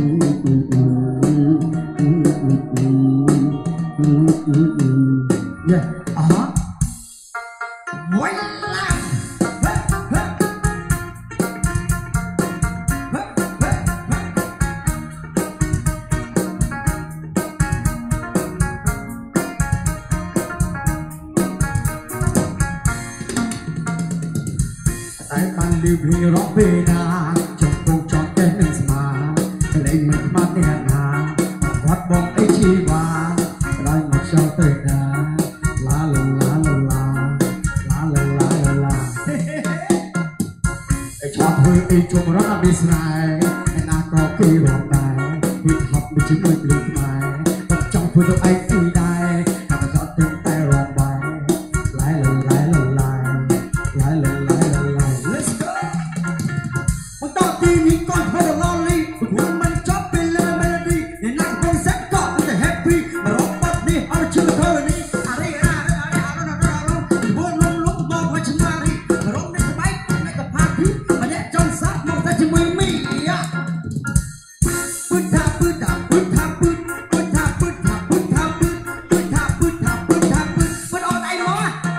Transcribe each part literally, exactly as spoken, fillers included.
รีบเรียร้องเพลงนาจงคงจอดเต้นหนึ่งสมาเล่นมันมาเต้นนาวัดบองไอชีวาลอยมาเช่าเต้นนาลาลาลาลาลาลาลาลาลาลาไอชอบเฮ้ยไอจงรักดิสไนไอนาก็กีรองได้ฮิปฮอปไม่ใช่มวยกลุ่มไหนต้องจองเพื่อตัวไอตีได้ถ้าจะจอดเต้นแต่ร้องไปลายลาลายลาลายลายลาลายลาลาย Let's go มันต่อทีนี้ก่อนเพราะเราลอลี่หัวมันชอบเป็นเรื่องเมโลดี้ในนักคงเซ็ตก่อนมันจะแฮปปี้มาร้องป๊อปนี่เอาชื่อเธอนี้อะไรอะไรอะไรอะไรอะไรหัวล้มล้มบอกว่าฉันมาดิมาร้องในสบายในกับพาร์ตี้มาแดกจนซับมองแต่จะไม่มีอ่ะปืนท่าปืนท่าปืนท่าปืนปืนท่าปืนท่าปืนท่าปืนปืนท่าปืนท่าปืนท่าปืนปืนออกไอ้หมอ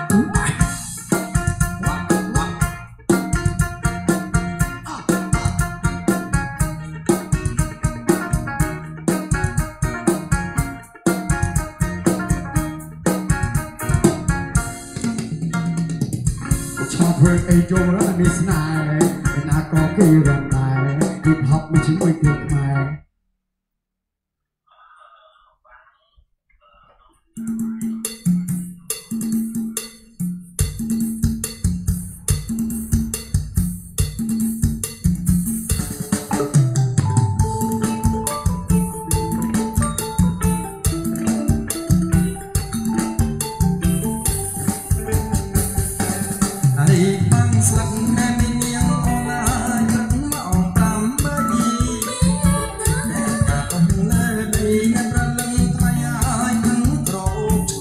ชอบเพลงไอโจและมิสไนไอนาก็กีรังไนฮิปฮอปไม่ใช่มวยเกิดใหม่สักแม่ไม่เนียงออกลายฉันมาออกตามเบอร์ดีแต่กะต้องเลิศดีนับระลึงทายายทั้งโกรธ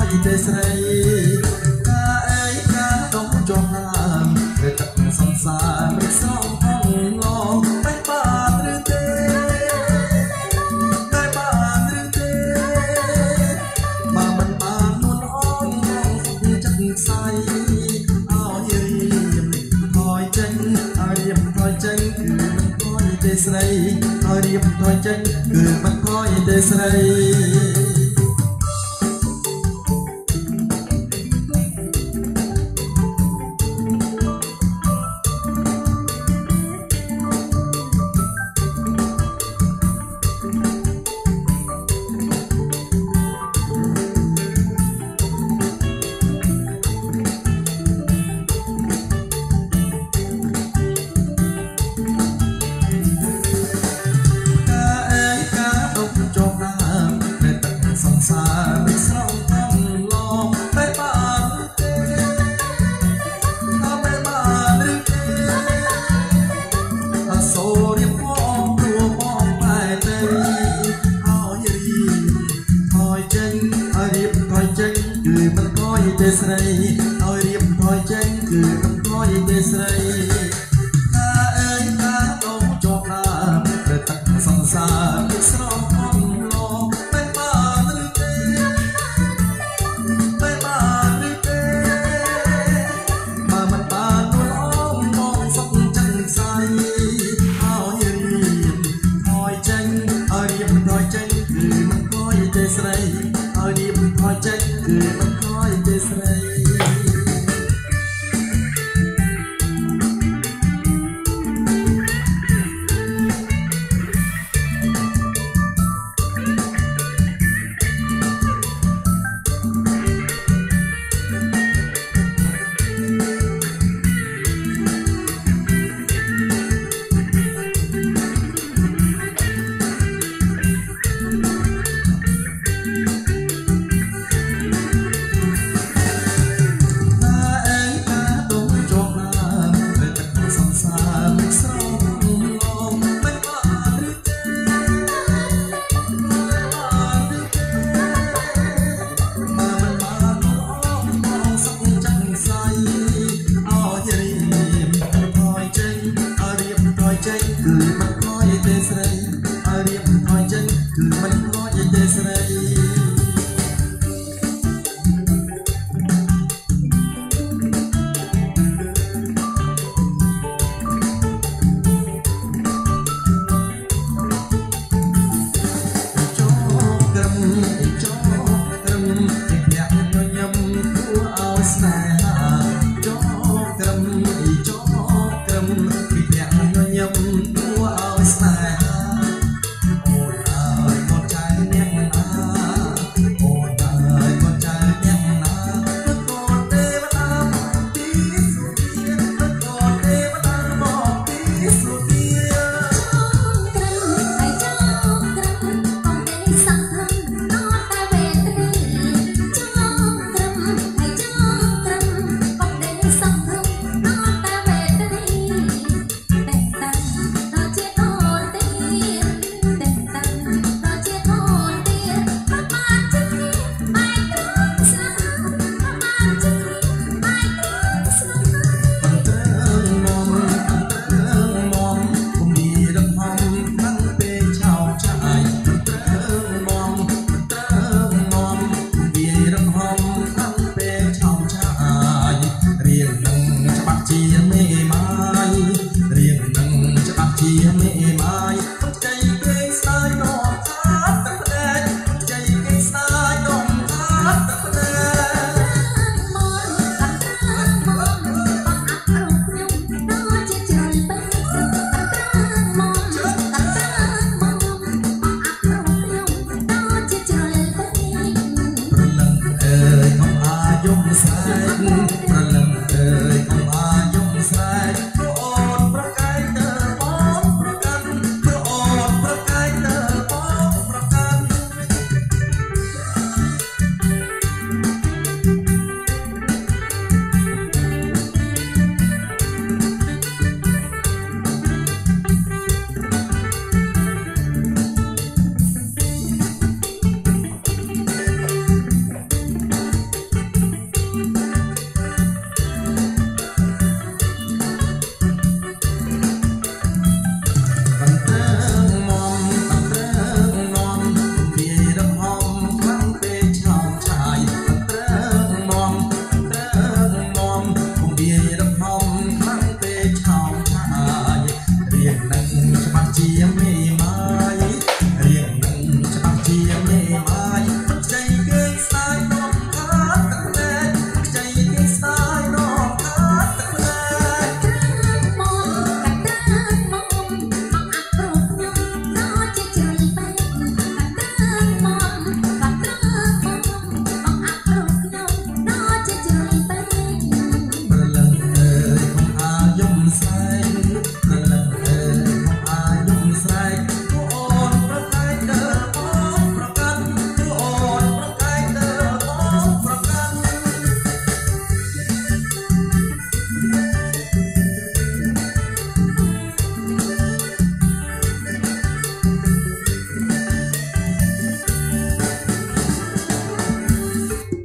ទេស្រីកាអើយកាដងចុះហាមពេលទឹកសង្សារមិនស្រងផងឡងតែបានឬទេតែបានឬទេបើមិនបាននួនអងមកចិត្តស្អីឲ្យរៀមថយចេញឲ្យរៀមថយចេញគឺមិនថយទេស្រីឲ្យរៀមថយចេញគឺមិនថយទេស្រីទេស្រីឲ្យរៀបថយចេញគឺមិនថយទេស្រីកាអើយកាដងចុះណាព្រឹកទឹកសង្សារទឹកស្រងផងឡងតែបានឬទេតែបានឬទេបើមិនបាននួនអងមកសុខចឹងស្អីឲ្យរៀបថយចេញឲ្យរៀបថយចេញគឺមិនថយទេស្រីឲ្យរៀបថយចេញគឺមិនថយទេស្រី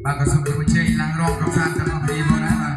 บางกระสุนผู้เชี่ยวลังรองกับสารตะวันดีมาแล้วมา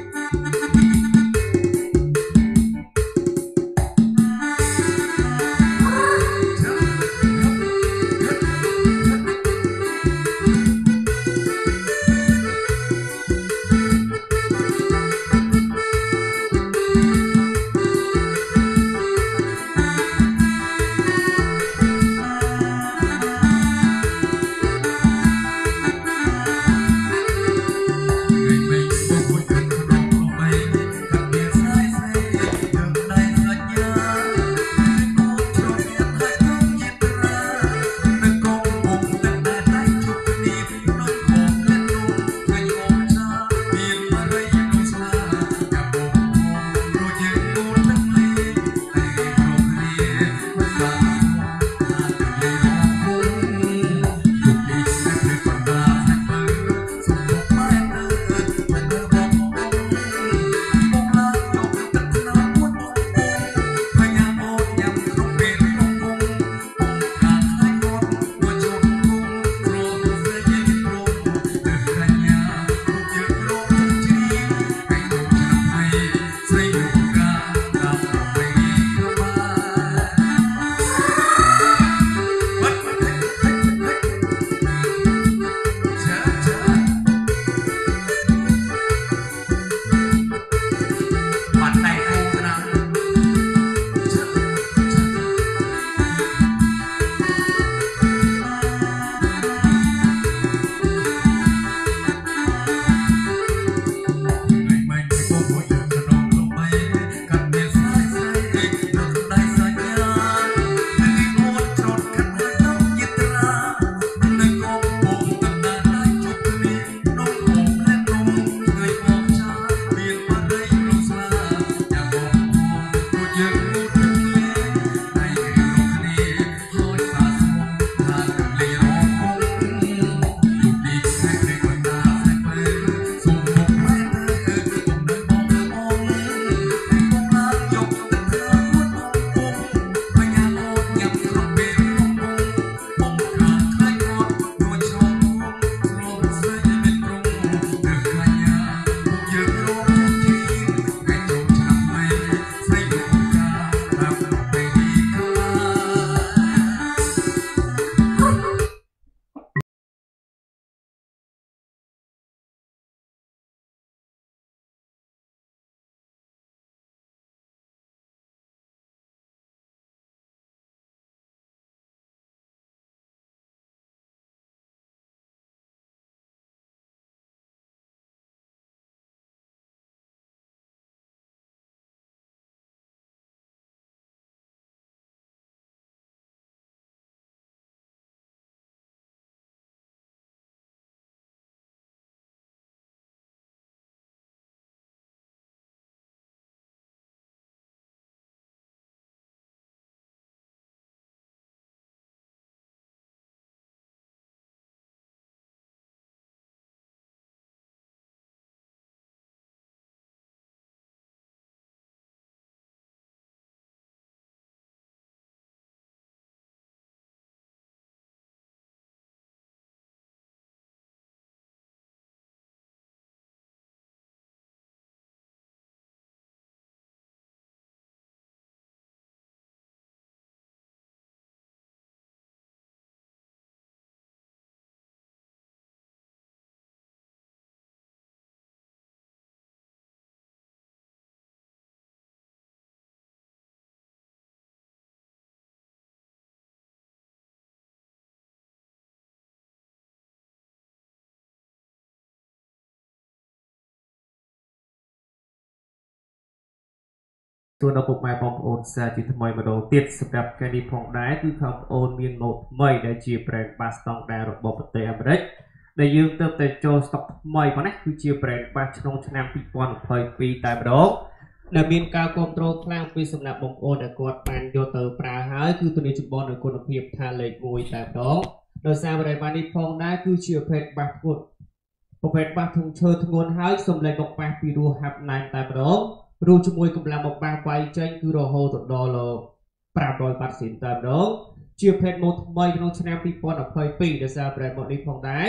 ตัวระบบไม้บอมโอนซาจิตมอยมาโดนติดสำหรับการดีพองได้คือคำโอนมีนโนดไม่ได้จีแปลงบาสตองได้ระบบปฏิอเมริกได้ยืมเติมแต่โจสต็อกไม่พอนะคือจีแปลงบาสนงชนะปีปอนเพย์ปีแต่มาโดได้มีการควบคุมคลั่งปีสำหรับบอมโอนแต่กอดแปนโยเตอร์ปลาหายคือตัวนี้จุดบอลในคุณภาพทะเลงวยแต่มาโดโดยซาบริบาลดีพองได้คือจีเพลงบาสกุดประเภทบาสทงเชิดทงวนหายสมเลยบอกไปปีดูฮับนายแต่มาโดรูจมวยกำลังบอกบางไปเจนคือโรโฮตดอลปราบโดยปัดสินตามโดเชื่อเพชรโมทมวยน้องชนะปีปอนอภัยปีเดซาแบรนด์หมดนี้พองได้ คื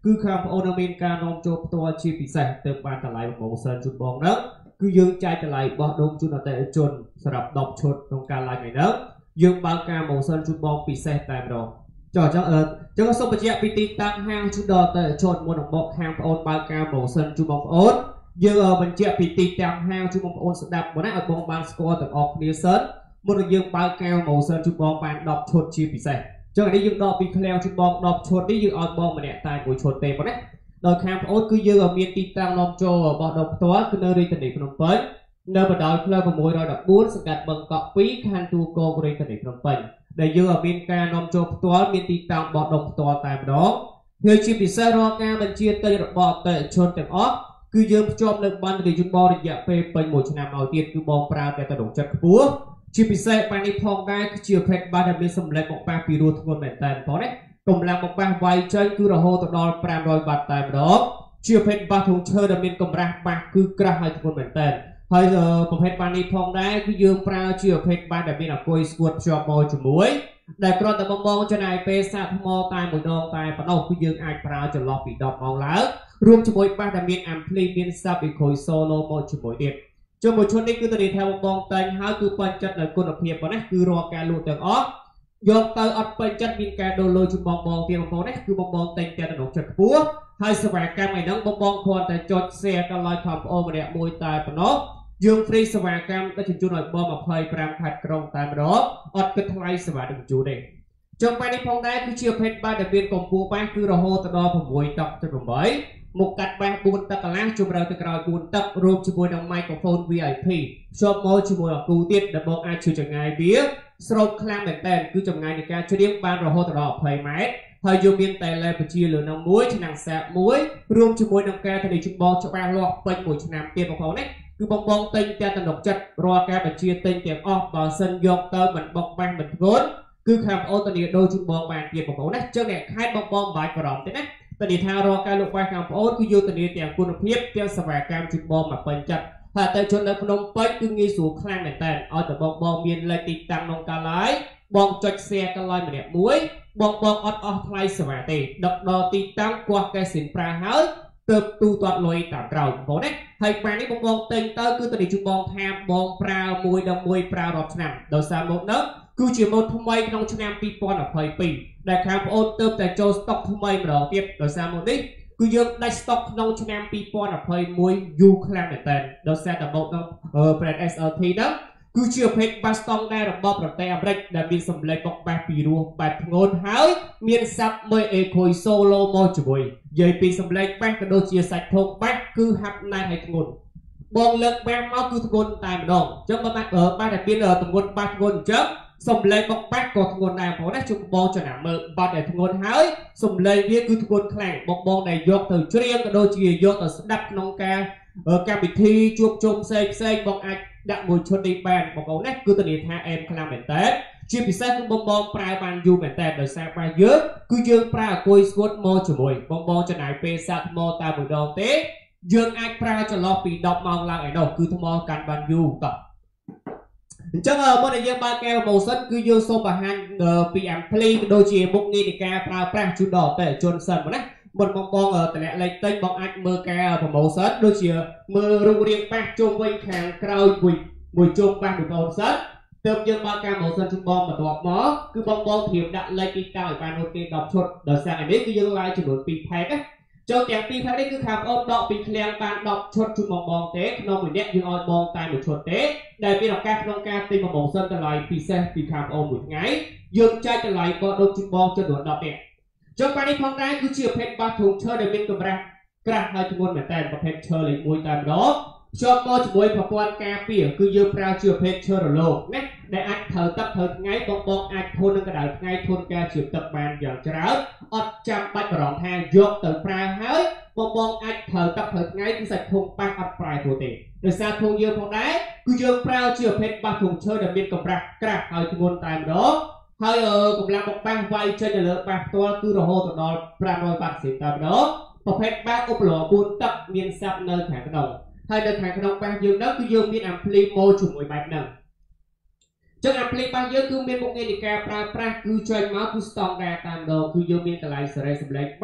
គឺខាងបងអូនមានការនាំចូលផ្ទាល់ជាពិសេសទៅបានតម្លៃប្រម៉ូសិនជូនបងហ្នឹងគឺយើងចែកតម្លៃបោះដុំជូនអតិថិជនសម្រាប់ដប់ឈុតក្នុងការ live ថ្ងៃហ្នឹងយើងបើកការប្រម៉ូសិនជូនបងពិសេសតែម្ដងចុះអញ្ចឹងអឺចឹងសូមបញ្ជាក់ពីទីតាំងហាងជូនដល់អតិថិជនមុននឹងបកខាងបងអូនបើកការប្រម៉ូសិនជូនបងប្អូនយើងបញ្ជាក់ពីទីតាំងហាងជូនបងប្អូនស្ដាប់មកណាឲ្យបងបានស្គាល់ទាំងអស់គ្នាសិនមុននឹងយើងបើកការប្រម៉ូសិនជូនបងបានដប់ឈុតជាពិសេសចឹងនេះយើងដកពីឃ្លាំងជូនបងដប់ឈុតនេះយើងឲ្យបងម្នាក់តែមួយឈុតទេបងណាដោយខាងបងអូនគឺយើងមានទីតាំងនាំចូលរបស់ដប់ផ្ទាល់គឺនៅរាជធានីភ្នំពេញនៅបណ្ដោយផ្លូវ៦១៤សង្កាត់បឹងកក់ពីរខណ្ឌទូកងរាជធានីភ្នំពេញដែលយើងមានការនាំចូលផ្ទាល់មានទីតាំងរបស់ដប់ផ្ទាល់តែម្ដងហើយជាពិសេសរាល់ការបញ្ជាទិញរបស់អតិថិជនទាំងអស់គឺយើងភ្ជាប់នៅបណ្ឌវិធីជូនបងរយៈពេលពេញមួយឆ្នាំឲ្យទៀតគឺបងប្រើតែទំនុកចិត្តខ្ពស់ជាពិសេសបាននេះផងដែរគឺជាប្រភេទបាសដែលមានសម្លេងបបាសពីរោះធ្ងន់មែនតើបងណាកម្លាំងបបាសវាយចេញគឺរហូតដល់ប្រាំរយបាតតែម្ដងជាប្រភេទបាសធុងឈើដែលមានកម្រាស់បាសគឺក្រាស់ហើយធ្ងន់មែនតើហើយប្រភេទបាននេះផងដែរគឺយើងប្រើជាប្រភេទបាសដែលមានអគុយស្គួតភ្ជាប់មកជាមួយដែលគ្រាន់តែបងបងចំណាយពេលសាកថ្មតែមួយដងតែប៉ុណ្ណោះគឺយើងអាចប្រើចន្លោះពីដប់ម៉ោងឡើងរួមជាមួយបាសដែលមាន ampli មាន sub echo solo មកជាមួយទៀតជាមួយឈុតនេះគឺតនីថាបងបងតែងហើយគឺពេញចិត្តនៅគុណភាពប៉ុណ្ណេះគឺរាល់ការលក់ទាំងអស់យកទៅអត់ពេញចិត្តមានការដូរលុយជូនបងបងទៀតបងប្អូននេះគឺបងបងតែងតែទំនុកចិត្តខ្ពស់ហើយសេវាកម្មឯហ្នឹងបងបងគ្រាន់តែចុច share ទៅឲ្យខាងបងអូនម្នាក់មួយតែប៉ុណ្ណោះយើង free សេវាកម្មដឹកជញ្ជូនឲ្យបងยี่สิบห้าខេត្តក្រុងតែម្ដងអត់គិតថ្លៃសេវាដឹកជញ្ជូនទេចុងបែបនេះផងដែរគឺជាប្រភេទបាសដែលមានកម្ពស់បាសគឺរហូតដល់หกតឹកទៅแปดមុខកាត់បាសបួនតឹកកន្លះជម្រៅទៅក្រោយបួនតឹករួមជាមួយនឹង microphone វី ไอ พี ភ្ជាប់មកជាមួយអាគូទៀតដែលបងអាចជួយចម្ងាយវាស្រោបខ្លាំងមែនតើគឺចម្ងាយនៃការច្រៀងបានរហូតដល់ยี่สิบម៉ែត្រហើយយើងមានតែលេបជាលើនឹងមួយឆ្នាំងសាកមួយរួមជាមួយនឹងការធានាជូនបងច្បាស់លាស់ពេញមួយឆ្នាំទៀតបងប្អូនណាគឺបងបងតែងតែទំនុកចិត្តរាល់ការបញ្ជាទិញទាំងអស់បើសិនយកទៅមិនបុកបាសមិនធ្ងន់គឺខាងអូតនីដូជូនបងបានទៀតបងប្អូនណាចឹងអ្នកខេត្តបងបងបាច់បារម្ភទេណាតនីថារាល់ការលក់បាសខាងបងអូនគឺយកតនីទាំងគុណភាពទាំងសេវាកម្មជូនបងមកពេញចិត្តហើយតែជននៅភ្នំពេញគឺងាយស្រួលខ្លាំងមែនតើឲ្យតែបងបងមានលេខទីតាំងក្នុងកាឡាយបងចុច share កាឡាយម្នាក់មួយបងបងអត់អស់ថ្លៃសេវាទេដឹកដល់ទីតាំងគោះកែសិនប្រាហើយទើបទូទាត់លុយតាមក្រោយបងប្អូនណាហើយបាននេះបងបងតែងទៅគឺតនីជូនបងថាបងប្រើមួយដល់មួយប្រើរាប់ឆ្នាំដោយសារម៉ូតនោះគឺជាម៉ូតថ្មីក្នុងឆ្នាំยี่สิบยี่สิบสองដែលខាងបងអូនទើបតែចូលស្តុកថ្មីម្ដងទៀតដោយសារម៉ូតនេះគឺយើងដាច់ស្តុកក្នុងឆ្នាំยี่สิบยี่สิบเอ็ดយូរខ្លាំងមែនតើដោយសារតែម៉ូតនោះ brand เอส แอล ที ហ្នឹងគឺជាប្រភេទបាសស្តង់ដែររបស់ប្រទេសអាមេរិកដែលមានសម្លេងបកបាសពីរោះបែបធ្ងន់ហើយមានសាប់មួយអេខុយ solo មកជាមួយនិយាយពីសម្លេងបាសក៏ដូចជាសាច់ធុងបាសគឺហាប់ណាស់ហើយធ្ងន់បងលើកបាសមកគឺធ្ងន់តែម្ដងអញ្ចឹងបើបាសបាសដែលមានធ្ងន់បាសធ្ងន់អញ្ចឹងសម្លេងបកបាសក៏ធ្ងន់ដែរបងណាជុំបងចំណាំមើលបាត់ដែលធ្ងន់ហើយសម្លេងវាគឺធ្ងន់ខ្លាំងបងបងដែលយកទៅច្រៀងក៏ដូចជាយកទៅស្ដាប់ក្នុងការកម្មវិធីជួបជុំផ្សេងផ្សេងបងអាចដាក់មួយឈុតនេះបានបងប្អូនណាគឺតនីថាអែមខ្លាំងមែនតើជាពិសេសគឺបងបងប្រើបានយូរមែនតើដោយសារបាសយើងគឺយើងប្រើអគុយស្គួតមកជាមួយបងបងចំណាយពេលសាកថ្មតែមួយដងទេយើងអាចប្រើចន្លោះពីដប់ម៉ោងឡើងឯនោះគឺថ្មកាន់បានយូរតោះអញ្ចឹងមុនដែលយើងបើកកែប្រម៉ូសិនគឺយើងសូមបង្ហាញពី ampli ក៏ដូចជាមុខងារនៃការប្រើប្រាស់ជូនដល់អតិថិជនសិនបងណាមុនបងបងតម្លាក់លេខទិញបងអាចមើលការប្រម៉ូសិនដូចជាមើលរូបរាងបាសជុំវិញខាងក្រោយមួយមួយជុំបាសមួយបងសិនទើបយើងបើកការប្រម៉ូសិនជូនបងបន្ទាប់មកគឺបងបងត្រៀមដាក់លេខទីតាំងឲ្យបាននោះទេដប់ឈុតដោយសារនេះគឺយើងឡាយចំនួនពីរផែកណាចូលទាំងពីរផែកនេះគឺខាងបងដកពីឃ្លាំងបានដប់ឈុតជូនបងបងទេក្នុងមួយនាក់យើងឲ្យបងតែមួយឈុតទេដែលមានឱកាសក្នុងការទិញប្រម៉ូសិនតម្លៃពិសេសពីខាងបងមួយថ្ងៃយើងចែកតម្លៃក៏ដូចជូនបងចំនួនដប់នាក់ចុះបែបនេះផងដែរគឺជាប្រភេទបាសធុងឈើដែលមានកម្រាស់ក្រាស់ហើយធ្ងន់មែនតើប្រភេទឈើលេខមួយតែម្ដងភ្ជាប់មកជាមួយប្រព័ន្ធការពារគឺយើងប្រើជាប្រភេទឈើរលោងណាដែលអាចត្រូវទឹកត្រូវថ្ងៃបងបងអាចធន់នឹងកម្ដៅថ្ងៃធន់ការជ្រាបទឹកបានយ៉ាងច្រើនអត់ចាំបាច់បារម្ភថាយកទៅប្រើហើយបងបងអាចត្រូវទឹកត្រូវថ្ងៃគឺសាច់ធុងបាសអត់ប្រែព្រោះទេដោយសារធុងយើងផងដែរគឺយើងប្រើជាប្រភេទបាសធុងឈើដែលមានកម្រាស់ក្រាស់ហើយធ្ងន់តែម្ដងហើយកម្លាំងបកបាសវាយចេញទៅលើបាសផ្ទាល់គឺរហូតដល់ប្រាំរយបាតសេតែម្ដងប្រភេទបាសឧបលោបួនទឹកមានសាប់នៅខាងក្នុងហើយនៅខាងក្នុងបាសយើងនោះគឺយើងមាន ampli មកជាមួយបែបហ្នឹងចឹង ampli បាសយើងគឺមានមុខងារនៃការប្រើប្រាស់គឺចេញមកគឺស្តង់ដារតាមដងគឺយើងមានកន្លែងសេរីសម្លេងបាស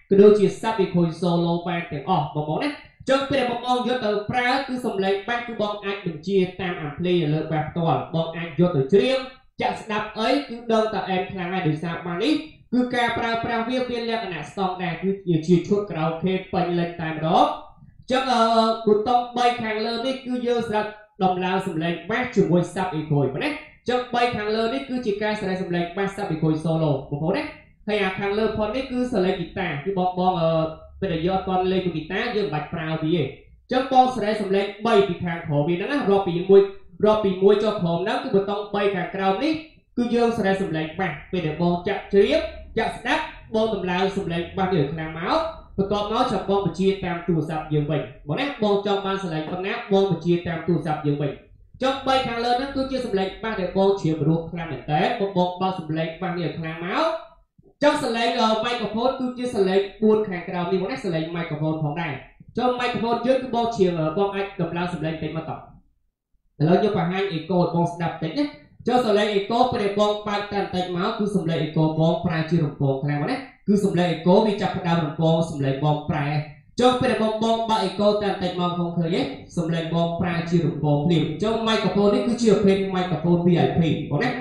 គឺដូចជាសាប់ពីខុយ solo បានទាំងអស់បងប្អូនណាចឹងពេលបងប្អូនយកទៅប្រើគឺសំឡេងបាសគឺបងអាចបញ្ជាតាម ampli លើបាសផ្ទាល់បងអាចយកទៅច្រៀងចាក់ស្ដាប់អីគឺដឹងតែអែមខ្លាំងហើយដោយសារបាននេះគឺការប្រើប្រាស់វាមានលក្ខណៈស្តង់ដារគឺជាឈុតក្រៅខេតពេញលេញតែម្ដងចឹងអឺប៊ូតុងបីខាងលើនេះគឺយើងស្រាប់ដំឡើងសំឡេងបាសជាមួយសាប់អេខូយណាចឹងបីខាងលើនេះគឺជាការស្រែកសំឡេងបាសសាប់អេខូយ solo បងប្អូនណាហើយអាខាងលើផុតនេះគឺសំឡេងហ្គីតាគឺបងបងអឺពេលដែលយកអត់ទាន់លេងហ្គីតាយើងមិនបាច់ប្រើវាទេចឹងបងស្រែកសំឡេងបីពីខាងក្រោមវាហ្នឹងណារាប់ពីមួយរាប់ពីមួយចុះក្រោមហ្នឹងគឺប៊ូតុងបីខាងក្រោមនេះគឺយើងស្រែកសំឡេងបាសពេលដែលបងចាក់ជ្រាបចាក់ស្ដាប់បងដំឡើងសំឡេងបាសនេះខ្លាំងមកបន្ទាប់មកចាំបងបញ្ជាតាមទូរស័ព្ទយើងវិញបងណាបងចង់បានសំឡេងប៉ុណ្ណាបងបញ្ជាតាមទូរស័ព្ទយើងវិញចុះបីខាងលើហ្នឹងគឺជាសំឡេងបាសដែលបងជ្រាបរស់ខ្លាំងមែនតើបងបងបើសំឡេងបាសនេះខ្លាំងមកចុះសំឡេងម៉ៃក្រូហ្វូនគឺជាសំឡេងបួនខាងក្រោមនេះបងណាសំឡេងម៉ៃក្រូហ្វូនផងដែរចុះម៉ៃក្រូហ្វូនយើងគឺបងជ្រាបបងអាចដំឡើងសំឡេងតិចមកតឥឡូវយើងបង្ហាញអេកូបងស្ដាប់តិចណាចុះសំឡេងអេកូពេលបងបើកកាន់តិចមកគឺសំឡេងអេកូបងប្រើជារំពងខ្លាំងមកណាគឺសំឡេងអេកូវាចាប់ផ្ដើមរំពងសំឡេងបងប្រែចុះពេលបងបងបើកអេកូកាន់តិចមកផងឃើញទេសំឡេងបងប្រើជារំពងភ្លាមចុះម៉ៃក្រូហ្វូននេះគឺជាប្រភេទម៉ៃក្រូហ្វូន វី ไอ พี បងណា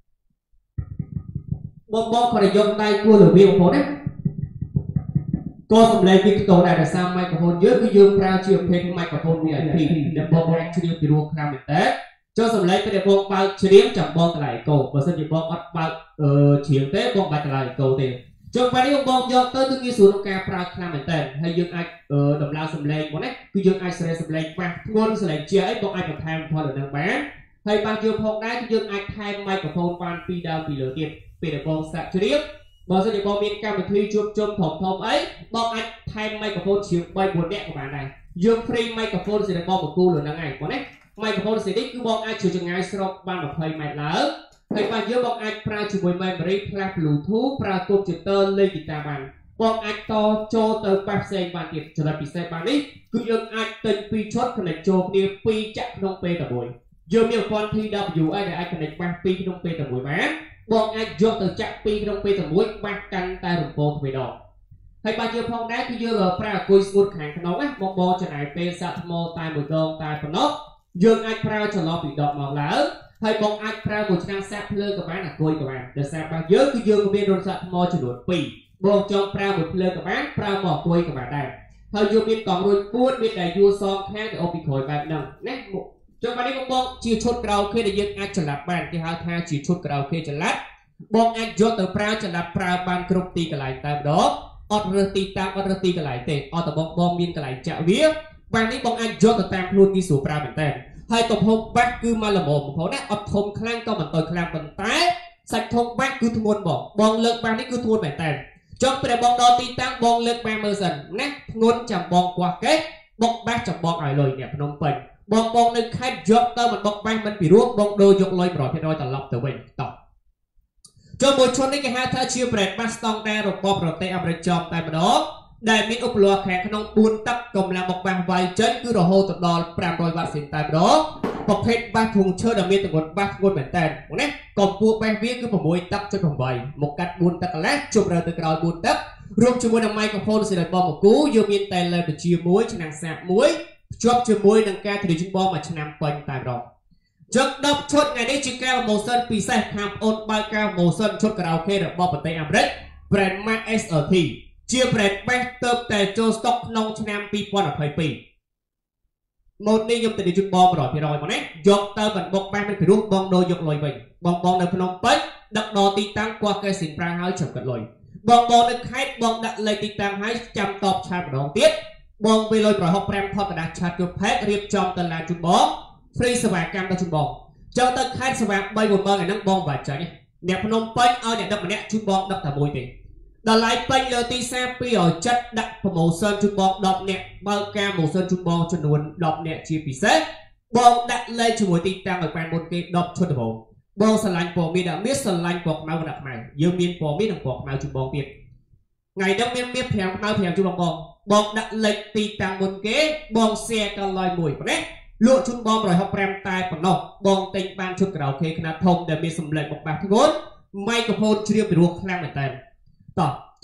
បងបងគាត់យកដៃគួរលើវាបងប្អូនណាក៏សំឡេងវាខ្ទោដែរដោយសារម៉ៃក្រូហ្វូនយើងគឺយើងប្រើជាប្រភេទម៉ៃក្រូហ្វូន វី ไอ พี ដែលបងអាចជ្រាបពីរោះខ្លាំងមែនតើចុះសំឡេងពេលបងបើកជ្រាបចាំបងកន្លែងអេកូបើសិនជាបងអត់បើកអឺជ្រាបទេបងបាច់កន្លែងអេកូទេចុះពេលនេះបងយកទៅគឺងាយស្រួលក្នុងការប្រើខ្លាំងមែនតើហើយយើងអាចដំឡើងសំឡេងបងណាគឺយើងអាចស្រែកសំឡេងបាសធ្ងន់សំឡេងជាអីបងអាចបន្ថែមផលដល់នឹងបានហើយបាសយើងផងដែរគឺយើងអាចថែមម៉ៃក្រូហ្វូនបានពីរដើមពីលើទៀតពេលដែលបងសាក់ជ្រាបបើសិនជាបងមានកម្មវិធីជួបជុំធំធំអីបងអាចថែមម៉ៃក្រូហ្វូនជាងបីបួននាក់ក៏បានដែរយើង free ម៉ៃក្រូហ្វូនសម្រាប់បងបកគូលើហ្នឹងឯងបងណាម៉ៃក្រូហ្វូននេះគឺបងអាចជួយចង្អាយស្របបានยี่สิบម៉ែត្រឡើងហើយបាទយើងបងអាចប្រើជាមួយ memory flash bluetooth ប្រើកុំព្យូទ័រលេងហ្គីតាបានបងអាចតចូលទៅបាសផ្សេងបានទៀតចំណុចពិសេសបាននេះគឺយើងអាចទិញពីរឈុត connect ចូលគ្នាពីរចាក់ក្នុងពេលតែមួយយើងមានប្រព័ន្ធ ที ดับเบิลยู ដែលអាច connect បាសពីរក្នុងពេលតែមួយបានបងអាចយកទៅចាក់ពីរក្នុងពេលតែមួយបាសកាន់តែរំពងទ្វេដងហើយបាទយើងផងដែរគឺយើងប្រើអគុយស្ងួតខាងក្នុងណាបងបងចំណាយពេលសាក់ថ្មតែមួយដងតែប៉ុណ្ណោះយើងអាចប្រើចន្លោះពីដកមកឡើងហើយបងអាចប្រើមួយឆ្នាំងសាក់ភ្លើងក៏បានអគុយក៏បានដោយសារបាទយើងគឺយើងមានរន្ធសាក់ថ្មចំនួនពីរបងចង់ប្រើមួយភ្លើងក៏បានប្រើមកអគុយក៏បានដែរហើយយើងមានកង់រួចពួតមានតែយួរសងខាងទៅអបពីក្រោយបែបហ្នឹងណាចុះបាទនេះបងបងជាឈុតក្រៅគេដែលយើងអាចចល័តបានគេហៅថាជាឈុតក្រៅគេចល័តបងអាចយកទៅប្រើចល័តប្រើបានគ្រប់ទីកន្លែងតែម្ដងអត់រើសទីតាំងអត់រើសទីកន្លែងទេអត់តែបងបងមានកន្លែងចាក់វាបាទនេះបងអាចយកទៅតាមខ្លួនទីស្រួលប្រើមែនតើហើយទំហំបាសគឺមកល្មមបងប្អូនណាអត់ធំខ្លាំងក៏មិនតូចខ្លាំងប៉ុន្តែសាច់ធំបាសគឺធ្ងន់បងបងលើកបាសនេះគឺធ្ងន់មែនតើចុះពេលបងដល់ទីតាំងបងលើកបាសមើលសិនណាធ្ងន់ចាំបងគោះកេះបុកបាសចាំបងឲ្យលុយអ្នកភ្នំពេញបងបងនៅខេត្តយកទៅមិនបុកបាសមិនពីរោះបងដូរយកលុយ một trăm phần trăm ត្រឡប់ទៅវិញតោះចុះមួយឈុតនេះគេហៅថាជា brand បាសស្តង់ដាររបស់ប្រទេសអាមេរិកចំតែម្ដងដែលមានឧបលោហខាងក្នុងបួនទឹកកម្លាំងបុកបាសវាយចេញគឺរហូតដល់five hundredវ៉ាត់សេនតែម្ដងប្រភេទបាសធុងឈើដែលមានទម្ងន់បាសធ្ងន់មែនតើបងណាកម្ពស់បាសវាគឺsixទឹកចុចeightមកកាត់fourទឹកកន្លះជប់រើទៅក្រោយfourទឹករួមជាមួយនឹង microphone សេរីបងមកគូយើងមានតែលេបជាមួយឆ្នាំងសាកមួយភ្ជាប់ជាមួយនឹងការធានាជូនបងមួយឆ្នាំពេញតែម្ដងចុះដប់ឈុតថ្ងៃនេះជាការ promotion ពិសេសខាងអូនបើកការ promotion ឈុតខារ៉ាអូខេរបស់ប្រទេសអាមេរិក brand Max เอส แอล ที ជា brand បាសទៅតែចូល stock ក្នុងឆ្នាំtwenty twenty-twoម៉ូតនេះខ្ញុំទៅជូនបងone hundred percentមកណាយកទៅបណ្បុកបាសមិនពីរោះបងដូរយកលុយវិញបងបងនៅភ្នំពេញដឹកដល់ទីតាំងគួរកែសិនប្រាំងហើយចាំកាត់លុយបងបងនៅខេត្តបងដាក់លេខទីតាំងហើយចាំតបឆាតម្ដងទៀតបងពេលលុយប្រហុកfiveថតកដាស់ឆាតយកផេករៀបចំតឡាជូនបង free សេវាកម្មដល់ជូនបងចូលទៅខេត្តស្វាយthree fourម៉ឺនឯហ្នឹងបងបាច់ចាញ់អ្នកភ្នំពេញឲ្យអ្នកដឹកម្នាក់ជូនបងដឹកតែមួយទេដល់ឡៃពេញលើទីផ្សារtwo hundred seventyដាក់ promotion ជូនបងtenនាក់បើកការ promotion ជូនបងចំនួនtenនាក់ជាពិសេសបងដាក់លេខជាមួយទីតាំងឲ្យបានមុនគេtenឈុតដំបូងបងស្រឡាញ់ពណ៌មានដាក់មានស្រឡាញ់ពណ៌ខ្មៅដាក់ខ្មៅយើងមានពណ៌មាននិងពណ៌ខ្មៅជូនបងទៀតថ្ងៃនេះមានមានfiveខ្មៅfiveជូនបងបងបងដាក់លេខទីតាំងមុនគេបង share កន្លែងមួយប៉ុណ្ណេះលក់ជូនបងone hundred fiftyតែប៉ុណ្ណោះបងទិញបានឈុតខារ៉ាអូខេខ្នាតធំដែលមានសម្លេងបុកបាសធ្ងន់ microphone ជ្រាបពីរោះខ្លាំងមែនតើតោះ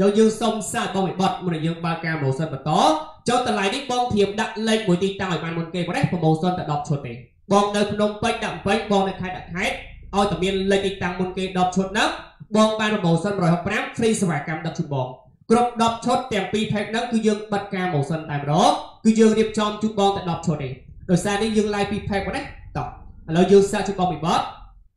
ចូលយើងសុំសាកបងវិបត្តិមុនយើងបើកការ promotion បន្តចូលតម្លៃនេះបងធៀបដាក់លេខមួយទីតាំងឲ្យបានមុនគេប៉ុណ្ណេះ promotion តែដប់ឈុតទេបងនៅភ្នំពេញដាក់ពេញបងនៅខេត្តដាក់ខេត្តឲ្យតែមានលេខទីតាំងមុនគេដប់ឈុតហ្នឹងបងបាន promotion one sixty-five ហ្វ្រីសេវាកម្មដឹកជូនបងគ្រប់ដប់ឈុតទាំងពីរ page ហ្នឹងគឺយើងបិទការ promotion តែម្ដងគឺយើងរៀបចំជូនបងតែដប់ឈុតទេដោយសារនេះយើង live ពី page ប៉ុណ្ណេះតោះឥឡូវយើងសាកជូនបងវិបត្តិ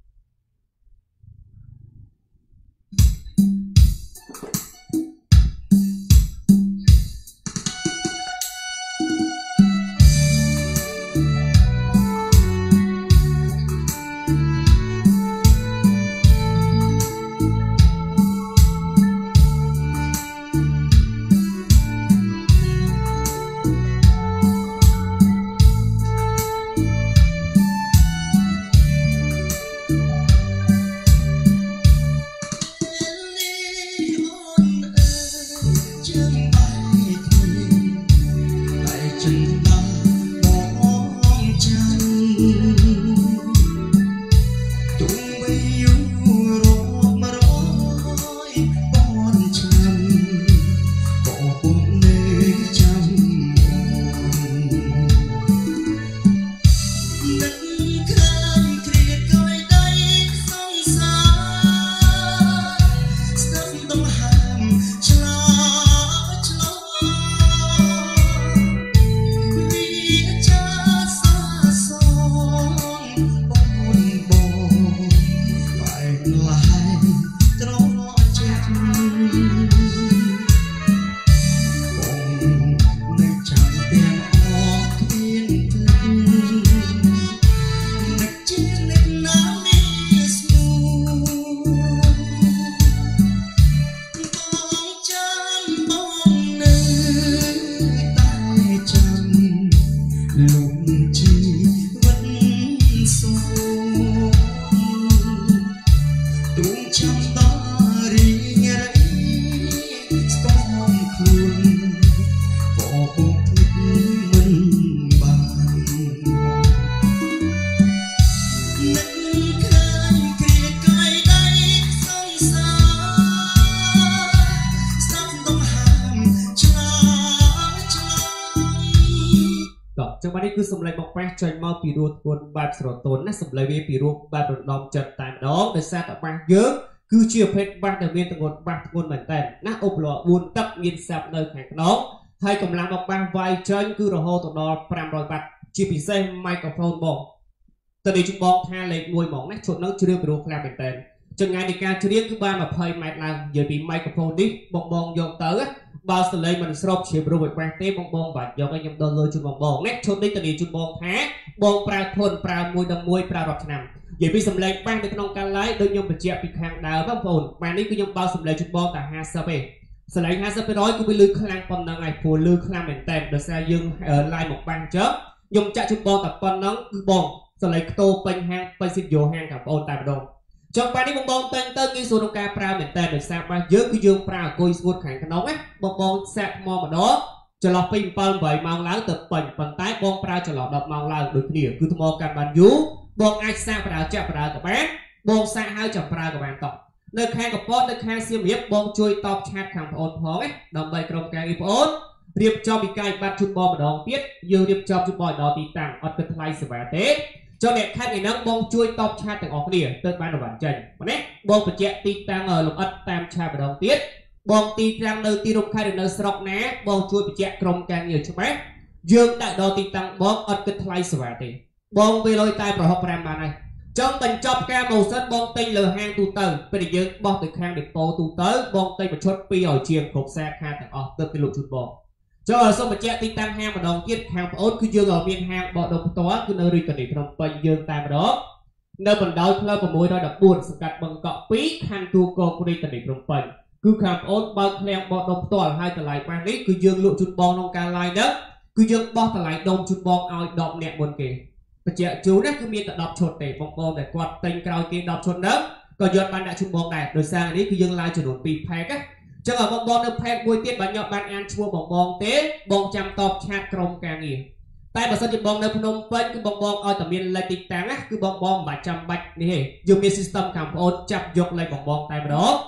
គឺសម្លេងមកប៉ះចេញមកពីរួតធ្ងន់បែបស្រទន់ណាសម្លេងវាពីរួតបែបរំដំចិត្តតែម្ដងដោយសារតែបាសយើងគឺជាប្រភេទបាសដែលមានទម្ងន់បាសធ្ងន់មែនតើណាអុបលបួនទឹកមានសាប់នៅខាងក្នុងហើយកម្លាំងរបស់បាសវាយចេញគឺរហូតដល់five hundredបាត់ជាពិសេស microphone បងតើនេះជបងថាលេខoneហ្មងណាឈុតនោះជ្រាបពីរួតខ្លាំងមែនតើចម្ងាយនៃការច្រៀងគឺបានtwentyម៉ែត្រឡើងនិយាយពី microphone នេះបងបងយកទៅបើសលេងមិនស្របជ្រាបរួចឲ្យបាសទេបងបងបាច់យកឲ្យខ្ញុំដល់លើជូនបងបងនេះឈុតនេះតនីជូនបងថាបងប្រើធនប្រើមួយដល់មួយប្រើរាប់ឆ្នាំនិយាយពីសម្លេងបាសនៅក្នុងការ live ដូចខ្ញុំបញ្ជាក់ពីខាងដើមបងប្អូនបាទនេះគឺខ្ញុំបើសម្លេងជូនបងតែfiftyទេសម្លេងfifty%គឺវាលឺខ្លាំងប៉ុណ្ណឹងហើយព្រោះលឺខ្លាំងមែនតើដោយសារយើង live មកបាសចុះខ្ញុំចាក់ជូនបងតែប៉ុណ្ណឹងគឺបងសម្លេងខ្ទោពេញហាងពេញសិទ្ធយោហាងបងប្អូនតែម្ដងចុះបាទនេះបងបងតែងទៅគឺសួរក្នុងការប្រើមែនតើដោយសារបាសយើងគឺយើងប្រើអង្គុយស្ងួតខាងក្នុងណាបងបងសាក់ថ្មម្ដងចន្លោះពីseven eightម៉ោងឡើងទៅពេញប៉ុន្តែបងប្រើចន្លោះtenម៉ោងឡើងដូចគ្នាគឺថ្មកាន់បានយូរបងអាចសាកប្រើចាក់ប្រើក៏បានបងសាកហើយចាំប្រើក៏បានតោះនៅខាងកពតនៅខាងសៀមរាបបងជួយតបឆាតខាងបងអូនផងណាដើម្បីក្រុមការងារបងអូនរៀបចំវិក័យបាត់ជូនបងម្ដងទៀតយើងរៀបចំជូនបងដល់ទីតាំងអត់គិតថ្លៃសេវាទេចុះអ្នកខាត់ឯហ្នឹងបងជួយតបឆាតទាំងអស់គ្នាទៅបានរង្វាន់ចេញប៉ុណ្ណេះបងបញ្ជាក់ទីតាំងលម្អិតតាមឆាតម្ដងទៀតបងទីតាំងនៅទីរួមខេត្តឬនៅស្រុកណាបងជួយបញ្ជាក់ក្រុមការងារច្បាស់យើងដាក់ដល់ទីតាំងបងអត់គិតថ្លៃសេវាទេបងពេលលុយតែប្រហុកfiveបានហើយចង់បញ្ចប់ការម៉ូសិនបងទិញលើហាងទូទៅពេលយើងបោះទៅខាងដេប៉ូទូទៅបងទិញបញ្ឈុតtwoឲ្យជាងគ្រប់សាខាទាំងអស់ទៅពីលោកជូនបងចុះសូមបញ្ជាក់ទីតាំងហាងម្ដងទៀតខាងប្អូនគឺយើងមានហាងបោះដុំផ្ទាល់គឺនៅរាជធានីភ្នំពេញយើងតែម្ដងនៅបណ្ដោយផ្លូវsix one fourសង្កាត់បឹងកក់twoខណ្ឌទូកករាជធានីភ្នំពេញគឺខាងប្អូនបើកឃ្លាំងបោះដុំផ្ទាល់ហើយតម្លៃបាសនេះគឺយើងលក់ជូនបងក្នុងការ live ហ្នឹងគឺយើងបោះតម្លៃដុំជូនបងឲ្យtenនាក់មុនគេបញ្ជាក់ជូនណាគឺមានតែtenឈុតទេបងបងតែគាត់ទិញក្រោយគេtenឈុតហ្នឹងក៏យកបានដាក់ជូនបងដែរដោយសារនេះគឺយើង live ចំនួនtwo pack ណាចឹងឲ្យបងបងនៅ pack មួយទៀតបើញ៉ាំបានអានឈ្មោះបងបងទេបងចាំតបឆាតក្រុមការងារតែបើសិនជាបងនៅភ្នំពេញគឺបងបងឲ្យតែមានលេខទីតាំងណាគឺបងបងមិនបាច់ចាំបាច់នេះទេយើងមាន system ខាងបងអូនចាប់យកលេខបងបងតែម្ដង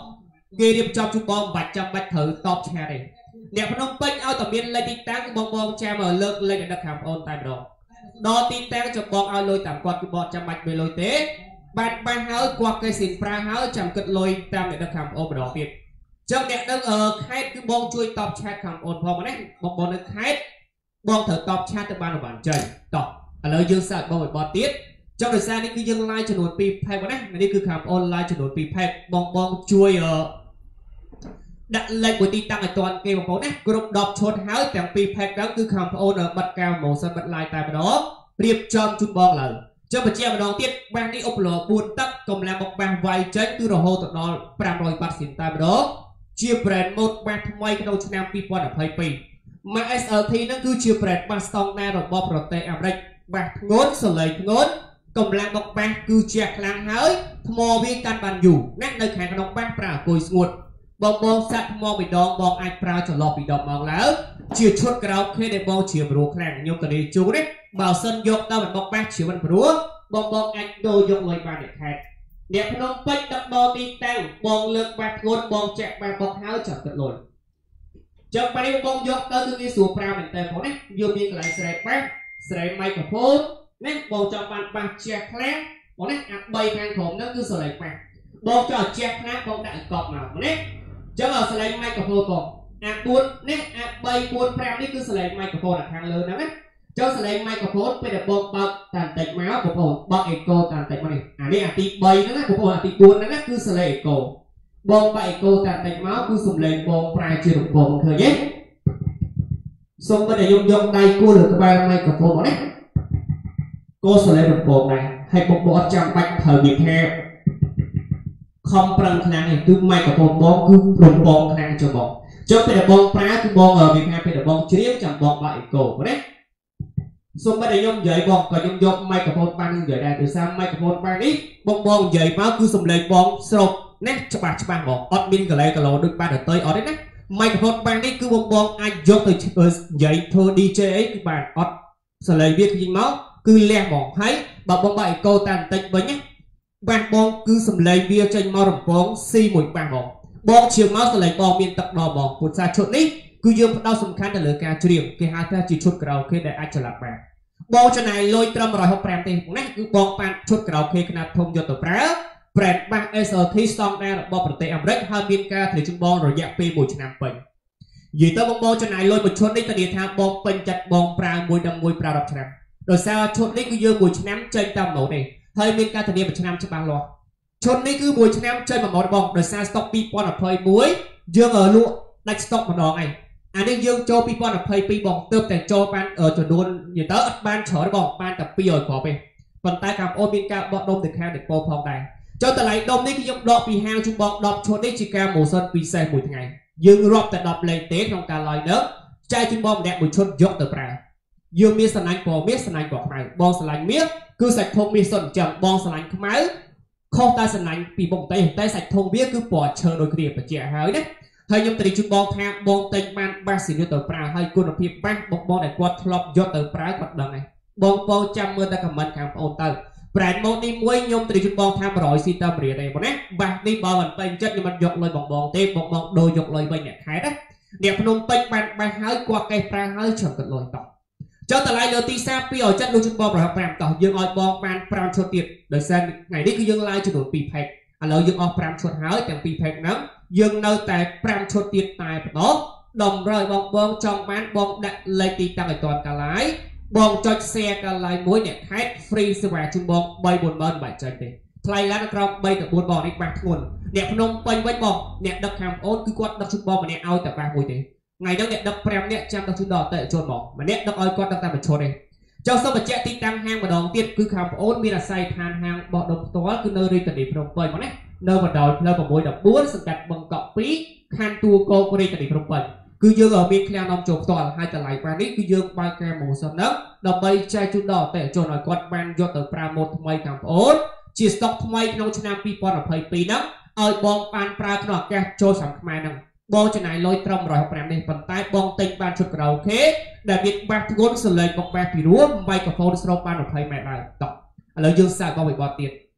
គេរៀបចំជូនបងបាច់ចាំបាច់ត្រូវតបឆាតទេអ្នកភ្នំពេញឲ្យតែមានលេខទីតាំងគឺបងបងចាំមកលើកលេខដឹកខាងបងអូនតែម្ដងដល់ទីតាំងចំបងឲ្យលុយតាមគាត់គឺបងចាំបាច់មានលុយទេបានបានហើយគាត់គេស៊ីនប្រាហើយចាំគិតលុយតាមអ្នកដឹកខាងបងអូនម្ដងទៀតចឹងអ្នកដឹកខេតគឺបងជួយតបឆាតខាងបងអូនផងណាបងបងនៅខេតបងត្រូវតបឆាតទៅបានបានចេញតោះឥឡូវយើងសាកបងឲ្យបត់ទៀតចុះដោយសារនេះគឺយើង live ចំនួនtwo ផេកណានេះគឺខាងបងអូន live ចំនួនtwoផេកបងបងជួយអឺដាក់លេខមួយទីតាំងឲ្យតាន់គេបងប្អូនណាគ្រប់ដប់ឈុតហើយទាំងពីរផេកហ្នឹងគឺខាងបងអូនបិទការម៉ូសិនបិទ live តែម្ដងរៀបចំជូនបងឡើយចុះបញ្ជាម្ដងទៀតបាសនេះឧបលោfourទឹកកម្លាំងមកបាសវាយចេញគឺរហូតដល់five hundredបាត់សៀនតែម្ដងជា brand mode បាសថ្មីក្នុងឆ្នាំtwenty twenty-two មក S L T ហ្នឹងគឺជា brand បាសស្តង់ដាររបស់ប្រទេសអាមេរិកបាសធ្ងន់សលេងធ្ងន់កម្លាំងមកបាសគឺជាខ្លាំងហើយថ្មវាកាន់បានយូរណាស់នៅខាងក្នុងបាសប្រើអង្គុយស្ងួតបងបងសាក់ថ្មម្ដងបងអាចប្រើចន្លោះពីtenម៉ោងឡើងជាឈុតក្រោកគេដែលបងជាព្រោះខ្លាំងខ្ញុំទៅនេះជូនទេបើសិនយកទៅមកបាសជាមិនព្រោះបងបងអាចដូរយកលុយបានអ្នកខេតអ្នកភ្នំពេញដឹកដល់ទីតាំងបងលើកបាសធ្ងន់បងចាក់បាសបុកហើយចាប់ទឹកលុយចុះបាយបងយកទៅគឺវាស្រួលប្រើមែនតើបងណាយកមានកន្លែងស្រែបាសស្រែមីក្រូហ្វូនណាបងចង់បានបាសជះខ្លាំងបងណាអាបីខាងក្រោមហ្នឹងគឺស្រែបាសបងចង់ជះខ្លាំងបងដាក់ឲ្យកប់មកណាចឹងសលេងមីក្រូហ្វូនបងអាfourនេះអាthree four fiveនេះគឺសលេងមីក្រូហ្វូនខាងលើហ្នឹងណាចុះសលេងមីក្រូហ្វូនពេលដែលបងបើកតាមតិចមកបងប្អូនបើកអេកូតាមតិចមកនេះអានេះអាទីthreeហ្នឹងណាបងប្អូនអាទីfourហ្នឹងណាគឺសលេងអេកូបងបើកអេកូតាមតិចមកគឺសំលេងបងប្រើជារំពងឃើញទេសូមតែខ្ញុំយកដៃគូលើក្បាលមីក្រូហ្វូនមកណាក៏សលេងរំពងដែរហើយបងប្អូនអត់ចាំបាច់ត្រូវនិយាយខំប្រឹងខ្លាំងនេះគឺម៉ៃក្រូហ្វូនបងគឺរំពងខ្លាំងចុះបងចុះពេលបងប្រើគឺបងវាថាពេលបងជ្រាបចាំបងបើកអេកូណាសូមតែខ្ញុំនិយាយបងក៏ខ្ញុំយកម៉ៃក្រូហ្វូនបាននិយាយដែរដោយសារម៉ៃក្រូហ្វូនបាននេះបងបងនិយាយមកគឺសំឡេងបងស្រូបណាច្បាស់ច្បាស់បងអត់មានកន្លែងកឡូដូចបានដតៃអត់ទេណាម៉ៃក្រូហ្វូនបាននេះគឺបងបងអាចយកទៅនិយាយធ្វើ D J អីគឺបានអត់សំឡេងវាគឺยิงមកគឺលះបងហើយបើបងបើកអេកូតាមបន្តិចវិញណាបាសបងគឺសំឡេងវាចេញមករំពងស៊ីមួយបាសបងបងជាមកសំឡេងបងមានទឹកដល់បងពុទ្ធសាឈុតនេះគឺយើងផ្ដោតសំខាន់ទៅលើការច្រៀងគេហៅថាជាឈុតក្រៅគេដែលអាចចល័តបានបងចំណាយលុយត្រឹមone hundred sixty-fiveទេណាគឺបងបានឈុតក្រៅគេខ្នាតធំយកទៅប្រើ brand បាស S L T ស្តង់ដាររបស់ប្រទេសអាមេរិកហើយមានការធ្វើជូនបងរយៈពេលoneឆ្នាំពេញនិយាយទៅបងបងចំណាយលុយមួយឈុតនេះធានាថាបងពេញចិត្តបងប្រើមួយដល់មួយប្រើtenឆ្នាំដោយសារឈុតនេះគឺយើងមួយឆ្នាំចេញតាមម៉ូតទេហើយមានការធានាមួយឆ្នាំច្បាស់លាស់ឈុតនេះគឺមួយឆ្នាំចេញមួយម៉ូតបងដោយសារ stock twenty twenty-one យើងលក់ដាច់ stock ម្ដងឯងអានេះយើងចូលtwenty twenty-twoបងទើបតែចូលបានចំនួននិយាយទៅអត់បានច្រើនបងបានតែtwo hundredគ្រាប់ទេប៉ុន្តែកាំអូនមានការបោះដុំទៅខាងដេប៉ូផងដែរចុះតម្លៃដុំនេះគឺខ្ញុំដកពីហាងជូនបងtenឈុតនេះជាការម៉ូសិនពិសេសមួយថ្ងៃយើងរាប់តែtenលេខទេក្នុងការ live នេះចែកជូនបងម្នាក់មួយឈុតយកទៅប្រើយើងមានស្រឡាញ់ពណ៌មាសស្រឡាញ់ពណ៌ខ្មៅបងស្រឡាញ់មាសគឺសាច់ធំមាសសុទ្ធអញ្ចឹងបងស្រឡាញ់ខ្មៅខុសតែស្រឡាញ់ពីបងតែតែសាច់ធំវាគឺពណ៌ឈើដូចគ្នាបញ្ជាក់ហើយណាហើយខ្ញុំត្រូវជូនបងថាបងតែងបានបាសស៊ីនទៅប្រើហើយគុណភាពបាសបងបងដែលគាត់ធ្លាប់យកទៅប្រើគាត់ដឹងហើយបងបងចាំមើលតែ comment ខាងបងអូនទៅ brand mode នេះមួយខ្ញុំត្រូវជូនបងថាone hundredស៊ីតាមរៀលទេបងណាបាសនេះបើមិនពេញចិត្តខ្ញុំមិនយកលុយបងបងទេបងបងដូរយកលុយវិញអ្នកខេតណាអ្នកភ្នំពេញបានបាសហើយគាត់កេះប្រើហើយចាំគាត់លុយតោះចុះតម្លៃលើទីផ្សារពីឲ្យចិត្តលោកជូនបងone hundred fiveតោះយើងឲ្យបងបានfiveឈុតទៀតដោយសារថ្ងៃនេះគឺយើង live ចំនួនtwoផេកឥឡូវយើងអស់fiveឈុតហើយទាំងtwoផេកហ្នឹងយើងនៅតែfiveឈុតទៀតតែបន្តតម្រូវបងបងចង់បានបងដាក់លេខទីតាំងឲ្យតាន់កាឡាយបងចុច share កាឡាយមួយអ្នកខេត free សេវាជូនបងthree fourម៉ឺនបាច់ចេញទេថ្លៃឡើងក្រោមthree to fourបងនេះបាសធ្ងន់អ្នកភ្នំពេញវិញបងអ្នកដឹកខាងអូនគឺគាត់ដឹកជូនបងម្នាក់ឲ្យតែបាសមួយទេថ្ងៃហ្នឹងអ្នកដឹកfiveនាក់ចាំដឹកជូនដល់អតិថិជនហ្មងម្នាក់ដឹកឲ្យគាត់ដឹកតែមួយឈុតទេចុះសូមបញ្ជាក់ទីតាំងហាងម្ដងទៀតគឺខាងប្អូនមានអាស័យដ្ឋានហាងបោះដុំផ្ទាល់គឺនៅរាជធានីភ្នំពេញមកណានៅបណ្ដោយផ្លូវsix one fourសង្កាត់បឹងកក់twoខណ្ឌទួលគោករាជធានីភ្នំពេញគឺយើងមានឃ្លាំងនាំចូលផ្ទាល់ហើយតម្លៃបាននេះគឺយើងបើកការម៉ូសិនហ្នឹងដើម្បីចែកជូនដល់អតិថិជនឲ្យគាត់បានយកទៅប្រើម៉ូតថ្មីខាងប្អូនជាស្តុកថ្មីក្នុងឆ្នាំtwenty twenty-twoហ្នឹងឲ្យបងបានប្រើក្នុងឱកាសចូលឆ្នាំខ្មែរហ្នឹងបងចំណាយលុយត្រឹមone hundred fiftyនេះប៉ុន្តែបងទិញបានឈុតក្រៅអូខេដែលមានបាសធ្ងន់សលេងបងបាសពីរួមមីក្រូហ្វូនស្រូបបានtwentyម៉ែត្រដែរតោះឥឡូវយើងសាកបងវិបត្តិទៀត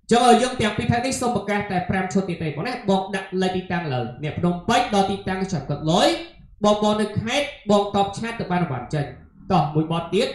cho ở dương tiệm pin này xong một cái tại pram cho tiền này bọn này bọc đặt lại đi tăng lời nè đồng bách đo đi tăng chọn cật lối bọc bọc được hết bọc top chat từ ban bản chân tỏ một bọt tiết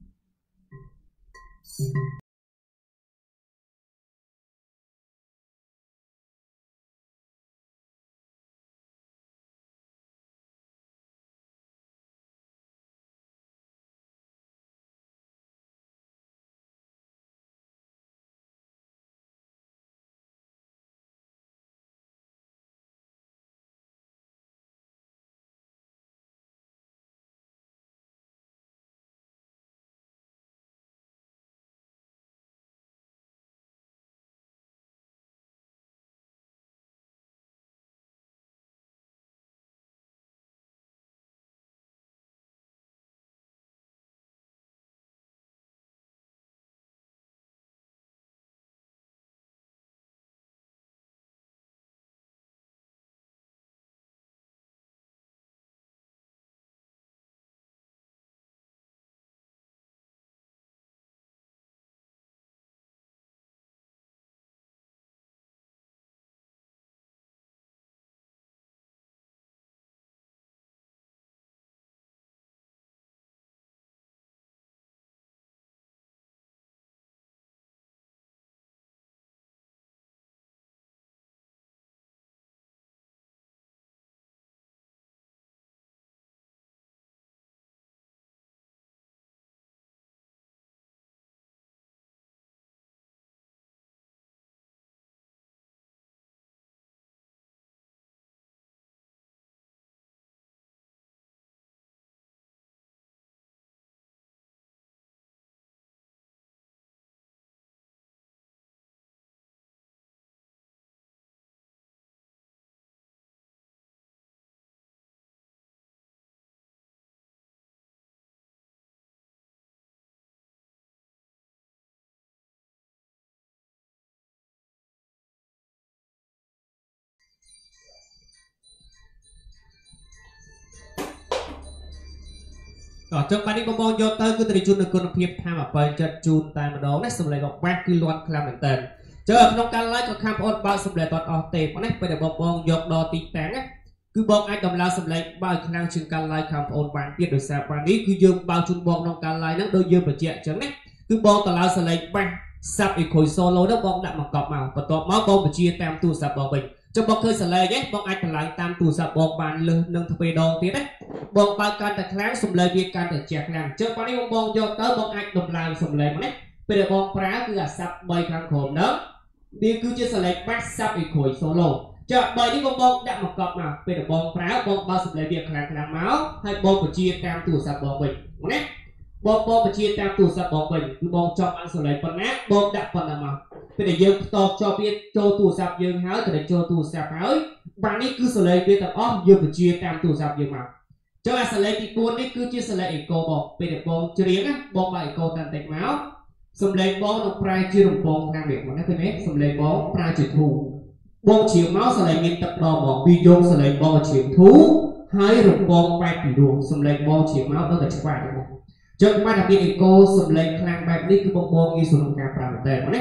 ต่อจากไปนี้บอลโยเตอร์คือตรีจุนในคุณภาพทำแบบไปจัดจูนตายมาดองนั่นสำเร็จออกแบกคือล้วนคลำเหมือนเดิมเจอขนมการไล่กับคำอดบาสำเร็จตอนออกเตะนั่นไปเดี๋ยวบอลยกดอตีแตงคือบอลไอ้กำลังสำเร็จบาคลำจึงการไล่คำอดบางเพียรโดยสารวันนี้คือยืมบาจุนบอลนองการไล่นั้นโดยยืมไปเจี๊ยจังนั่นคือบอลตลาดสำเร็จบางซับอีกคนโซโล่แล้วบอลดักมากรอบมาประตูม้าบอลไปเจี๊ยตามตัวซับบอลไปจะบอลเคยสลายเนี่ยบอลไอ้ตลาดตามตัวซับบอลบานเลยหนึ่งทวีดองตีได้บอลบางการแต่ครั้งสมเลยมีการแต่แจกแรงเจอปานี้บอลโยเตอร์บอลไอ้ดมลายสมเลยมันเนี่ยเป็นบอลพระคือซับใบครั้งโขมเนาะดีคือจะสลายแบ็กซับอีกคนโซโล่จะใบนี้บอลบอลดักมากรอบมาเป็นบอลพระบอลบอลสมเลยมีครั้งครั้งเมาส์ให้บอลไปเชียร์ตามตัวซับบอลไปมันเนี่ยบอลบอลไปเชียร์ตามตัวซับบอลไปคือบอลจอมอันสลายปนนะบอลดักปนมาเป็นเดี๋ยวตอกจอเปียโจตัวซับยืนหายแต่เดี๋ยวโจตัวซับหายบางนี้คือสลายเป็นแต่อ้อมยืนไปเชียร์ตามตัวซับยืนมาเจ้าสลายที่ตัวนี้คือชื่อสลายเอกโกบอกเป็นบอลเฉียงนะบอลใบโกตันเต็กเมาส์สมเลยบอลนกปลายชื่อลงบอลทางเด็กมันนั่นคือเนี้ยสมเลยบอลปลายจุดทูบอลเฉียงเมาส์สลายมีตับดอบอกวิโยงสลายบอลเฉียงทูให้ลงบอลไปปีดวงสมเลยบอลเฉียงเมาส์ตั้งแต่จังหวะนั้นจนมาดับเบิลเอกโกสมเลยคลางแบบนี้คือบอลบอลมีส่วนของการปราบแต่มันเนี้ย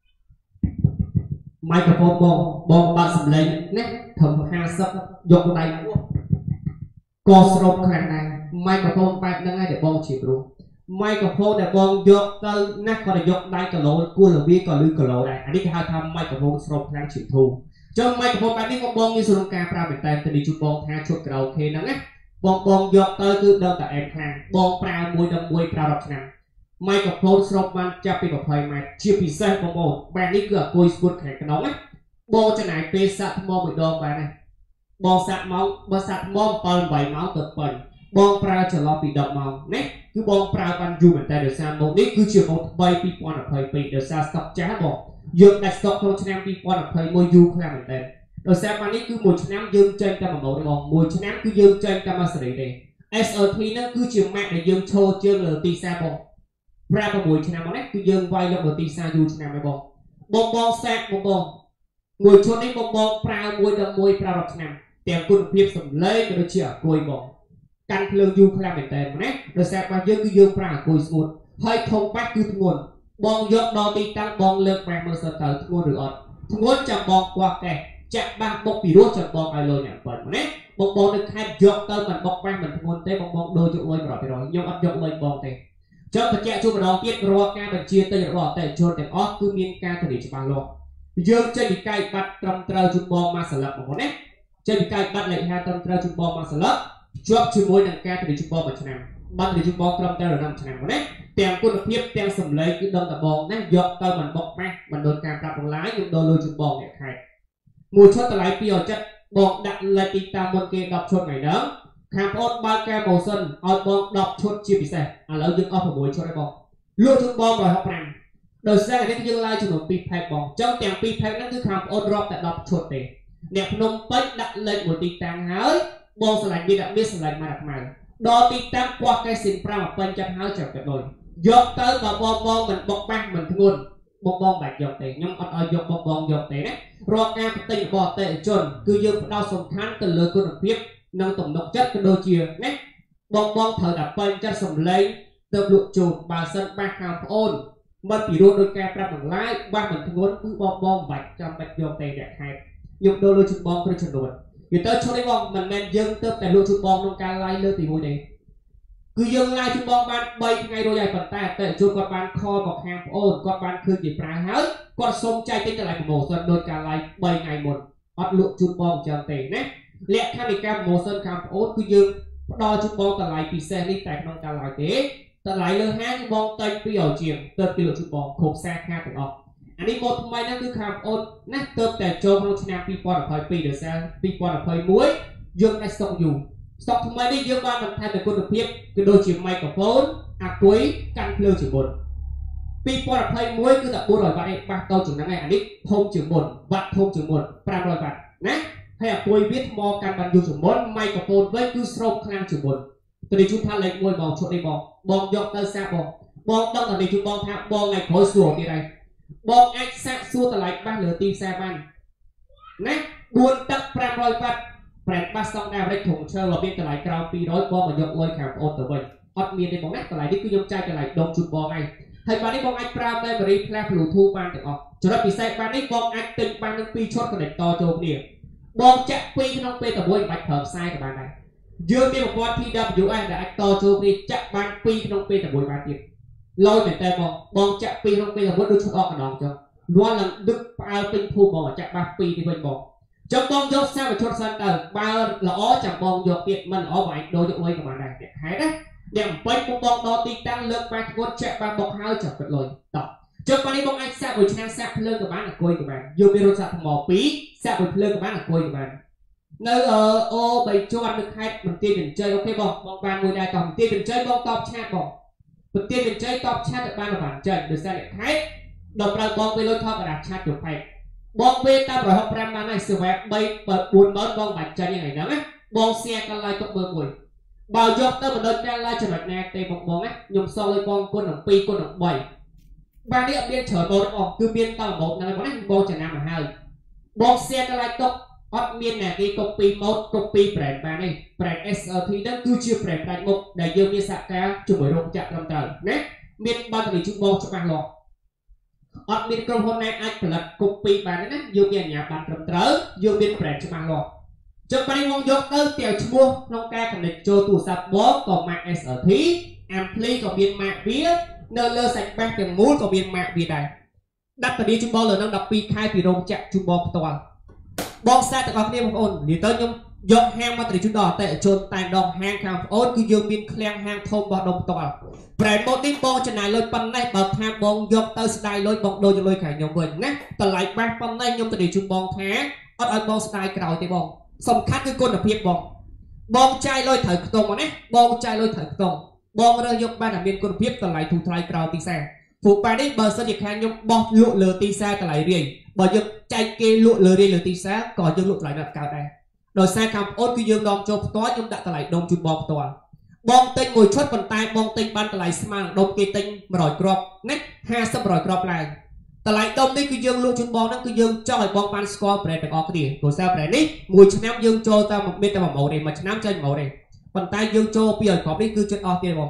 ไมโครโฟนบอลบอลบาสมเลยเนี้ยทำห้าซับยกได้กอสโลคลางนั้นไมโครโฟนแบบนั้นไงเดี๋ยวบอลเฉียงรู้ไมโครโฟนเดี๋ยวบอลยกก็นักก็ได้ยกได้กับโลกู้หรือวิ่งก็ลื่นกับโลได้อันนี้คือทำไมโครโฟนสโลคลางเฉียงทูจนไมโครโฟนแบบนี้บอลมีส่วนของการปราบแต่แต่ดีจุดบอลแทนชุดกระโดดเคนั้นนะบอลบอลยกเตอร์คือเดินแต่แอบคลางบอลปลามวยดำมวยปลาดอกนั้นไมโครโฟนสโลมันจะเป็นแบบไฟมาเชียร์พิเศษของบอลแบบนี้เกือบกุยสกุลแข่งกันน้องไหมบอลจะไหนเปสัตมองไปดองไปนะบอลสัตมองบอลสัตมองเปิลใบเมาส์เกิดเปิลบอลปลาจะรอปีดอกเมาส์เนี่ยคือบอลปลาบันยูเหมือนแต่เดี๋ยวซาโมนี่คือเชียร์บอลใบปีปอนด์ไฟปีเดี๋ยวซาสต็อกจ้าบอกยืมแต่สต็อกของชนะปีปอนด์ไฟมวยยูขนาดเหมือนแต่เดี๋ยวซาวันนี้คือมวยชนะยืมเจนกันมาบอกมองมวยชนะคือยืมเจนกันมาเสด็จเลย เอส แอล ที นั่นคือเชียร์แม็กในยืมโชว์เจอเลยตีซาบอกปลาประมวยชนะมันเนี่ยคือยืมไวแล้วบอลตีซายูชนะไม่บอกบอลบอลแซกบอลบอลมวยชนนี้บอลบอลปลามวยดำมวยปลาดอกชนะแต่คุณเพียบสมเลยก็เชียร์กุยบอกการเพลิงยูขนาดเหมือนแต่มันเนี่ยเดี๋ยวแซกมาเยอะคือยืมปลากุยสมุดให้ทงแป๊กคือทงวนបងយកដល់ទីតាំងបងលើកប្រាំមើលសិនទៅធ្ងន់ឬអត់ធ្ងន់ចាំបងខ្វះកេះចាក់បាសបុកពីរោះចាំបងឲ្យលុយអ្នកប៉ិនណាបងបងនៅខេត្តយកទៅមិនបុកប្រាំមិនធ្ងន់ទេបងបងដូរយកលុយប្រហែលខ្ញុំអត់យកលុយបងទេចុះបញ្ជាក់ជួបម្ដងទៀតរាល់ការបញ្ជាទិញរបស់អតិថិជនទាំងអស់គឺមានការធានាច្បាស់លាស់យើងចេញពីកាយបាត់ត្រឹមត្រូវជូនបងមកសន្លឹកបងណាចេញពីកាយបាត់លេខហាត្រឹមត្រូវជូនបងមកសន្លឹកជាប់ជាមួយនឹងការធានាជូនបងមួយឆ្នាំបាត់ធានាជូនបងត្រឹមត្រូវដល់ឆ្នាំបងណាទាំងគុណភាពទាំងសម្លេងគឺដឹងតែបងណាយកទៅមិនបុកម៉ាស់មិនដូចការប្រាប់ទាំងឡាយខ្ញុំដូរលុយជូនបងអ្នកខេត្តមួយឈុតតម្លៃពីរអចិត្តបងដាក់លេខទីតាំងមុនគេដប់ឈុតថ្ងៃហ្នឹងខាងប្អូនបើកកែម៉ូសិនឲ្យបងដប់ឈុតជាពិសេសឥឡូវយើងអស់៦ឈុតហើយបងលក់ជូនបងមួយរយប្រាំដោយសារតែយើងឡាយចំនួនពីរផែកបងអញ្ចឹងទាំងពីរផែកហ្នឹងគឺខាងប្អូនរាប់តែដប់ឈុតទេអ្នកភ្នំពេញដាក់លេខមួយទីតាំងហើយបងឆ្លាញ់មានដាក់មានឆ្លាញ់មកដាក់ខ្មៅដល់ទីតាំងពោះកែស៊ីនប្រាំពេញចិត្តហើយចាប់ទៅដូចយកទៅបើបងបងមិនបុកបាស់មិនធ្ងន់បងបងបាច់យកទេខ្ញុំអត់ឲ្យយកបងបងយកទេណារាល់ការផ្ទៃរបស់អតិថិជនគឺយើងផ្ដោតសំខាន់ទៅលើគុណភាពនិងទំនុកចិត្តក៏ដូចជាណាបងបងត្រូវតែពេញចិត្តសម្លេងទៅលក់ជូនបើសិនបាសខាងប្អូនមិនពីរោះដោយការប្រាប់ទាំងឡាយបាសមិនធ្ងន់គឺបងបងបាច់ចាំបាច់យកទេអ្នកខេត្តខ្ញុំដូរលុយជូនបងព្រឹកចំនួននិយាយទៅឈុតនេះបងមិនមែនយើងទៅតែលក់ជូនបងក្នុងការឡាយលើទីមួយទេគឺយើងឡាយជូនបងបានបីថ្ងៃរួចហើយប៉ុន្តែអតិថិជនគាត់បានខលមកខាងប្អូនគាត់បានឃើញគេប្រើហើយគាត់សុំចែកទិញតម្លៃប្រម៉ូសិនដោយការឡាយបីថ្ងៃមុនអត់លក់ជូនបងអញ្ចឹងទេណាលក្ខខណ្ឌនៃការប្រម៉ូសិនខាងប្អូនគឺយើងផ្ដល់ជូនបងតម្លៃពិសេសនេះតែក្នុងការឡាយទេតម្លៃលើហាងបងតែងពីររយជាងទៅពីលក់ជូនបងគ្រប់សាខាទាំងអស់អានេះម៉ូដថ្មីហ្នឹងគឺខាងប្អូនណាទៅតែចូលក្នុងឆ្នាំពីរពាន់ยี่สิบสองដោយសារពីរពាន់ยี่สิบเอ็ดយើងដាច់ស្តុកយូរស្តុកថ្មីនេះយើងបានបន្ថែមនូវគុណភាពគឺដូចជាមីក្រូហ្វូនអាគុយកាន់ភ្លើងជាមុនពីរពាន់ยี่สิบเอ็ดគឺតែbốnរយវ៉ាត់ឯងបាសតូចជាងហ្នឹងឯងអានេះធំជាងមុនវ៉ាត់ធំជាងមុនប្រាំរយវ៉ាត់ណាហើយអាគុយវាថ្មកាន់បានយូរជាងមុនមីក្រូហ្វូនវិញគឺស្រោបខ្លាំងជាងមុនទៅនេះជួនថាលេខមួយបងឈុតនេះបងបងយកទៅសាកបងបងដឹងតែនេះជួនបងថាបងថ្ងៃក្រោយសួរទៀតហើយបងអាចសាកសួរតម្លៃបាសលើទីផ្សារបានណាបួនទឹកប្រាំរយវ៉ាត់ប្រែបាសស្តង់ដារអាមេរិកធំឈើរបស់មានតម្លៃក្រោមពីររយបងមកយកលុយខាងប្អូនទៅវិញអត់មានទេបងណាតម្លៃនេះគឺខ្ញុំចាយតម្លៃដងជូនបងហើយហើយបាទនេះបងអាចប្រើ memory flash bluetooth បានទាំងអស់ចំណុចពិសេសបាទនេះបងអាចទិញបាននឹងពីរឈុត connect តចូលគ្នាបងចាក់ពីរក្នុងពេលតែមួយមិនបាច់ប្រើខ្សែក៏បានដែរយើងមានប្រព័ន្ធ P W S ដែលអាចតចូលគ្នាចាក់បានពីរក្នុងពេលតែមួយបានទៀតលយមែនតើបងបងចាក់ពីរក្នុងពេលតែមួយដូចឈុតអកកណ្ដងចុះលាន់ឡើងដឹកផ្អើលពេញភូមិបងចាក់បាសពីរនេះវិញបងចាំបងយកសាវឈុតសិនទៅបើល្អចាំបងយកទៀតមិនល្អបងអាចដូរយកលុយក៏បានដែរអ្នកខែណាអ្នកអំពេញបងបងដល់ទីតាំងលើកបាសធ្ងន់ចាក់បាសបុកហើយចាប់គាត់លុយតោះចុះបងនេះបងអាចសាក់មួយឆ្នាំសាក់ភ្លើងក៏បានអគុយក៏បានយកមានរថសាក់ថ្មពីរសាក់មួយភ្លើងក៏បានអគុយក៏បាននៅអូបីជាប់នៅខេត្តបន្ទាយមានជ័យអូខេបងបងបានមួយដែរតោះបន្ទាយមានជ័យបងតបឆាតបងបន្ទាយមានជ័យតបឆាតទៅបានបានចេញដោយសារអ្នកខេត្តដល់ប្រើបងពេលលុយថតកណ្ដាស់ឆាតទៅផែកបងពេលតាមរយៈប្រាំបានហើយសវ៉ែបីបើបួនម៉ឺនបងបាច់ចាញ់យ៉ាងហ្នឹងណាបងសៀកន្លាយទុកមើលមួយបើយកទៅបណ្ដោយការឡាយចំណុចណាទេបងបងណាខ្ញុំសងឲ្យបងគុណដល់ពីរគុណដល់បីបាទនេះអត់មានច្រើនម៉ូតបងគឺមានតែម៉ូតហ្នឹងបងណាបងចំណាំមកហើយបងសៀកន្លាយទុកអត់មានណាគេ copy ម៉ូត copy brand បានទេ brand S L T ហ្នឹងគឺជា brand ផ្ដាច់មុខដែលយើងមានសហការជាមួយរោងចក្រត្រឹមត្រូវណាមានបានទៅជូនបងច្បាស់លាស់អត់មានក្រុមហ៊ុនណាអាចផលិត copy បានទេណាយើងមានអាជ្ញាប័ណ្ណត្រឹមត្រូវយើងមាន brand ច្បាស់លាស់ចុះពេលមកយកទៅតែឈ្មោះក្នុងការ connect ចូលទូរស័ព្ទបងក៏ mark S L T ampli ក៏មាន mark វានៅលើសាច់បាសទាំងមូលក៏មាន mark វាដែរដាក់តានីជូនបងលើនឹងដប់ពីរខែពីរោងចក្រជូនបងផ្ទាល់បងសាទាំងអស់គ្នាបងប្អូននិយាយទៅខ្ញុំយកហាងមកត្រីជូនដល់អតិថិជនតែម្ដងហាងខាងបងប្អូនគឺយើងមានឃ្លាំងហាងធំរបស់ដុំផ្ទាល់ប្រែម៉ូតនេះបងចំណាយលុយប៉ុណ្ណេះបើថាបងយកទៅស្ដាយលុយបងដូរយកលុយខាងខ្ញុំវិញណាតម្លៃបាសប៉ុណ្ណេះខ្ញុំត្រីជូនបងថាអត់ឲ្យបងស្ដាយក្រោយទេបងសំខាន់គឺគុណភាពបងបងចាយលុយត្រូវខ្ទង់មកណាបងចាយលុយត្រូវខ្ទង់បងរើសយកបានតែមានគុណភាពតម្លៃធូរថ្លៃក្រោយទីផ្សារព្រោះបែរនេះបើសិនជាខាងខ្ញុំបោះលក់លើទីផ្សារតម្លៃរាយបើយើងចែកគេលក់លើរាយលើទីផ្សារក៏យើងលក់តម្លៃដល់កើតដែរដោយសារខាងប្អូនគឺយើងនាំចូលផ្ទាល់ខ្ញុំដាក់តម្លៃដុំជូនបងផ្ទាល់បងទិញមួយឈុតប៉ុន្តែបងទិញបានតម្លៃស្មើនឹងដុំគេទិញmột trămគ្រាប់ណាห้าสิบ một trămគ្រាប់ឡើងតម្លៃដុំនេះគឺយើងលក់ជូនបងហ្នឹងគឺយើងចង់ឲ្យបងបានស្គាល់ brand ទាំងអស់គ្នាព្រោះសារ brand នេះមួយឆ្នាំយើងចូលតាមមានតែមួយម៉ូតទេមួយឆ្នាំចេញម៉ូតទេប៉ុន្តែយើងចូលពីឲ្យគ្រាប់នេះគឺចិត្តអស់ទៀតបង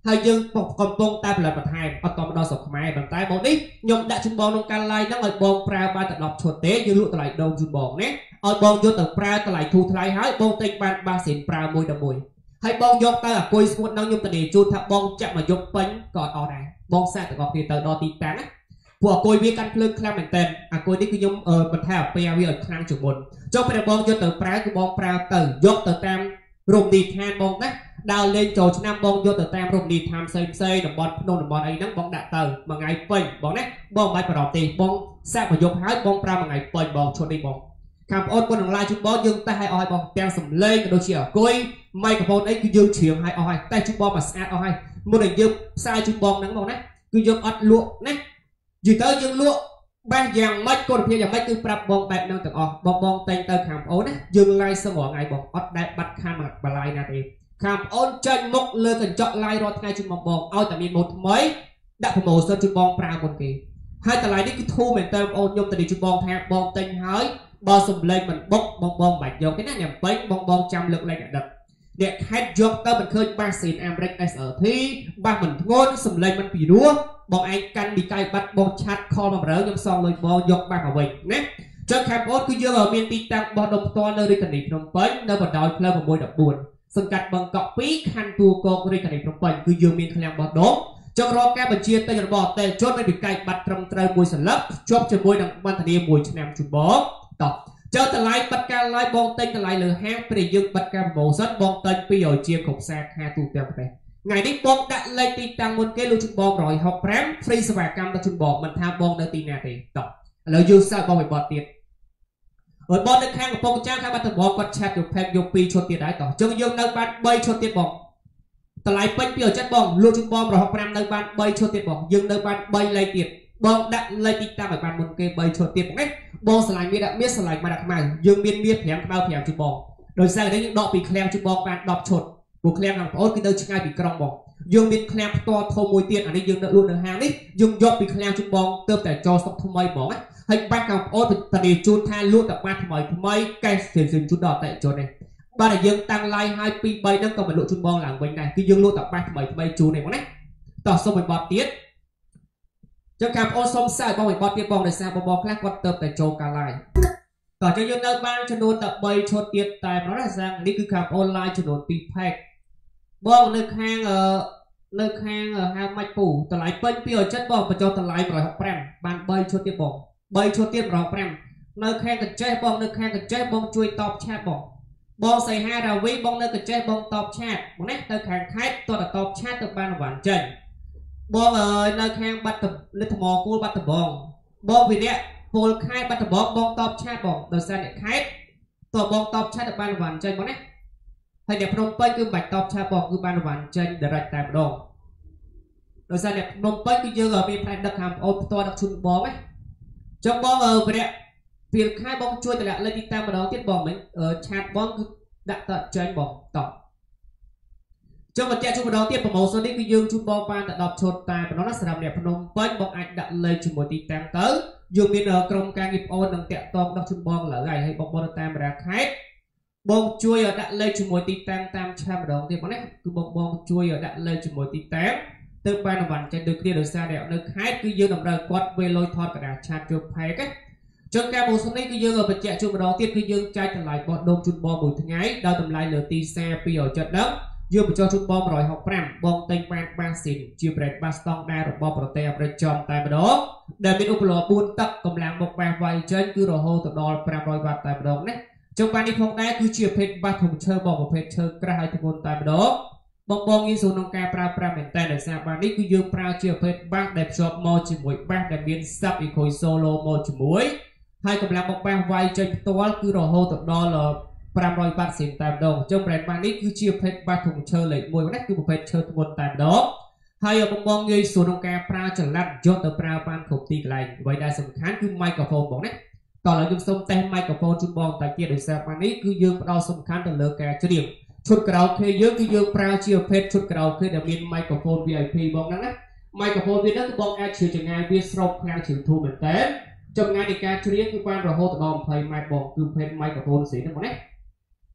ហើយយើងកំពុងតែផលិតបន្ថែមអត់តមកដល់ស្រុកខ្មែរប៉ុន្តែបងនេះខ្ញុំដាក់ជូនបងក្នុងការ live ហ្នឹងឲ្យបងប្រើបានតែដប់ឈុតទេយើងលក់តម្លៃដូងជូនបងណាឲ្យបងយកទៅប្រើតម្លៃធូរថ្លៃហើយបងទិញបានបាសៀនប្រើមួយដល់មួយហើយបងយកទៅអាគុយស្ងួតនឹងខ្ញុំទៅជូនថាបងចាក់មកយកពេញក៏អត់ដែរបងសាកទាំងអស់គ្នាទៅដល់ទីតាំងណាព្រោះអាគុយវាកាន់ភ្លើងខ្លាំងមែនតើអាគុយនេះគឺខ្ញុំបន្ថែមអាពេលវាឲ្យខ្លាំងជាងមុនចុះពេលបងយកទៅប្រើគឺបងប្រើទៅយកទៅតាមរមណីយដ្ឋានបងណាដើរលេងចូលឆ្នាំបងយកទៅតាមរមណីយដ្ឋានផ្សេងផ្សេងតំបន់ភ្នំតំបន់អីហ្នឹងបងដាក់ទៅមួយថ្ងៃពេញបងណាបងមិនបាច់បារម្ភទេបងសាកមកយកហើយបងប្រើមួយថ្ងៃពេញបងឈុតនេះបងខាងប្អូនគាត់នឹងឡាយជូនបងយើងតេស្តឲ្យអស់ហើយបងទាំងសំឡេងក៏ដូចជាអាគុយម៉ៃក្រូហ្វូនអីគឺយើងច្រៀងឲ្យអស់ហើយតេស្តជូនបងមកស្អាតអស់ហើយមុននឹងយើងផ្សាយជូនបងហ្នឹងបងណាគឺយើងអត់លក់ណាយីទៅយើងលក់បែបយ៉ាងម៉េចគុណភាពយ៉ាងម៉េចគឺប្រាប់បងបែបហ្នឹងទាំងអស់បងបងតែងទៅខាងប្អូនណាយើងឡាយសឹងរាល់ថ្ងៃបងអត់ដែលបាត់ខានមកបន្លាយណាទេខាងប្អូនចេញមុខលើកញ្ចក់ឡាយរាល់ថ្ងៃជូនបងបងឲ្យតែមានម៉ូតថ្មីដាក់ប្រម៉ូសិនជូនបងប្រើមុនគេហើយតម្លៃនេះគឺធូរមែនតើបងប្អូនខ្ញុំទៅជូនបងថាបងតែងហើយបើសំឡេងមិនបុកបងបងមិនបាច់យកទេណាញ៉ាំពេញបងបងចាំលើកលែងអតីតអ្នកខេតយកទៅមិនឃើញបាសស៊ីនអាមេរិក เอส แอล ที បាសមិនធ្ងន់សំឡេងមិនពីរោះបងឯងកាន់មីកាយបាត់បងឆាត់ខលបំរើខ្ញុំសងលុយបងយកបាសមកវិញណាចុះខាងប្អូនគឺយើងមានទីតាំងបោះដុំផ្ទាល់នៅរាជធានីភ្នំពេញនៅបណ្ដោយផ្លូវ៦១៤សង្កាត់បឹងកក់ពីរខណ្ឌទួលគោករាជធានីភ្នំពេញគឺយើងមានឃ្លាំងបោះដុំចុះរកការបញ្ជាទិញរបស់អតិថិជនមានមីកាយបាត់ត្រឹមត្រូវមួយសន្លឹកជាប់ជាមួយនឹងប័ណ្ណធានាមួយឆ្នាំជូនបងតោះចុះតម្លៃបាត់ការឡាយបងទិញតម្លៃលើហាងពេលយើងបាត់ការប្រម៉ូសិនបងទិញពីរយជាងគ្រប់សាខាទូទាំងប្រទេសថ្ងៃនេះបងដាក់លេខទីតាំងមុនគេលុយជូនបងmột trăm sáu mươiប្រាំ free សេវាកម្មដល់ជូនបងមិនថាបងនៅទីណាទេតោះឥឡូវយើងសាកបងវិបត្តិទៀតហើយបងនៅខាងកំពង់ចាមខាងបាត់ដំបងគាត់ឆាត់យកផេកយកពីរឈុតទៀតដែរតោះចុះយើងនៅបានបីឈុតទៀតបងតម្លៃពេញពីរចិត្តបងលុយជូនបងmột trăm sáu mươiប្រាំនៅបានបីឈុតទៀតបងយើងនៅបានបីលេខទៀតបងដាក់លេខទីតាំងឲ្យបានមុនគេបីឈុតទៀតបងណាបងឆ្លាញ់មានដាក់មានឆ្លាញ់មកដាក់ខ្មៅយើងមានមានប្រាំក្តៅប្រាំជូនបងដោយសារតែយើងដកពីឃ្លាំងជូនបងបានដប់ឈុតព្រោះឃ្លាំងខាងប្អូនគឺនៅឆ្ងាយពីក្រុងបងយើងមានឃ្លាំងផ្ទាល់ធំមួយទៀតអានេះយើងនៅលក់នៅហាងនេះយើងយកពីឃ្លាំងជូនបងទៅតែចូលស្តុកថ្មីបងណាហើយបាច់ខាងប្អូនតានីជូនថាលក់តែបាត់ថ្មីថ្មីកែស្ទើរជូនដល់អតិថិជននេះបាទតែយើងតាំងឡាយឲ្យពីរបីហ្នឹងក៏មកលក់ជូនបងឡើងវិញដែរគឺយើងលក់តែបាត់ថ្មីថ្មីជូននេះបងណាតោះសុំឲ្យបត់ទៀតចុះខាងប្អូនសុំសាយបងឲ្យបត់ទៀតបងដោយសារបងបងខ្លះគាត់ទៅតែចូលការឡាយតោះចុះយើងនៅបានចំនួនតែបីឈុតទៀតតែប្រហែលសារនេះគឺខាងប្អូនឡាយចំនួនពីរផេកបងនៅខាងនៅខាងហៅម៉ាច់ពូតម្លៃពេញពីរយចិត្តបងបញ្ចុះតម្លៃmột trăm sáu mươiប្រាំបានបីឈុតទៀតបងបីឈុតទៀតmột trăm sáu mươiប្រាំនៅខាងកញ្ចេះបងនៅខាងកញ្ចេះបងជួយតបឆាតបងបងសៃហារាវីបងនៅកញ្ចេះបងតបឆាតបងណាទៅខាងខេត្តតតតបឆាតទៅបានរង្វាន់ចេញបងអើយនៅខាងបាត់លិទ្ធមគូលបាត់ដំបងបងវិរៈពលខេត្តបាត់ដំបងបងតបឆាតបងដោយសារអ្នកខេត្តតបបងតបឆាតទៅបានរង្វាន់ចេញបងណាហើយអ្នកភ្នំពេញគឺបាច់តបឆាតបងគឺបានរង្វាន់ចេញ direct តែម្ដងដោយសារអ្នកភ្នំពេញគឺយើងមានផ្នែកដឹកខាងប្អូនផ្ទាល់ដឹកជូនបងណាចុះបងវិរៈពេលខែបងជួយតម្លាក់លេខទីតាំងម្ដងទៀតបងមិញឆាតបងគឺដាក់តចេញបងតបចុះមកចាក់ជូនម្ដងទៀតប្រម៉ូសិននេះគឺយើងជូនបងបានតែដប់ឈុតតែប៉ុណ្ណោះណាសម្រាប់អ្នកភ្នំពេញបងអាចដាក់លេខជាមួយទីតាំងទៅយើងមានក្រុមការងារប្អូននឹងតាក់ទងដល់ជូនបងឡើយហើយបងបងនៅតាមរាខេត្តបងជួយដាក់លេខជាមួយទីតាំងតាមឆាតម្ដងទៀតបងណាគឺបងបងជួយដាក់លេខជាមួយទីតាំងទៅបានរង្វាន់ចេញដូចគ្នាដោយសារតែនៅខេត្តគឺយើងតម្រូវគាត់វេលុយថតកណ្ដាលឆាតជោគផែកណាចុះការម៉ូសិននេះគឺយើងបញ្ជាក់ជូនម្ដងទៀតគឺយើងចែកតម្លៃបោះដុំជូនបងមួយថ្ងៃដោយតម្លៃលើទីផ្សារពីរយចិត្តហ្នឹងយើងបញ្ចុះជូនបងmột trăm sáu mươiប្រាំបងទិញបានបាសស៊ីនជាប្រេតបាសស្តង់ដាររបស់ប្រទេសអាមេរិកចំតែម្ដងដែលមានឧបករណ៍បួនទឹកកម្លាំងមកបាសវាយចេញគឺរហូតដល់ប្រាំរយវ៉ាត់តែម្ដងណាចុះបាននេះផងដែរគឺជាប្រភេទបាសធំឈើបងប្រភេទឈើក្រាស់ហើយធ្ងន់តែម្ដងបងបងងាយស្រួលក្នុងការប្រើប្រាស់មែនតើដោយសារបាននេះគឺយើងប្រើជាប្រភេទបាសដែលភ្ជាប់មកជាមួយបាសដែលមាន sub echo solo មកជាមួយហើយកម្លាំងមកបាសវាយចេញផ្ទាល់គឺរហូតដល់ប្រាំរយវ៉ាត់សៀនតែម្ដងចុះប្រេតបាននេះគឺជាប្រភេទបាសធំឈើលេខមួយណាគឺប្រភេទឈើធ្ងន់តែម្ដងហើយបងបងងាយស្រួលក្នុងការប្រើចល័តយកទៅប្រើបានគ្រប់ទីកន្លែងអ្វីដែលសំខាន់គឺ microphone បងណាតោះឥឡូវខ្ញុំសូមតេស្ត microphone ជូនបងតែទៀតដោយសារបាននេះគឺយើងផ្ដោតសំខាន់ទៅលើការច្រៀងឈុត karaoke យើងគឺយើងប្រើជាប្រភេទឈុត karaoke ដែលមាន microphone វី ไอ พี បងហ្នឹងណា microphone វាហ្នឹងគឺបងអាចជ្រៀងចង្អាយវាស្រូបខ្លាំងជ្រៀងធូរមែនតើចម្ងាយនៃការច្រៀងគឺបានរហូតដល់ยี่สิบម៉ែត្របងគឺប្រភេទ microphone ស្រីហ្នឹងបងណា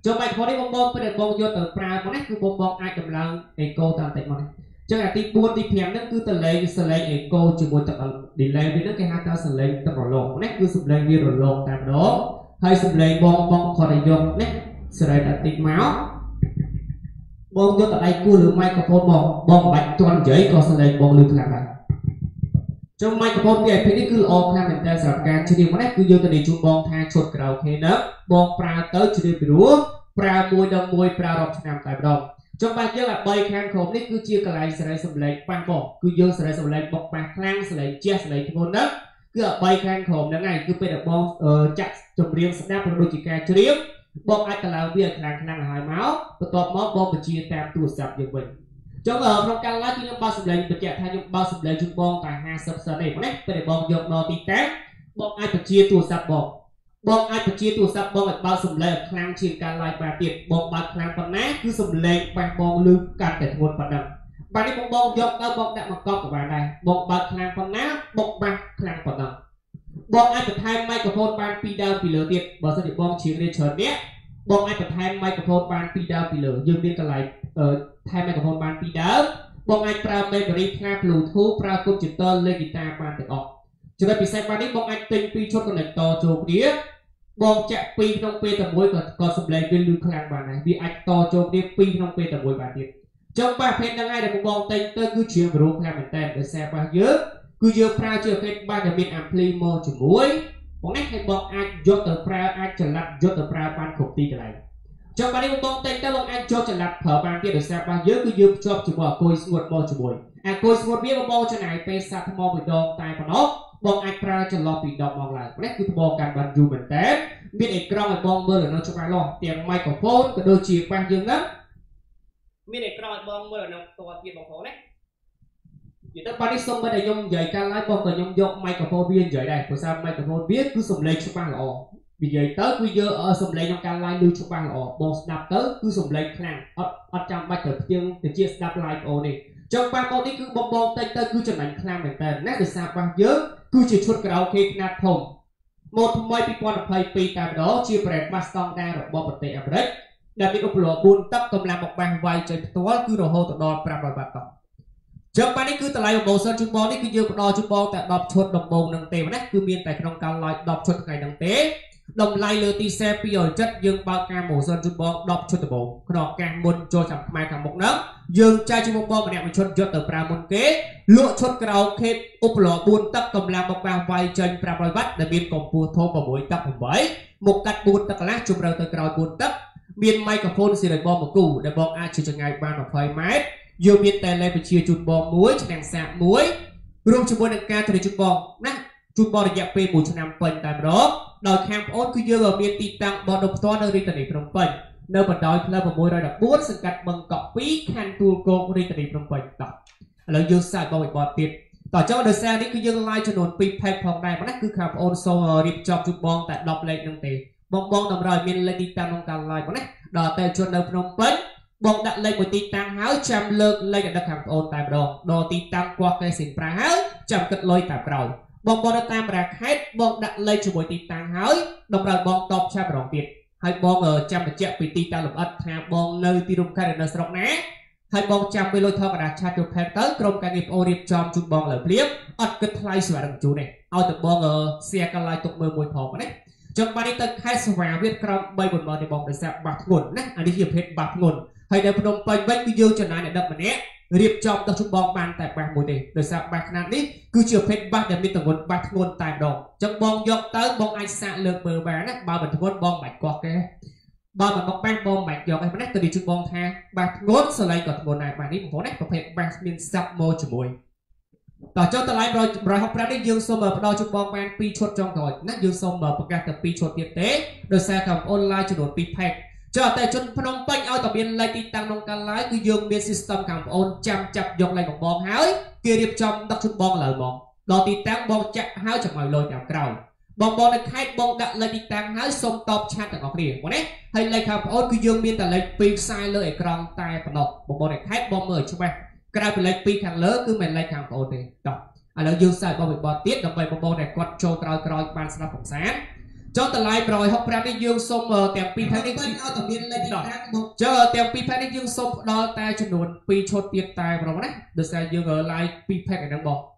ចូលមកផងនេះបងបងពេលបងយកទៅប្រើមកនេះគឺបងបងអាចដំឡើងអេកូតាមតិចមកនេះចឹងអាទីបួនទី5ហ្នឹងគឺតលេងសលេងអេកូជាមួយទឹក delay វាហ្នឹងគេហៅថាសលេងទឹករលកនេះគឺសំឡេងវារលកតែម្ដងហើយសំឡេងបងបងគាត់ឲ្យយកនេះសេរីតែតិចមកបងយកតដៃគូលើម៉ៃក្រូហ្វូនបងបងបាច់ទាន់និយាយក៏សលេងបងលឺខ្លាំងដែរចុងម៉ៃក្រូហ្វូន វី ไอ พี នេះគឺល្អខ្លាំងមែនតើសម្រាប់ការច្រៀងមកនេះគឺយកទៅនិយាយជូនបងថាឈុតក្រៅអូខេណាបងប្រើទៅច្រៀងពីរួប្រើមួយដល់មួយប្រើរាប់ឆ្នាំតែម្ដងចុងបាច់យើងអាបីខាងក្រុមនេះគឺជាកន្លែងសេរីសំឡេងប៉ះបងគឺយើងសេរីសំឡេងបុកប៉ះខ្លាំងសំឡេងជះសំឡេងធ្ងន់ហ្នឹងគឺអាបីខាងក្រុមហ្នឹងហើយគឺពេលដែលបងចាក់ចម្រៀងស្ដាប់ដូចជាការច្រៀងបងអាចកឡើងវាខ្លាំងខ្លាំងឲ្យមកបន្ទាប់មកបងបញ្ជាតាមទូរស័ព្ទយើងវិញចុងក្នុងការឡាយគឺខ្ញុំបើសម្លេងបញ្ជាក់ថាខ្ញុំបើសម្លេងជូនបងតែห้าสิบសិនទេប៉ុណ្ណេះពេលដែលបងយកដល់ទីតាំងបងអាចបញ្ជាទូរស័ព្ទបងបងអាចបញ្ជាទូរស័ព្ទបងឲ្យបើសម្លេងខ្លាំងជាងការឡាយបានទៀតបងបើខ្លាំងប៉ុណ្ណាគឺសម្លេងប៉ះបងលឺកាត់តែធ្ងន់ប៉ុណ្ណឹងបាទនេះបងបងយកទៅបងដាក់មកកប់ក៏បានដែរបងបើខ្លាំងប៉ុណ្ណាបងបាស់ខ្លាំងប៉ុណ្ណឹងបងអាចបន្ថែមម៉ៃក្រូហ្វូនបានពីរដើមពីលើទៀតបើសិនជាបងច្រៀងរៀនច្រើននេះបងអាចបន្ថែមម៉ៃក្រូហ្វូនបានពីរដើមពីលើយើងមានកន្លែងថែមម៉ៃក្រូហ្វូនបានពីរដើមបងអាចប្រើ memory ផ្កា Bluetooth ប្រើ computer លេងហ្គីតាបានទាំងអស់ចំណុចពិសេសបាទនេះបងអាចទិញពីរឈុត connector ចូលគ្នាបងចាក់ពីរក្នុងពេលតែមួយក៏ក៏សម្លេងវាលឺខ្លាំងបានដែរវាអាចតចូលគ្នាពីរក្នុងពេលតែមួយបានទៀតចុងបាទប្រភេទហ្នឹងហើយដែលបងតែងទៅគឺជ្រៀងរោខ្លាំងមែនតើដោយសារបាទយើងគឺយើងប្រើជាប្រភេទបាទដែលមាន ampli មកជាមួយបងនេះឲ្យបងអាចយកទៅប្រើអាចចល័តយកទៅប្រើបានគ្រប់ទីកន្លែងចុងបាទនេះបងតែងទៅបងអាចយកចល័តប្រើបានទៀតដោយសារបាទយើងគឺយើងភ្ជាប់ជាមួយអាគុយស្ងួតមកជាមួយអាគុយស្ងួតវាបងចំណាយពេលសាក់ថ្មមួយដងតែប៉ុណ្ណោះបងអាចប្រើចន្លោះពីដប់មកឡើងនេះគឺថ្មកាន់បានយូរមែនតើមានអេក្រង់ឲ្យបងមើលនៅច្បាស់លាស់ទាំង microphone ក៏ដូចជាប៉ះយើងហ្នឹងមានអេក្រង់ឲ្យបងមើលនៅផ្ទាល់ទៀតបងប្អូនណានិយាយទៅបាទនេះសូមមិនឲ្យខ្ញុំនិយាយការ live បងក៏ខ្ញុំយក microphone វានិយាយដែរព្រោះសារ microphone វាគឺសំឡេងច្បាស់ល្អនិយាយទៅគឺយើងសំឡេងក្នុងការ live ឮច្បាស់ល្អបងស្ដាប់ទៅគឺសំឡេងខ្លាំងអត់អត់ចាំបាច់ទៅផ្ទៀងទៅជាស្ដាប់ live អូនេះចុងបាទបងនេះគឺបងបងតិចទៅគឺចំណេញខ្លាំងមែនតើណាដោយសារបាទយើងគឺជាឈុតក្រៅអូខេខ្នាតធំម៉ូដថ្មីពីរពាន់ยี่สิบสองតែម្ដងជា brand បាសស្តង់ដាររបស់ប្រទេសអាមេរិកដែលមានឧបករណ៍បួនទឹកកម្លាំងមកបាសវាយចេញផ្ទាល់គឺរហូតដល់five hundredបាតតោះចុងបាទនេះគឺតម្លៃប្រម៉ូសិនជូនបងនេះគឺយើងផ្ដល់ជូនបងតែtenឈុតដំបូងនឹងទេណាគឺមានតែក្នុងការ live tenឈុតថ្ងៃហ្នឹងទេតម្លៃលើទីផ្សារtwo hundred seventyយើងបើកការម៉ូសិនជូនបងtenឈុតដំបូងក្នុងឱកាសមុនចូលចាំខ្មែរខាងមុខហ្នឹងយើងចែកជាមួយបងម្នាក់មួយឈុតយកទៅប្រើមុនគេលក់ឈុតក្រៅខេតឧបករណ៍បួនទឹកកម្លាំងមកបាសវាយចេញfive hundredវ៉ាត់ដែលមានកម្ពស់ធំsixទឹកeightមុខកាត់fourទឹកកន្លះជម្រៅទៅក្រោយfourទឹកមានម៉ៃក្រូហ្វូនសេរីបងមកគូដែលបងអាចជិះចម្ងាយបានtwentyម៉ែត្រយើងមានតែលេបជាជូនបងមួយឆ្នាំងសាកមួយរួមជាមួយនឹងការត្រៀមជូនបងណាជូនបងរយៈពេលoneឆ្នាំពេញតែម្ដងដោយខាងប្អូនគឺយើងមានទីតាំងបោះដុំផ្ទាល់នៅរាជធានីភ្នំពេញនៅបណ្ដោយផ្លូវsix one fourសង្កាត់បឹងកក់twoខណ្ឌទួលគោករាជធានីភ្នំពេញតោះឥឡូវយើងសាកបងឲ្យបត់ទៀតតោះចុះដោយសារនេះគឺយើង live ចំនួនtwo pack ផងដែរប៉ុន្តែគឺខាងប្អូនសូមរៀបចំជូនបងតែtenលេខហ្នឹងទេបងបងតម្រូវមានលេខទីតាំងក្នុងការ live ប៉ុណ្ណាដល់តែជននៅភ្នំពេញបងដាក់លេខមួយទីតាំងហើយចាំលើកលេខឲ្យដឹកខាងប្អូនតែម្ដងដល់ទីតាំងគោះកេសិនប្រាហើយចាំគិតលុយតាមក្រោយបងបងនៅតាមរាខេតបងដាក់លេខជាមួយទីតាំងហើយតម្រូវបងតបឆាប់ម្ដងទៀតហើយបងចាំបញ្ជាក់ពីទីតាំងលម្អិតថាបងនៅទីរួមខេត្តនៅស្រុកណាហើយបងចាំពេលលុយថតកណ្ដាស់ឆាតយកផេកទៅក្រុមការងារប្អូនរៀបចំជូនបងលើភ្លាមអត់គិតថ្លៃស្វារឹងជូនទេឲ្យតែបង share កន្លែងទុកមើលមួយផងណាចុងបាទនេះទៅខេត្តស្វាយវាក្រោម3 4ម៉ោងទេបងដោយសារបាសធ្ងន់ណាអានេះជាប្រភេទបាសធ្ងន់ហើយនៅភ្នំពេញវិញគឺយើងចំណាយអ្នកដឹកម្នាក់រៀបចំដល់ជូនបងបានតែបាសមួយទេដោយសារបាសខ្នាតនេះគឺជាប្រភេទបាសដែលមានទម្ងន់បាសធ្ងន់តែម្ដងចឹងបងយកទៅបងអាចសាកលើកមើលបានណាបើមិនធ្ងន់បងមិនបាច់កោះគេបើមិនមកបាសបងមិនបាច់យកឯប៉ុណ្ណេះទៅជូនបងថាបាសធ្ងន់សលេងក៏ធ្ងន់ដែរបាសនេះបងប្អូនណាប្រភេទបាសមានសាប់មកជាមួយតោះចុះតម្លៃone hundred sixtyនេះយើងសូមផ្ដល់ជូនបងបានtwoឈុតចុងក្រោយណាយើងសូមប្រកាសតែtwoឈុតទៀតទេដោយសារតែអនឡាញចំនួនtwo packចុះតែជនភ្នំពេញឲ្យតែមានលេខទីតាំងក្នុងការ live គឺយើងមាន system ខាងប្អូនចាំចាប់យកលេខของបងហើយគេរៀបចំដឹកជូនបងលើហ្មងដល់ទីតាំងបងចាក់ហើយចាំឲ្យលុយតាមក្រោយបងបងនៅខេត្តបងដាក់លេខទីតាំងហើយសូមតបឆាតទាំងអស់គ្នាបងណាហើយលេខខាងប្អូនគឺយើងមានតែលេខtwoខ្សែលើអេក្រង់តែប៉ុណ្ណោះបងបងនៅខេត្តបងមើលឲ្យច្បាស់ក្រៅពីលេខtwoខាងលើគឺមិនលេខខាងប្អូនទេតោះឥឡូវយើងសាកបងវិបត្តិទៀតដើម្បីបងបងដែលគាត់ចូលក្រោយក្រោយបានស្ដាប់កំសាន្ត cho tờ lại rồi học ra đi dương sông tèm pi thái đi cho tèm pi thái đi dương sông đó ta cho nôn pi chốt tiệt tài rồi đấy được sao dương ở lại pi thái cái đang bỏ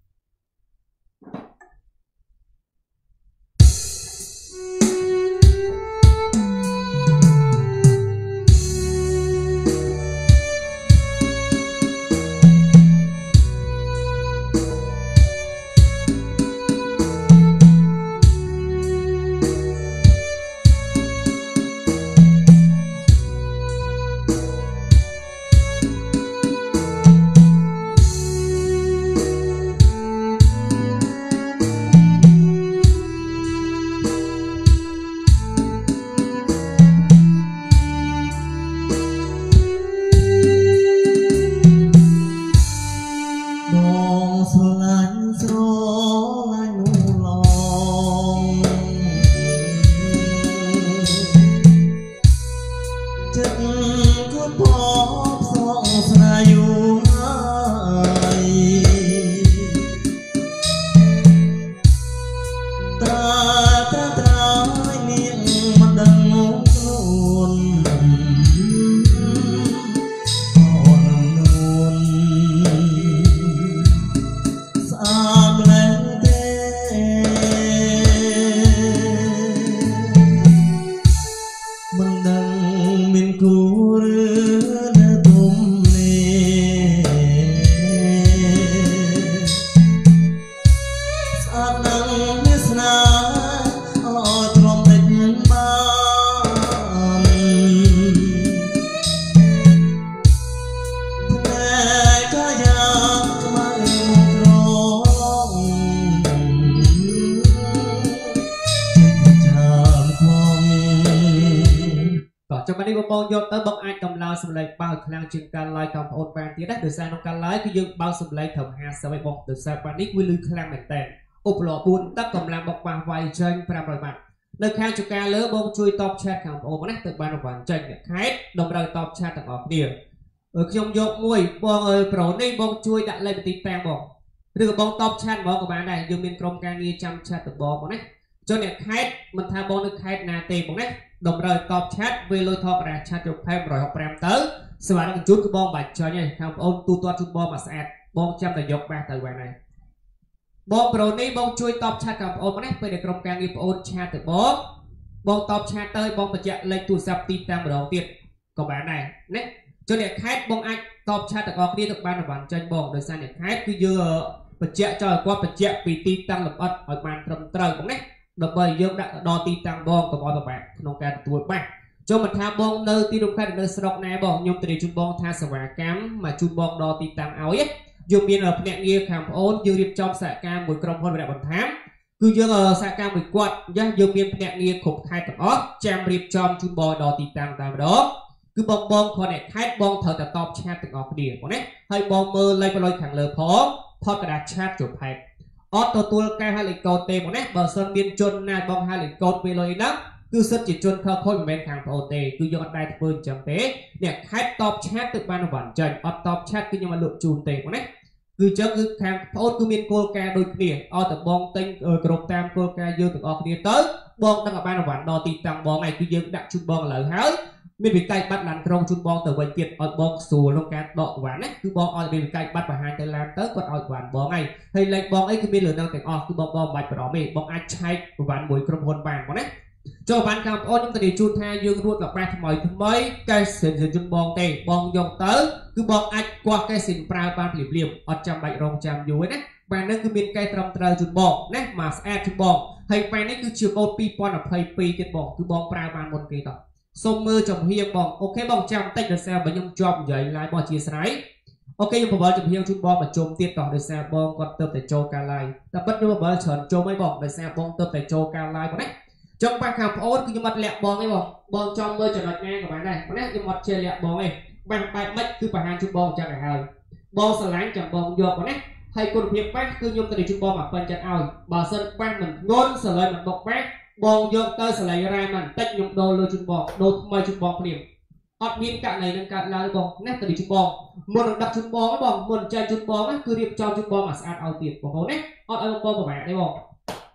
បងយកទៅបងអាចកំឡោសម្លេងបើខ្លាំងជាងការ live តាមបងប្អូនបានទៀតណាដោយសារក្នុងការ live គឺយើងបើសម្លេងត្រឹមห้าสิบឯបងដោយសារបាននេះវាលឺខ្លាំងមែនតើឧបលោបួនទឹកកម្លាំងបកបាសវាយចេញfive hundredបាត់នៅខាងចការលើបងជួយតបឆាតខាងបងប្អូនណាទៅបានរង្វាន់ចេញខេតតម្រូវតបឆាតទាំងអស់គ្នាខ្ញុំយកមួយបងអើយប្រូនេះបងជួយដាក់លេខបន្តិចតាំងបងឬក៏បងតបឆាតហ្មងក៏បានដែរយើងមានក្រុមការងារចាំឆាតទៅបងបងណាចុះអ្នកខេតមិនថាបងនៅខេតណាទេបងណាតម្រូវតបឆាតវាលុយថតក្រាឆាតយកផែone hundred sixty-fiveទៅសេវានឹងជូនគឺបងបាច់ចាញ់ឯងខាងបងអូនទូទាត់ជូនបងមកស្អាតបងចាំតែយកបាសទៅបានហើយបងប្រូនេះបងជួយតបឆាតខាងបងអូនមកណាពេលដែលក្រុមការងារបងអូនឆាតទៅបងបងតបឆាតទៅបងបញ្ជាក់លេខទូរស័ព្ទទីតាំងម្ដងទៀតក៏បានដែរណាចុះអ្នកខេតបងអាចតបឆាតទាំងអស់គ្នាទៅបានរង្វាន់ចាញ់បងដោយសារអ្នកខេតគឺយើងបញ្ជាក់ចោលគាត់បញ្ជាក់ពីទីតាំងលម្អិតឲ្យបានត្រឹមត្រូវបងណាដើម្បីយើងដាក់ដល់ទីតាំងបងកុំឲ្យប្របាក់ក្នុងការទទួលបាសចុះមិនថាបងនៅទីរួមខេត្តនៅស្រុកណាបងខ្ញុំទៅជូនបងថាសេវាកម្មមកជូនបងដល់ទីតាំងឲ្យយើងមានភ្នាក់ងារខាងប្អូនយើងរៀបចំសហការមួយក្រុមហ៊ុនវរៈបន្ថែមគឺយើងសហការមួយគាត់ចាស់យើងមានភ្នាក់ងារគ្រប់ខេត្តទាំងអស់ចាំរៀបចំជូនបងដល់ទីតាំងតែម្ដងគឺបងបងគ្រាន់តែខេត្តបងត្រូវតែតបឆាតទាំងអស់គ្នាបងណាហើយបងមើលលេខបលុយខាងលើផងផតกระดาษឆាតចូលផែកអត់ទទួលការហៅលេខកូដទេបងណាបើសិនមានជនណាបងហៅលេខកូដពេលលុយហ្នឹងគឺសិតជាជនខលខូចមិនមែនខាងប្អូនទេគឺយើងអត់ដែរធ្វើអញ្ចឹងទេអ្នកខេត្តតបឆាតទៅបានរង្វាន់ចាញ់អត់តបឆាតគឺខ្ញុំមកលក់ជូនទេបងណាគឺអញ្ចឹងគឺខាងប្អូនគឺមានគោលការណ៍ដូចគ្នាអត់តែបងទិញគ្រប់តាមគោលការណ៍យើងទាំងអស់គ្នាទៅបងដឹងឲ្យបានរង្វាន់ដល់ទីតាំងបងហើយគឺយើងដាក់ជូនបងឥឡូវហើយមានវិក័យបាត់ឡានក្រុងជូនបងទៅវិញទៀតឲ្យបងស្រួលក្នុងការដកវ៉ាន់ណាគឺបងឲ្យមានវិក័យបាត់បង្ហាញទៅឡានទៅគាត់ឲ្យវ៉ាន់បងហើយហើយលេខបងអីគឺមានលើនឹងទាំងអស់គឺបងបងមិនបាច់បារម្ភទេបងអាចឆែកវ៉ាន់មួយក្រុមហ៊ុនបានបងណាចូលវ៉ាន់ខាងបងខ្ញុំទៅជូនថាយើងរួចកបាសថ្មីថ្មីកែសិនជូនបងទេបងយកទៅគឺបងអាចគាស់កែសិនប្រើបានភ្លាមភ្លាមអត់ចាំបាច់រងចាំយូរទេណាបាននេះគឺមានកែត្រឹមត្រូវជូនបងណាមកស្អាតជូនបងហើយបាននេះគឺជាកូដtwo thousand twenty-twoទៀតបងគឺបងប្រើបានមុនគេតោះសូមមើលចំហៀងបងអូខេបងចាំបន្តិចដោយសារបើខ្ញុំជាប់និយាយឡាយបងអធិស្ឋានអូខេខ្ញុំបង្វិលចំហៀងជូនបងមកជុំទៀតតោះដោយសារបងគាត់ទៅតែចូលការឡាយតែពិតខ្ញុំបង្វិលច្រើនជុំអីបងដោយសារបងទៅតែចូលការឡាយបងណាចង់ប៉ះខាងប្អូនគឺខ្ញុំអត់លាក់បងអីបងបងចង់មើលចំណុចណាក៏បានដែរបងណាខ្ញុំអត់ជឿលាក់បងអីបាំងបែបមិនគឺបង្ហាញជូនបងចឹងទៅហើយបងស្រឡាញ់ចាំបងយកបងណាហើយគុណភាពបាសគឺខ្ញុំទៅជូនបងមកពេញចិត្តឲ្យបើសិនបាសមិនងន់សលេងមិនបុកបាសបងយកទៅសលេងរ៉ែមិនតិចខ្ញុំដូរលើជូនបងដូរថ្មីជូនបងព្រាមអត់មានករណីនឹងកើតឡើងបងណាទៅជូនបងមុននឹងដាក់ជូនបងបងមុនចែកជូនបងគឺរៀបចំជូនបងមកស្អាតឲ្យទៀតបងប្អូនណាអត់ឲ្យបងពិបាកទេបង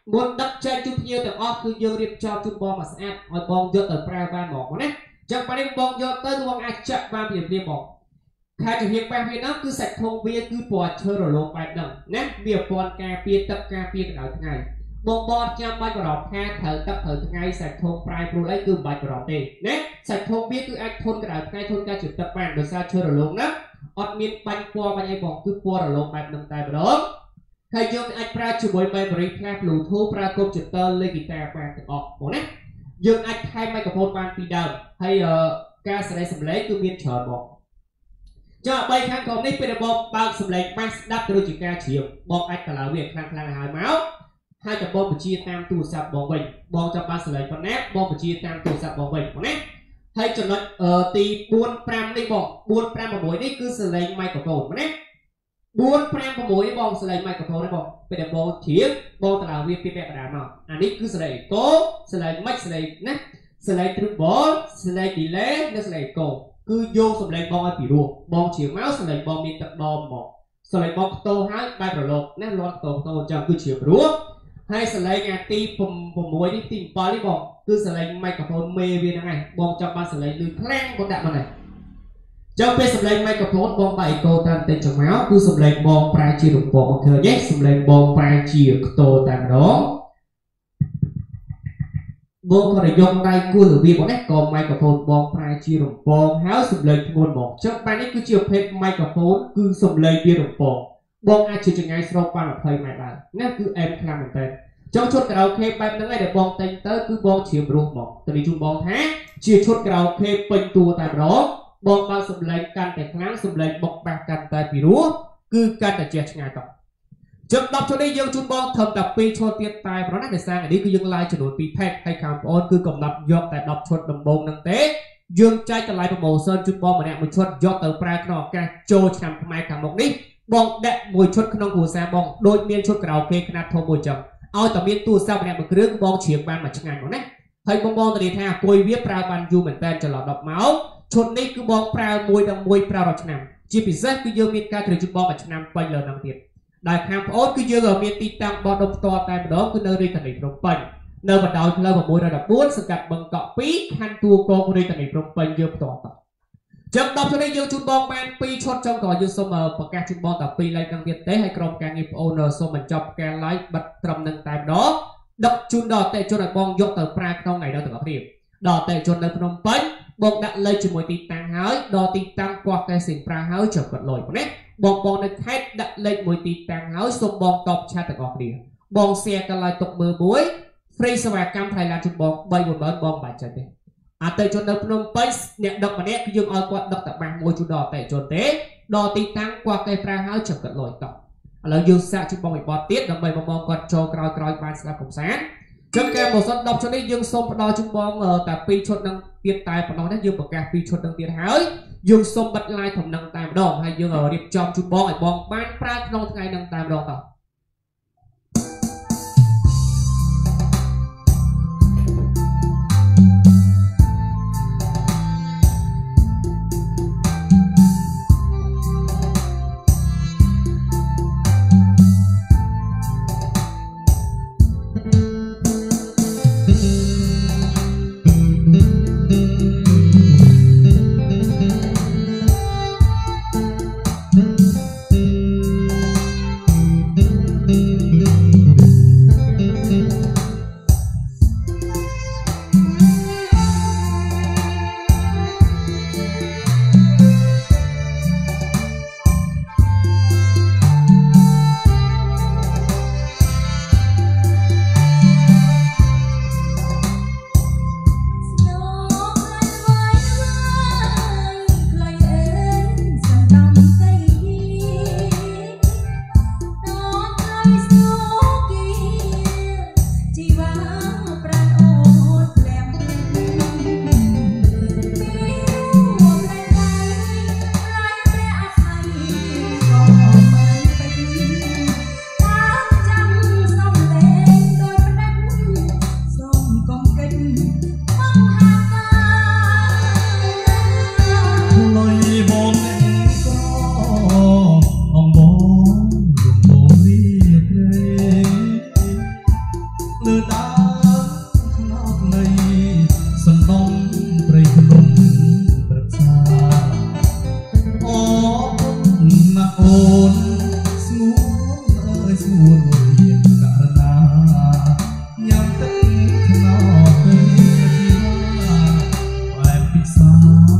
មុនដឹកចេញជុំភ្ញៀវទាំងអស់គឺយើងរៀបចំជូនបងមកស្អាតឲ្យបងយកទៅប្រើបានហ្មងណាចឹងប៉ានេះបងយកទៅបងអាចចាក់បានព្រាមព្រាមមកខែជំនាញបែបវាហ្នឹងគឺសាច់ធំវាគឺពណ៌ឈើរលោងបែបហ្នឹងណាវាពណ៌ការពារទឹកការពារកម្ដៅថ្ងៃបងបងចាំបាច់បរោថាត្រូវទឹកត្រូវថ្ងៃសាច់ធំប្រែប្រួលអីគឺមិនបាច់បរោទេណាសាច់ធំវាគឺអាចធន់កម្ដៅថ្ងៃធន់ការជិះទឹកបានដោយសារឈើរលោងណាអត់មានបាញ់ពណ៌បាញ់អីបងគឺពណ៌រលោងបែបហ្នឹងតែម្ដងហើយយើងអាចប្រើជាមួយ memory flash bluetooth ប្រើ computer លេខ guitar បានទាំងអស់បងណាយើងអាចថែម microphone បានពីដើមហើយការសេរីសំឡេងគឺមានច្រើនបងចាបីខាងក្រុមនេះពេលបងបើកសំឡេងបាសស្ដាប់ទៅជាការជ្រាបបងអាចកន្លងវាខ្លាំងខ្លាំងហើយមកហើយតែបងបញ្ជាតាមទូរស័ព្ទបងវិញបងចាំបានសំឡេងប៉ុណ្ណាបងបញ្ជាតាមទូរស័ព្ទបងវិញបងណាហើយចំណុចទី bốn 5 នេះបង bốn 5 6 នេះគឺសំឡេង microphone បងណា bốn 5 6 បងសំឡេង microphone នេះបងពេលដែលបងជ្រាបបងកន្លងវាពីពាក់កណ្ដាលមកអានេះគឺសំឡេង echo សំឡេង mic សំឡេងណាសំឡេង treble សំឡេង delay និងសំឡេង echo គឺយកសំឡេងបងឲ្យពីរោះបងជ្រាបមកសំឡេងបងមានទឹកដមមកសំឡេងបងខ្ទោហើយបែបរលកណាលាត់ខ្ទោខ្ទោអញ្ចឹងគឺជ្រាបរោះហើយសំឡេងអាទី 6 នេះទី 7 នេះបងគឺសំឡេង microphone មេវាហ្នឹងឯងបងចាំបានសំឡេងលឺខ្លាំងបងដាក់មកនេះចុះពេលសំឡេង microphone បងបែក echo តាមតិចចុះមកគឺសំឡេងបងប្រែជារំពងមកឃើញទេសំឡេងបងប្រែជាខ្ទោតែម្ដងបងក៏យកដៃគូលរបៀបបងនេះក៏ microphone បងប្រែជារំពងហើយសំឡេងធ្ងន់មកចុះបែបនេះគឺជាប្រភេទ microphone គឺសំឡេងវារំពងបងអាចជាចង្អាយស្រូបបាន ยี่สิบ ម៉ែត្រដែរណាគឺអែមខ្លាំងមែនតើចុះឈុត karaoke បែបហ្នឹងឯងដែលបងតែងទៅគឺបងជ្រាបរស់មកទៅនេះជូនបងថាជាឈុត karaoke ពេញតួតែម្ដងបងបើសំឡេងកាន់តែខ្លាំងសំឡេងបុកបាក់កាន់តែពីរោះគឺកាន់តែជះឆ្ងាយតោះជិប 10 ឈុតនេះយើងជូនបងត្រឹមតែ ពីរ ឈុតទៀតតែប៉ុណ្ណោះដោយសារនេះគឺយើង live ចំនួន ពីរ pack ហើយខាងបងអូនគឺកំណត់យកតែ 10 ឈុតដំបូងហ្នឹងទេយើងចែកតម្លៃ promotion ជូនបងម្នាក់មួយឈុតយកទៅប្រើក្នុងឱកាសចូលឆ្នាំខ្មែរខាងមុខនេះបងដាក់មួយឈុតក្នុងគ្រួសារបងដូចមានឈុត karaoke ខ្នាតធំមួយចឹងឲ្យតែមានទូរស័ព្ទម្នាក់មួយគ្រឿងបងជ្រាបបានមួយឆ្ងាញ់មកណាហើយបងបងទៅថាអគុយវាប្រើបានយូរមែនតើចន្លោះ 10 ម៉ោងឈុតនេះគឺបងប្រើមួយដល់មួយប្រើរាល់ឆ្នាំជាពិសេសគឺយើងមានការជ្រើសជូនបងមួយឆ្នាំពេញលើហ្នឹងទៀតដែលខាងប្អូនគឺយើងមានទីតាំងបោះដុំផ្ទាល់តែម្ដងគឺនៅរាជធានីភ្នំពេញនៅបណ្ដោយផ្លូវ sáu một bốn សង្កាត់បឹងកក់ ពីរ ខណ្ឌទួលគោករាជធានីភ្នំពេញយើងផ្ទាល់តោះចឹង 10 ឈុតនេះយើងជូនបងបាន ពីរ ឈុតចឹងក៏យើងសូមប្រកាសជូនបងតែ ពីរ like ហ្នឹងទៀតទេហើយក្រុមការងារប្អូនសូមបញ្ចប់ការ like បិទត្រឹមនឹងតែម្ដងដឹកជូនដល់អតិថិជនឲ្យបងយកទៅប្រើក្នុងថ្ងៃនោះទាំងអស់គ្នាដល់អតិថិជននៅភ្នំពេញបងដាក់លេខជាមួយទីតាំងហើយដល់ទីតាំងគាត់កែសិនប្រាហើយចុះគាត់លុយប៉ុណ្ណេះបងបងនៅខេត្តដាក់លេខមួយទីតាំងហើយសូមបងតបឆាតទាំងអស់គ្នាបង share កន្លែងទុកមើលមួយ free សេវាកម្មថៃឡានជូនបង 3 4 បងបាច់ចិត្តទេអតិថិជននៅភ្នំពេញអ្នកដឹកម្នាក់គឺយើងឲ្យគាត់ដឹកតែបាសមួយជូនដល់អតិថិជនទេដល់ទីតាំងគាត់កែប្រាហើយចុះគាត់លុយតោះឥឡូវយើងសាកជូនបងមួយបទទៀតដើម្បីបងបងគាត់ចូលក្រោយក្រោយបានស្ដាប់កំសាន្តចឹងការប្រសិទ្ធ 10 ឈុតនេះយើងសូមផ្ដល់ជូនបងតែ ពីរ ឈុតនឹងទៀតតែប៉ុណ្ណោះទេយើងប្រកាស ពីរ ឈុតនឹងទៀតហើយយើងសូមបិទ live ធំនឹងតែម្ដងហើយយើងរៀបចំជូនបងឲ្យបងបានប្រើក្នុងថ្ងៃនឹងតែម្ដងតោះ ôn xuống ơi xuống ngồi cả na nhắm tất nó về chi hoa em bị xa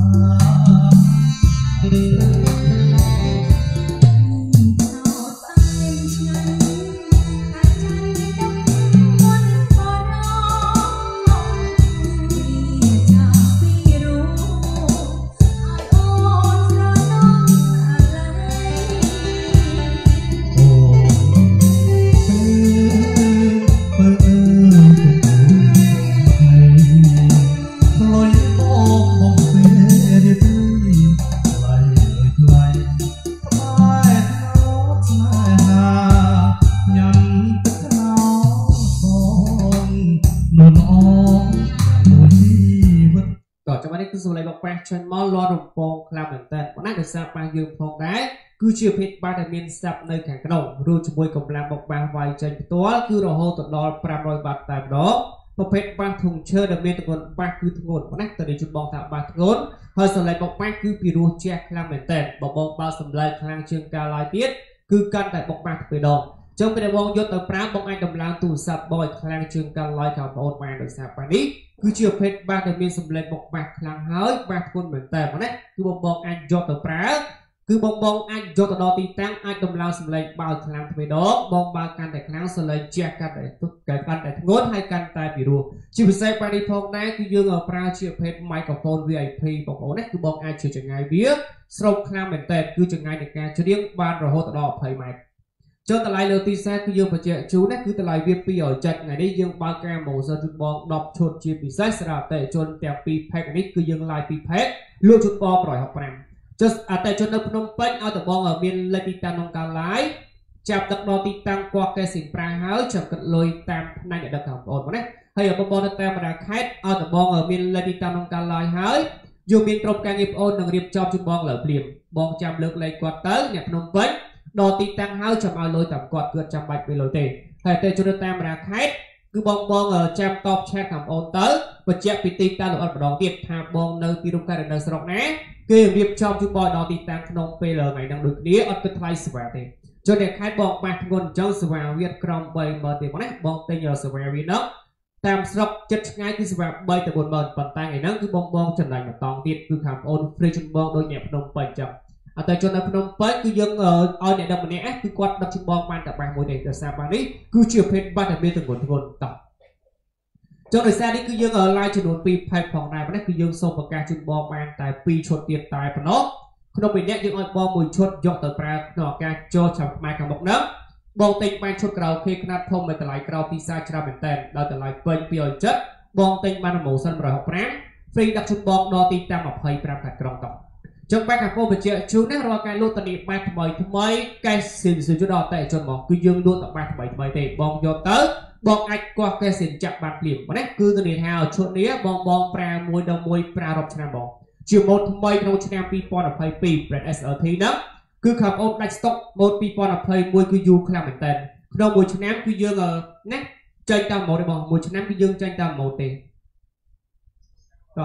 số lấy bọc bạc chân mò lo rồng phong làmเหมือนกันวันนั้นจะทราบมายืมฟองได้คือเชื่อเพชรบาดเมียนซับในแข่งกระโดดรู้จมวยกับลำบกบางไวใจตัวคือเราโหตัดดอลปรามรอยบาดตามดอกประเภทบางถุงเชื่อดเมียนตะกอนบางคือทั้งหมดวันนั้นตอนนี้จุดบองถามบางทั้งหมดเฮ้ยสไลด์บกบางคือปีรูแจกคลังเหมือนกันบอกบองบาสไลด์คลังเชิงกาลายเตี้ยคือการแต่บกบางไปดองจงเป็นวงยศต่อปรามบองไอ้กำลังตู่สับบอยคลังเชิงกาลายข่าวโอนมาโดยสาปานี้คือเชื่อเพชรบางแต่เมียนสำเร็จบกบางคลังเฮ้ยบางคนเหมือนแต่วันนั้นคือบองบองไอ้ยศต่อปรามคือบองบองไอ้ยศต่อดอตีตั้งไอ้กำลังสำเร็จบางคลังไปดอกบองบางการแต่คลังสำเร็จแจกกันแต่ทุกการแต่งดให้การแต่ปีรูชีวิตใส่ปานีพองได้คือยืงเอาปลาเชื่อเพชรไมโครโฟน วี ไอ พี บอกโอ้นั่นคือบองไอ้เชื่อจะไงเบี้ยสรุปคลังเหมือนแต่คือจะไงในการจะเลี้ยงบ้านเราโหดต่อภัยใหม่จนตะไลเลตีแซ่คือยืงประเจจูนั่นคือตะไลเวียปีอ่อยจัดไงได้ยืงบางแกหมูสจุดบองดอกชนชีปีแซ่สระแต่จนแต่ปีแพ็กนี้คือยืงลายปีแพ็กเลือกจุดบอลปล่อยหกแปมจะแต่จนในพนมเป้งเอาแต่บองเอาเมียนเลยปีตานองการไลจับตักดอตีตังกว่าแกสิงปลาเฮ้ยจับกันลอยตามในเนี่ยดักข่าวโอนมาเนี่ยให้เอาบอลแต่มาได้แค่เอาแต่บองเอาเมียนเลยปีตานองการไลเฮ้ยอยู่เมียนตรงกลางเก็บโอนหนึ่งเรียบจอบจุดบองเหลือเปลี่ยนบองจำเลือกเลยกว่าเต๋อเนี่ยพนมเป้งดอตีตังเฮ้ยจับเอาลอยต่ำกว่าเกิดจำใบไปลอยเตะแต่แต่จนแต่มาได้แค่คือบองบองเออจำตอบแชทของโอนเต๋อปัจเจกปีตีตาหลุดออกมาดองเก็บทาบองในตีรุ่งการเดินสระนะเกี่ยวกับชอบจุดบอลดอตีตังขนมเปลือยไงดังดุนี้อัดเป็นไทยสวัสดิ์จนเด็กขายบอกมาเงินเจ้าสวัสดิ์เวียดกรอมใบเมื่อเด็กวันนี้บอกเตียสวัสดิ์วีนักตามสระจัดง่ายที่สวัสดิ์ใบแต่บนบอลปั่นตังไอ้นั่นคือบองบองจนไหลมาตองติดคือขำโอนฟรีจุดบอลโดยเนี่ยขนมเปลือยจังแต่จนในขนมเปลือยคือยังเออเอาเนี่ยดังวันนี้คือกวาดดับจุดบอลมันแต่บางโมเดลแต่สามบางนี้คือเชื่อเพชรบ้านแต่เบี้ยถึงบนทุกคนต่อจนในแซ่นี้คือยังเออไล่จนโดนปีไพ่ของนายวันนี้คือยังส่งประกาศจุดบอลมันแต่ปีชดเตียนตายปนกขนมเป็นเนี่ยยังเอาบอลมวยชดยกต่อปลาหน่อการโจฉับมากับบอกน้ำบอลติงมันชดเราเคขนาดทงในแต่ไหลเราปีศาจชราเป็นเต็มเราแต่ไหลเป็นเปียวจัดบอลติงมันหมูสันรอยหกแรงฟรีดักชุดบอลดอตีตามอภัยปราบขัดกรองต่อจงไปกับโก้เป็นเจ้าชูนั่งรอการลุ้นตอนนี้มาทำไมทำไมการสินสื่อจุดดอแต่จนบอกคือยังลุ้นต่อมาทำไมทำไมเตะบอลโยนเต๋อบอลไอ้กว่าการสินจับบานเปลี่ยนวันนี้คือตอนนี้เท้าชุดนี้บอลบอลปลามวยดมวยปลารบชนะบอลchiều mộtทำไมเราชนะปีปอนด์ไปปีแบรนด์เอสเอทีนะคือขับโอนไลน์สต็อกหมดปีปอนด์ไปมวยคือยูคลาเหมือนเต็มเรามวยชนะคือยังเออนะใจตามหมดเลยบอกมวยชนะคือยังใจตามหมดเต็มก็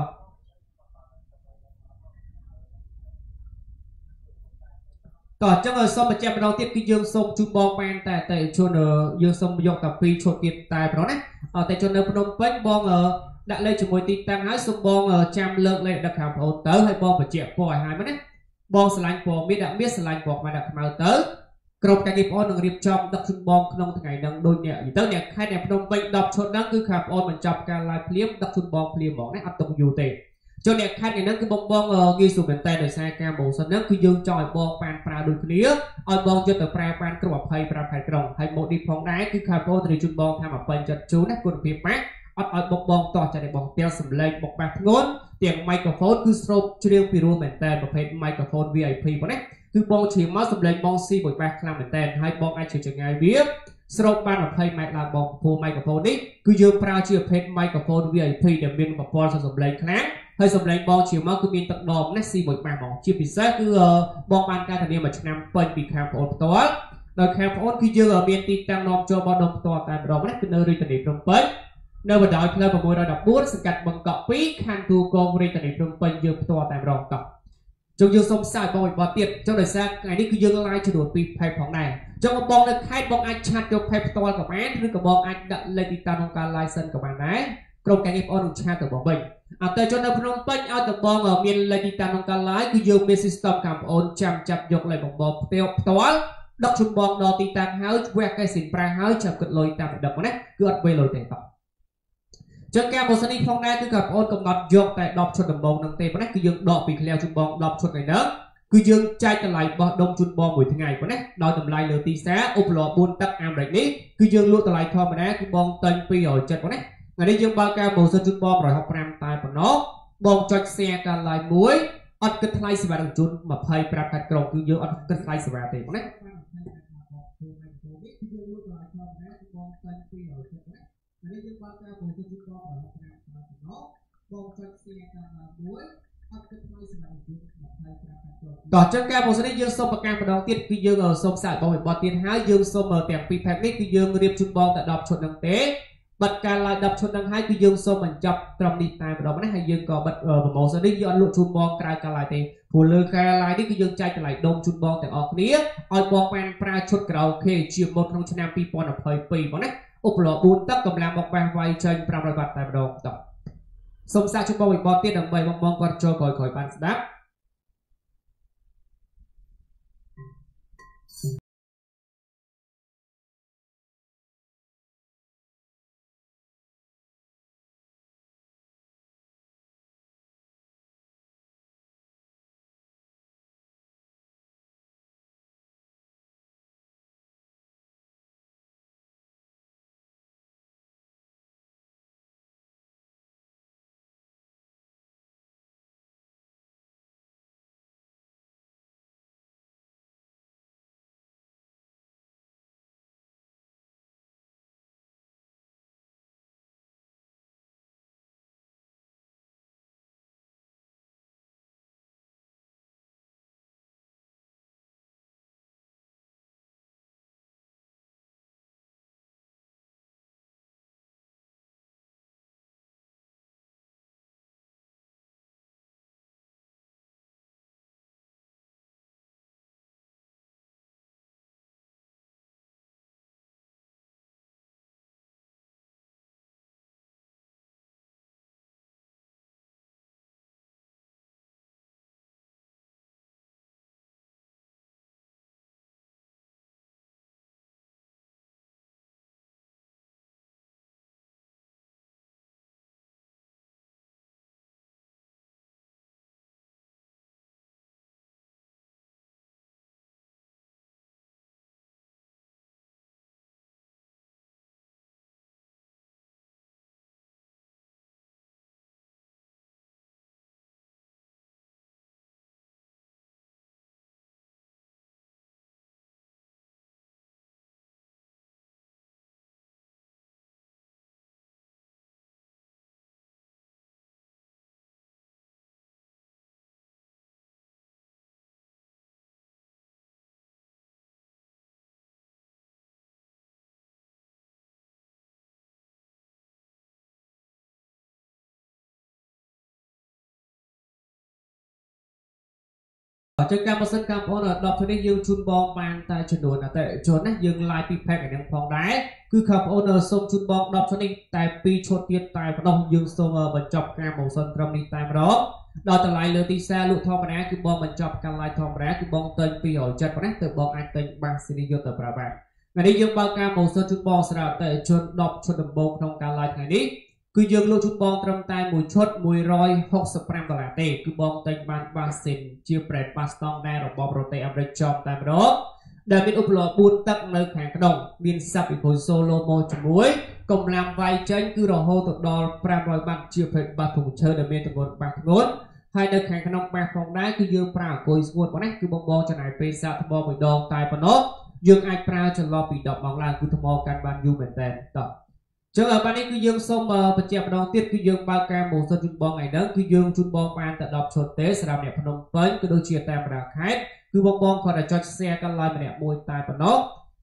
ต่อจังเออส้มประจำเราเทียบคือยังส้มจูบอลแมนแต่แต่ชนเออยังส้มยกกับปีชนเตียนตายไปแล้วนะแต่ชนเออพนมเป้งบอลเออđã lấy cho môi tì tăng hái sông bong ở trăm lượng lên đặc hàm ổn tớ hay bong phải chẹp bò hai mấy bong sờ lạnh bò biết đã biết sờ lạnh bò mà đặc màu tớ cột cái nghiệp ôn đừng riệp trong đặc sông bong không ngày nâng đôi nhẹ gì tớ nhẹ hai đẹp đông bệnh đọc chốt đó cứ khám ôn mình chọc cả lại phím đặc sông bong phím mỏng đấy áp dụng dù tệ cho nhẹ hai ngày nâng cứ bong bong ở ghi xuống bên tay để sai cam bổ sân nâng cứ dương cho bong pan pra đôi kia ở bong cho tờ pra pan cứ bảo hay pra phải trồng hay một đi phong đá cứ khám ôn thì chun bong tham ở bên chật chú nét quân phím mátอดอดบกบองต่อจากในบองเตียวสำเร็จบกแบบงนเตียงไมโครโฟนคือสโตรเชียงพิรูเหมือนแต่ประเภทไมโครโฟน วี ไอ พี พวกนี้คือบองเฉียงมาสำเร็จบองซีบกแบบคลางเหมือนแต่ให้บองไอเฉียงจากไงเบี้ยสโตรบ้านประเภทไมค์ลาบองโฟไมโครโฟนนี้คือยืมปลาเชียงเพชรไมโครโฟน วี ไอ พี เดี๋ยวมีแบบบอลสำเร็จคลางให้สำเร็จบองเฉียงมาคือมีตักดอมนั่นซีบกแบบบองเชียงพิเศษคือบองบานการทำเนียมมาชนะเป็นปีแคมป์โอนตัวโดยแคมป์โอนคือยืมมีตีตังนอมโจบอลนอมตัวแต่บองนั่นคือเนอริตันดิตรงเป๊ะในวันดอยเพลย์ประมวลระดับบูธสกัดบังเกาะปีคันตูกองบริษัทในพรมเป็นยืมตัวแต่รองต่อ chúng dương sông sai bong bọt tiệt trong đời xa ngàyนี้คือdươngไล่cho đuổiปีไพ่ของnày trong một bong được khai bong anh chặt choไพ่ตัวกับแม่หรือกับบองanh đặt lênติดตามการไล่เส้นกับมันนะกรมการเงินออนชาตัวบองเบ่งอ่ะแต่จนในพนมเป้งเอาตัวบองเมียนเลยติดตามการไล่คือdươngเป็นซิสเต็มกับออนจำจับยกเลยบองบองเตียวตัวดอกชุมบองดอติดตามหาแวกไอสินปลาหาจับกดลอยตามดับมันนะคืออัดไปลอยแต่ต่อจังแกโมสนิพองได้คือกับออนกำลังยกแต่ดอกชุดดำบองนั่งเตะมันนะคือdươngดอกปีแล้วชุมบองดอกชุดไหนเนอะคือdươngใจจะไหลบอดมชุนบอมหมวยทั้งไงปะเนี่ยดอยตำลายเลือตีแสอุปหล่อบุญตักอามแบบนี้คือdươngลุตะไหลทอมานะคือบองเต็งปีหอยจัดปะเนี่ยngàyนี้dươngบางการโมสชุนบอมรอยหกแรมตายปะเนาะบองจัดเสียการไหลมวยอัดกระไทยสบายดังจุนมาเพย์ปราบกัดกรองคือdươngอัดกระไทยสบายเต็มปะเนี่ยต่อจากการโมสนี้ยืงส้มประการประดองเตี้ยคือยืงเอาส้มสายบอลบอลเตี้ยห้ายืงส้มเอาแต่งปีแพกนี่คือยืงเรียบชุดบอลแต่ดอกชนดังเตะบัดการลายดับชนดังให้คือยืงส้มมันจับตรำดีตายประดองไม่ให้ยืงก่อบัดเออโมสนี้ยืงลุชุดบอลกลายการลายเตะผู้เลือกการลายนี่คือยืงใจจะไหลดมชุดบอลแต่ออกนี้เอาบอลแปนปลาชุดกระเอาเคเชียร์บอลทางชนะปีปอนด์เพย์ปีบอลนะอุปหล่อบุญตักกำลังบอกแปนไวเชิญปราบระบาดตายประดองต่อส้มสายชุดบอลบอลเตี้ยดังใบมองมองก่อนโจคอยคอยปันสดับจากการมาสังการพอร์ดอกที่ได้ยืงชุนบอลบางแต่จำนวนแต่จนนะยืงลายปีแพกอย่างพองได้คือขับโอเนอร์ส่งชุนบอลดอกชนิดแต่ปีชดเตียนตายพอดองยืงส่งมาบรรจบการมองสันตรมีตายมาดอกดอกแต่ลายเลือตีแซ่ลุทองมาแน่คือบอลบรรจบการลายทองมาแน่คือบอลเติมปีหอยจัดมาแน่แต่บอลอันเติมบางสิริยศแต่ประบาngàyนี้ยืงบางการมองสันชุนบอลสลับแต่ชนดอกชนดำบงtrongการลายngàyนี้คือยืงลูกชุดบอลตรมตายมวยชดมวยร้อยหกสิบแปดดอลลาร์เตะคือบอลเต็งบานบาสินเชียร์เปรตบาสตองได้ระบอบโรเตอเมริกจอมตามรบได้เป็นอุปหล่อบุญตักในแข่งกระดงบินซับอีกคนโซโลโมจมวยกำลังไวเจนคือรอโฮตดอลแปรบอยบังเชียร์เปรตบาถุงเชิญเดเมนตะกอนบางงดให้ในแข่งกระดงแปรฟองได้คือยืงปลาโกยสวดวันนี้คือบอลบอลจะไหนเป็นซาทบอลเหมือนดองตายปนกยืงไอปลาจะรอปีดอกมองลางคือทบอลการบานยูเหมือนเดิมต่อเจอบ้านนี้คือยืงส้มประเจี๊ยบดองติดคือยืงบางการหมูสจุนบองไงเด้อคือยืงจุนบองบานแต่ดอกชนเตสระเนี่ยพนมเปิ้ลคือโดยเชียร์แต่ประดับแคสคือบองบองคอยจะจดแซกันลายมาเนี่ยมวยตายปนก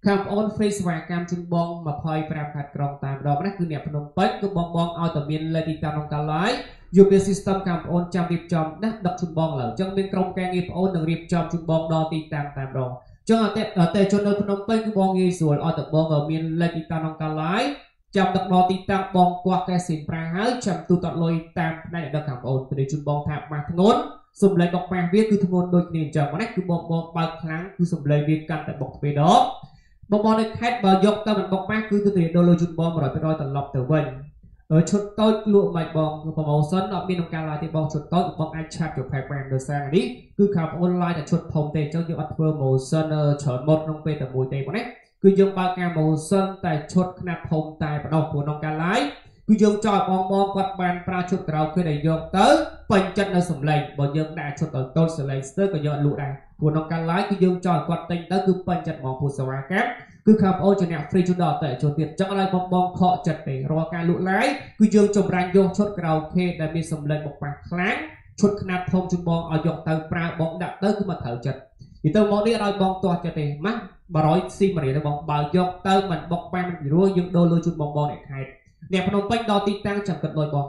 ខាងប្អូន free សេវាកម្មជូនបងยี่สิบห้าខេត្តក្រុងតែម្ដងណាគឺអ្នកភ្នំពេញគឺបងបងឲ្យតែមានលេខទីតាំងក្នុងកាឡាយយកវា system ខាងប្អូនចាំរៀបចំណាដឹកជូនបងឡើយអញ្ចឹងមានក្រុមការងារប្អូននឹងរៀបចំជូនបងដល់ទីតាំងតែម្ដងអញ្ចឹងអតិថិជននៅភ្នំពេញគឺបងងាយស្រួលឲ្យតែបងមានលេខទីតាំងក្នុងកាឡាយចាំដឹកដល់ទីតាំងបងគាស់កែស៊ីនប្រាហើយចាំទូទាត់លុយតាមផ្នែកដឹកខាងប្អូនទៅជូនបងថាម៉ាស់ធ្ងន់សំឡេងបកប៉ះវាគឺធ្ងន់ដូចគ្នាអញ្ចឹងណាគឺបងបងបើកខ្លាំងគឺសំឡេងវាកាន់តែបុកទ្វេដងបងបងនៅខេត្តបើយកទៅមិនបុកប៉ះគឺទៅទៅដល់លុយជូនបងone hundred percentត្រឡប់ទៅវិញឈុតតូចលក់មិនបងប្រម៉ូសិនអត់មានក្នុងការឡាយទេបងឈុតតូចបងអាចឆាប់យកផែប្រាំដោយសារនេះគឺខាងប្អូនឡាយតែឈុតធំទេអញ្ចឹងយើងអត់ធ្វើម៉ូសិនច្រើនមុតក្នុងពេលតែមួយទេបងណាគឺយើងបើកការម៉ូសិនតែឈុតខ្នាតធំតែបដោះព្រោះក្នុងការឡាយគឺយើងចោលបងបងគាត់បានប្រើឈុតក្រៅគឺដែលយកទៅពេញចិត្តនៅសម្លេងបើយើងដាក់ឈុតតូចតូចសម្លេងស្ទើរក៏យកលក់ដែរព្រោះក្នុងការឡាយគឺយើងចោលគាត់ទិញទៅគឺពេញចិត្តហ្មងព្រោះសេវាកម្មគឺខាងប្អូនជាអ្នក free ជូនដល់អតិថិជនទៀតចឹងឲ្យបងបងខកចិត្តទេរាល់ការលក់ឡាយគឺយើងចម្រាញ់យកឈុតក្រៅខេដែលមានសម្លេងបកប៉ះខ្លាំងឈុតខ្នាតធំជូនបងឲ្យយកទៅប្រើបងដាក់ទៅគឺមកត្រូវចិត្តនិយាយទៅមកនេះឲ្យបងទាស់ចិត្តទេម៉ាស់one hundredស៊ីមរៀលទៅបងបើយកទៅមិនបុកប៉ះមិនពីរួចយើងដូរលុយជូនបងបងអ្នកខេត្តអ្នកភ្នំពេញដល់ទីតាំងចាំគិតលុយបង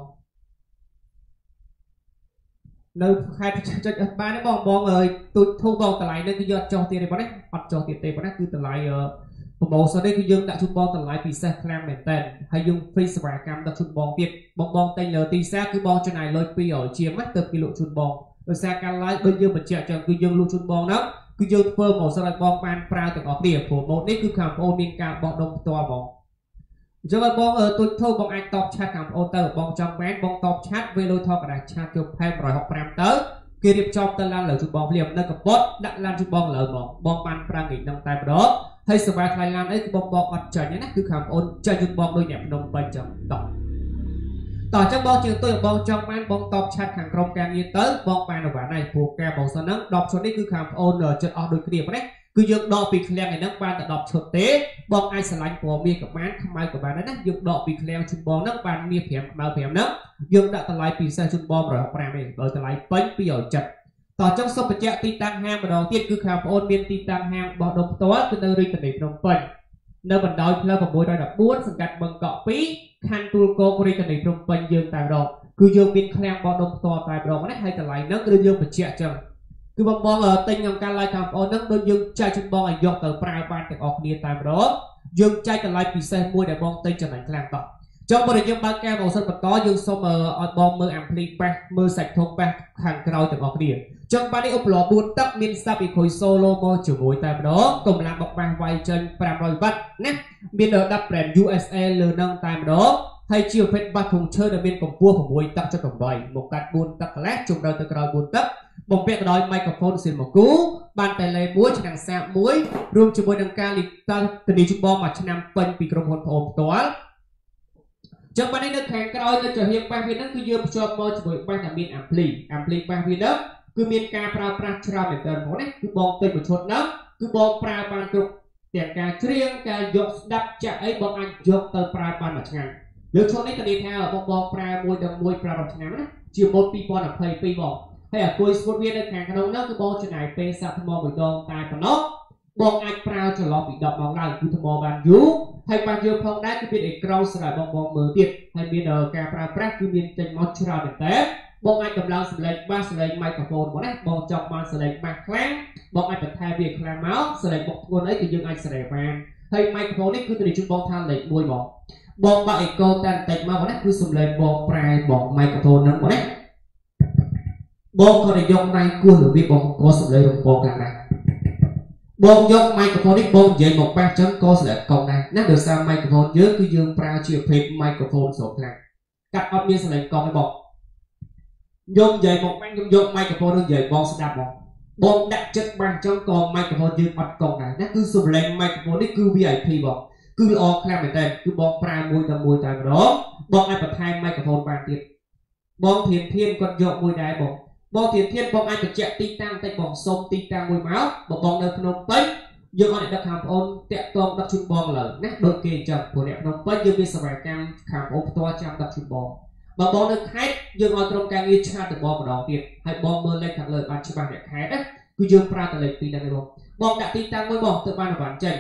នៅខេត្តចុចអត់បានទេបងបងអើយទូចធូរបងតម្លៃនេះគឺយកចុះទៀតទេបងណាអត់ចុះទៀតទេបងណាគឺតម្លៃប្រម៉ូសិននេះគឺយើងដាក់ជូនបងតម្លៃពិសេសខ្លាំងមែនតើហើយយើង free សេវាកម្មដាក់ជូនបងទៀតបងបងតែងលើទីផ្សារគឺបងចំណាយលុយtwo hundredជាងណាទៅគេលក់ជូនបងដោយសារការ live ដូចយើងបញ្ជាក់ចឹងគឺយើងលក់ជូនបងហ្នឹងគឺយើងធ្វើម៉ូសិនឲ្យបងបានប្រើទាំងអស់គ្នាព្រោះម៉ូតនេះគឺខាងបងមានការបោះដុំផ្ទាល់បងអញ្ចឹងឲ្យបងទូចធូរបងអាចតបឆាតខាងបងទៅបងចង់បានបងតបឆាតវេលុយថតកណ្ដាស់ឆាតយកផែone hundred sixty-fiveទៅគេរៀបចំទៅឡានលើជូនបងភ្លាមនៅកពតដាក់ឡានជូនបងលើបងបងបានប្រាំងហ្នឹងតែម្ដងហើយសេវាថ្លៃឡានអីគឺបងបងអត់ចាញ់ណាគឺខាងបងចាញ់ជូនបងដូចអ្នកភ្នំពេញចឹងតោះតោះអញ្ចឹងបងជាងទុយបងចង់បានបងតបឆាតខាងក្រុមការងារទៅបងបានអវ៉ាន់ហើយព្រោះការបងសិនហ្នឹងtenឈុតនេះគឺខាងបងចិត្តអស់ដូចគ្នាប៉ុណ្ណេះគឺយើងដកពីឃ្លាំងឯហ្នឹងបានតែtenឈុតទេបងអាចឆ្លាញ់ពណ៌មាសក៏បានខ្មៅក៏បានដែរណាយើងដកពីឃ្លាំងជូនបងហ្នឹងបានមាសfiveខ្មៅfiveហ្នឹងយើងដាក់តម្លៃពិសេសជូនបងone hundred sixty-fiveទេបើតម្លៃពេញtwo hundred seventyតោះអញ្ចឹងសូមបញ្ជាក់ទីតាំងហាងម្ដងទៀតគឺខាងបងមានទីតាំងហាងបោះដុំផ្ទាល់គឺនៅរាជធានីភ្នំពេញនៅបណ្ដោយផ្លូវsix one fourសង្កាត់បឹងកក់twoខណ្ឌទួលគោករាជធានីភ្នំពេញយើងតែម្ដងគឺយើងមានឃ្លាំងបោះដុំផ្ទាល់តែម្ដងណាហើយតម្លៃហ្នឹងគឺយើងបញ្ជាក់អញ្ចឹងគឺបងបងទិញក្នុងការឡាយខាងបងហ្នឹងដូចយើងចែកជូនបងឲ្យយកទៅប្រើបានទាំងអស់គ្នាតែម្ដងយើងចែកតម្លៃពិសេសមួយដែលបងទិញចំណេញខ្លាំងតោះចុះបើយើងបើកការម៉ូសិនបន្តយើងសូមឲ្យបងមើលអាំភ្លីប៉ះមើលសាច់ធំប៉ះខាងក្រោយទាំងអស់គ្នាចុងបាននេះឧបករណ៍fourទឹកមានសាប់អ៊ីខុយ solo មកជាមួយតែម្ដងកម្លាំងបបាសវាយចេញfive hundredវ៉ាត់ណាមាន10 brand U S A លើនឹងតែម្ដងហើយជាប្រភេទបាសធុងឈើដែលមានកម្ពស់sixទឹកចុចeightមកកាត់fourទឹកកន្លះជម្រៅទៅក្រោយfourទឹកបំពាក់ដោយ microphone សៀនមកគូបានតែលេoneឆ្នាំងសាបoneរួមជាមួយនឹងការលីតាធានាជូនបងមួយឆ្នាំពេញពីក្រុមហ៊ុនប្អូនផ្ទាល់ចឹងបាននេះនៅខាងក្រោយនៅចំហៀងបាសវាហ្នឹងគឺយើងភ្ជាប់មកជាមួយបាសដែលមានអាំភ្លីអាំភ្លីបាសវាហ្នឹងគឺមានការប្រើប្រាស់ច្រើនមែនទែនបងណាគឺបងទិញមួយឈុតហ្នឹងគឺបងប្រើបានគ្រប់ទាំងការច្រៀងការយកស្ដាប់ចាក់អីបងអាចយកទៅប្រើបានមួយឆ្នាំលើឈុតនេះក៏និយាយថាបងបងប្រើមួយដល់មួយប្រើមួយឆ្នាំណាជាម៉ូតtwo thousand twenty-twoបងហើយអាគុយស្វត់វានៅខាងក្នុងហ្នឹងគឺបងចំណាយពេលសាក់ថ្មមួយដងតែប៉ុណ្ណោះបងអាចប្រើចន្លោះពីtenម៉ោងឡើងគឺថ្មបានយូរហើយបានយើងផងដែរគឺមានអេក្រង់ស្រាប់បងបងមើលទៀតហើយមានការប្រើប្រាស់គឺមានចេញមកច្រើនមែនតើបងអាចដំឡើងសម្លេងបាសសម្លេង microphone បងណាបងចង់បានសម្លេងបាសខ្លាំងបងអាចបន្ថែមវាខ្លាំងមកសម្លេងបុកធ្ងន់អីគឺយើងអាចស្រែបានហើយ microphone នេះគឺទៅជូនបងថាលេខoneបងបងបាក់អេកូតែបន្តិចមកបងណាគឺសម្លេងបងប្រែបង microphone ហ្នឹងបងណាបងក៏យកដៃគោះរបៀបបងក៏សម្លេងរបស់បងខ្លាំងដែរបងយក microphone នេះបងនិយាយមកប៉ះចឹងក៏ស្លាប់កងដែរណាដោយសារ microphone យើងគឺយើងប្រើជាប្រភេទ microphone ស្រុកខ្លាំងកាត់អត់មានសម្លេងកងទេបងយកនិយាយមកប៉ះខ្ញុំយក microphone នឹងនិយាយបងស្ដាប់បងបងដាក់ចិត្តបាសចឹងក៏ microphone យើងអត់កងដែរណាគឺសម្លេង microphone នេះគឺ V I P បងគឺល្អខ្លាំងមែនតើគឺបងប្រើមួយដល់មួយតែម្ដងបងអាចបន្ថែម microphone បានទៀតបងធានធានគាត់យកមួយដែរបងបងធានធានបងអាចបញ្ជាក់ទីតាំងតិចបងសុំទីតាំងមួយមកបងបងនៅភ្នំពេញយើងអត់ដឹកខាងបងអូនតាក់ទងដឹកជូនបងឡើយណាដូចគេអញ្ចឹងព្រោះអ្នកភ្នំពេញយើងមានសេវាកម្មខាងបងអូនផ្ទាល់ចាំដឹកជូនបងបើបងនៅខេត្តយើងឲ្យក្រុមការងារឆាតទៅបងម្ដងទៀតហើយបងមើលលេខខាងលើបានច្បាស់អ្នកខេត្តណាគឺយើងប្រើតែលេខពីរហ្នឹងឯងបងបងដាក់ទីតាំងមួយបងទៅបានអវ៉ាន់ចេញ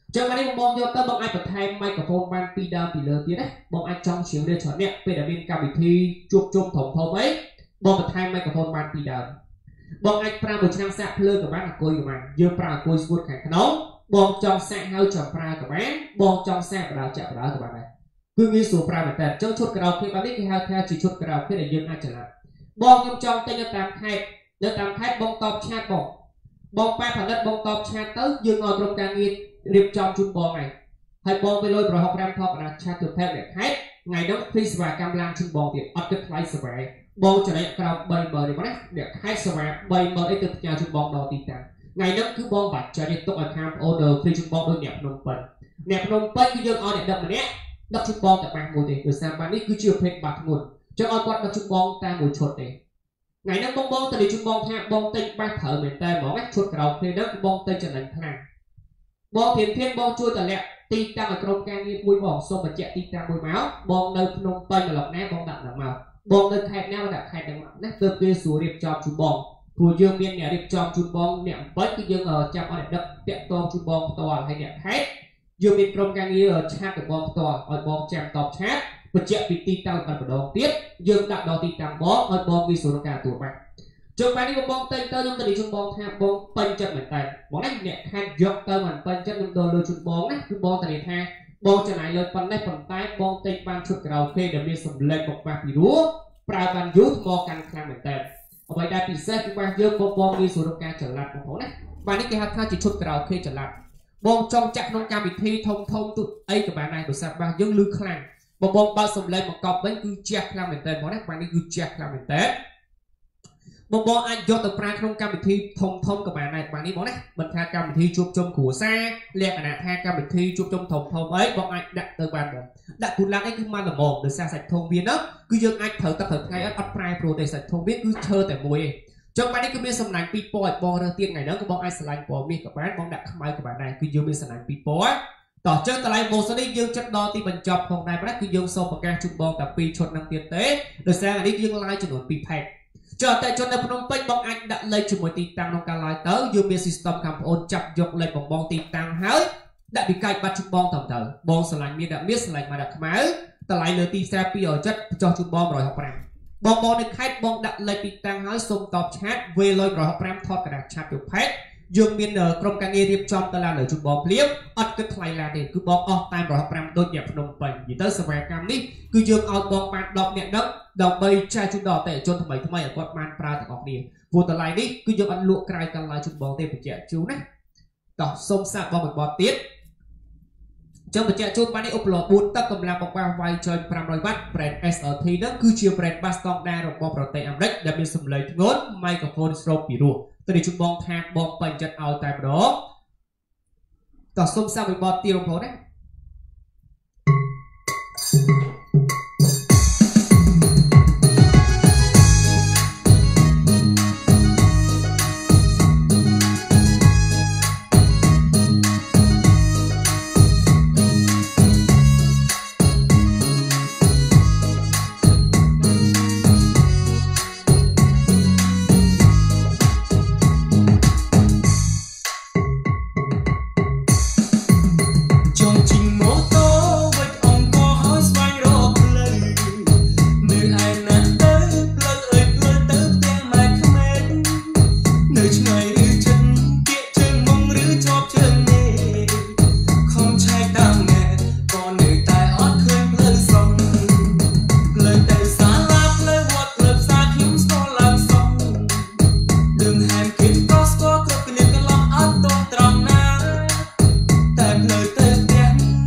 ចឹងមកនេះបងយកទៅបងអាចបន្ថែម microphone បានពីដើមពីលើទៀតណាបងអាចចង់ជ្រៀងនេះច្រើននេះពេលដែលមានកម្មវិធីជួបជុំធំធំអីបងបន្ថែម microphone បានពីដើមបងអាចប្រើមួយឆ្នាំងសាក់ភ្លើងក៏បានអង្គុយក៏បានយើងប្រើអង្គុយស្ងួតខាងក្នុងបងចង់សាក់ហើយចាំប្រើក៏បានបងចង់សាក់បដៅចាក់បដៅក៏បានដែរគឺងាយស្រួលប្រើមែនតើអញ្ចឹងឈុតក្រៅគ្នាបែបនេះគេហៅថាជាឈុតក្រៅគ្នាដែលយើងអាចចល័តបងខ្ញុំចង់ទិញនៅតាមខេត្តនៅតាមខេត្តបងតបឆាតបងបងប៉ែផលិតបងតបឆាតទៅយើងឲ្យក្រុមការងាររៀបចំជូនបងហើយហើយបងទៅលុយប្រហុកប្រាំថតកណាឆាតទៅថែបអ្នកខេត្តថ្ងៃនោះព្រីសេវាកម្មឡើងជូនបងទៀតអត់គិតថ្លៃសេវាបងចំណេញក្រៅ3ម៉ឺននេះបងណាអ្នកខេត្តសេវា3ម៉ឺនអីទៅផ្ញើជូនបងដល់ទីតាំងថ្ងៃនោះគឺបងបាច់ចាយទុកឲ្យខាងប្អូនព្រីជូនបងដូចអ្នកភ្នំពេញអ្នកភ្នំពេញគឺយើងឲ្យអ្នកដឹកម្នាក់ដឹកជូនបងតែបាក់មួយទេដោយសារបាននេះគឺជាប្រភេទបាក់ធ្ងន់ចឹងឲ្យគាត់ដឹកជូនបងតាមមួយឈុតទេថ្ងៃនោះបងបងទៅជូនបងថាបងទិញបាក់ត្រូវមែនតើហ្មងណាឈុតក្រៅគ្នានោះគឺបងទិញចំណេញខ្លាំងបងធៀនធៀនបងជួយតម្លាក់ទីតាំងឲ្យក្រុមការងារមួយបងសូមបញ្ជាក់ទីតាំងមួយមកបងនៅភ្នំពេញម្លឹកណាបងដាក់ដល់មកបងនៅខេត្តណាបងដាក់ខេត្តហ្នឹងមកណាទើបគេស្រួលរៀបចំជូនបងព្រោះយើងមានអ្នករៀបចំជូនបងអ្នកអំពេចគឺយើងចាំឲ្យអ្នកដឹកតាក់ទងជូនបងផ្ទាល់ហើយអ្នកខេត្តយើងមានក្រុមការងារឆាតទៅបងផ្ទាល់ឲ្យបងចាំតបឆាតបញ្ជាក់ពីទីតាំងតែម្ដងទៀតយើងដាក់ដល់ទីតាំងបងឲ្យបងងាយស្រួលក្នុងការទទួលបានចុះបែរនេះបងទៅទៅខ្ញុំទៅជូនបងថាបងពេញចិត្តមែនតើបងណាអ្នកខេត្តយកទៅមិនពេញចិត្តខ្ញុំដល់លើជូនបងណាគឺបងតាថាបងចំណាយលុយប៉ុណ្ណេះប៉ុន្តែបងទិញបានឈុតក្រៅគេដែលមានសម្លេងបបាស់ពីរោះប្រើបានយូរថ្មកាន់ខ្លាំងមែនតើអ្វីដែលពិសេសគឺបាទយើងបងបងងាយស្រួលក្នុងការចល័តបងប្អូនណាបាទនេះគេហៅថាជាឈុតក្រៅគេចល័តបងចង់ចាក់ក្នុងកម្មវិធីធំធំទូអីក៏បានដែរដោយសារបាទយើងលឺខ្លាំងបងបងបើសម្លេងបង្កប់វិញគឺជះខ្លាំងមែនតើបងណាបាទនេះគឺជះខ្លាំងមែនតើបងបងអាចយកទៅប្រើក្នុងកម្មវិធីធំធំក៏បានដែរបាទនេះបងណាមិនថាកម្មវិធីជួបជុំគ្រួសារលក្ខណៈថាកម្មវិធីជួបជុំធំធំអីបងអាចដាក់ទៅបានបងដាក់គូឡាក់អីគឺមិនល្មមដោយសារសាច់ធំវានោះគឺយើងអាចត្រូវទឹកត្រូវថ្ងៃអត់អត់ប្រែប្រួលទេសាច់ធំវាគឺឈើតែមួយឯងចុះបាទនេះគឺមានសំណាញ់ពីរពណ៌ឲ្យបងរើសទៀតថ្ងៃហ្នឹងក៏បងអាចឆ្លាញ់ពណ៌មាសក៏បានបងដាក់ខ្មៅក៏បានដែរគឺយើងមានសំណាញ់ពីរពណ៌តោះចឹងតម្លៃម៉ូសិននេះយើងចិត្តដល់ទីបញ្ចប់ផងដែរបាទគឺយើងសូមប្រកាសជូនបងតែពីរឈុតហ្នឹងទៀតទេដោយសារអានេះយើងឡាយចំនួនពីរផែកចុះតែជននៅភ្នំពេញបងអាចដាក់លេខជាមួយទីតាំងក្នុងការឡាយទៅយើងមាន system ខាងប្អូនចាប់យកលេខបងបងទីតាំងហើយដាក់ពីកាយបាត់ជូនបងតាមទៅបងឆ្លាញ់មានដាក់មាសឆ្លាញ់មកដាក់ខ្មៅតម្លៃលើទីផ្សារពីរចិតចុះជូនបងmột trăm sáu mươi lămបងបងនៅខេត្តបងដាក់លេខទីតាំងហើយសូមតបឆាតវេលុយmột trăm sáu mươi lămថតกระดาษឆាតទៅផេកយើងមានក្រុមការងាររៀបចំទៅឡានលើជូនបងភ្លាមអត់គិតថ្លៃឡានទេគឺបងអស់តាមmột trăm sáu mươi lămដូចអ្នកភ្នំពេញនិយាយទៅសេវាកម្មនេះគឺយើងឲ្យបងបានដប់អ្នកដឹកដើម្បីចែកជូនដល់អតិថិជនថ្មីថ្មីឲ្យគាត់បានប្រើទាំងអស់គ្នាព្រោះតម្លៃនេះគឺយើងអត់លក់ក្រៅកាន់ឡានជូនបងទេបញ្ជាក់ជូនណាតោះសូមសាកបងមួយបទទៀតចឹងបញ្ជាក់ជូនបាននេះឧបករណ៍បួនទឹកកម្លាំងបបាស់វាយចុយfive hundredវ៉ាត់ brand เอส แอล ที ហ្នឹងគឺជា brand bass ស្តង់ដាររបស់ប្រទេសអាមេរិកដែលមានសម្លេងធ្ងន់ microphone strobe ពីរោះទៅជូនបងថាបងពេញចិត្តឲ្យតែម្ដងតោះសូមសាកមួយបទទៀតបងប្អូនណាតែផ្លូវទៅផ្ទះ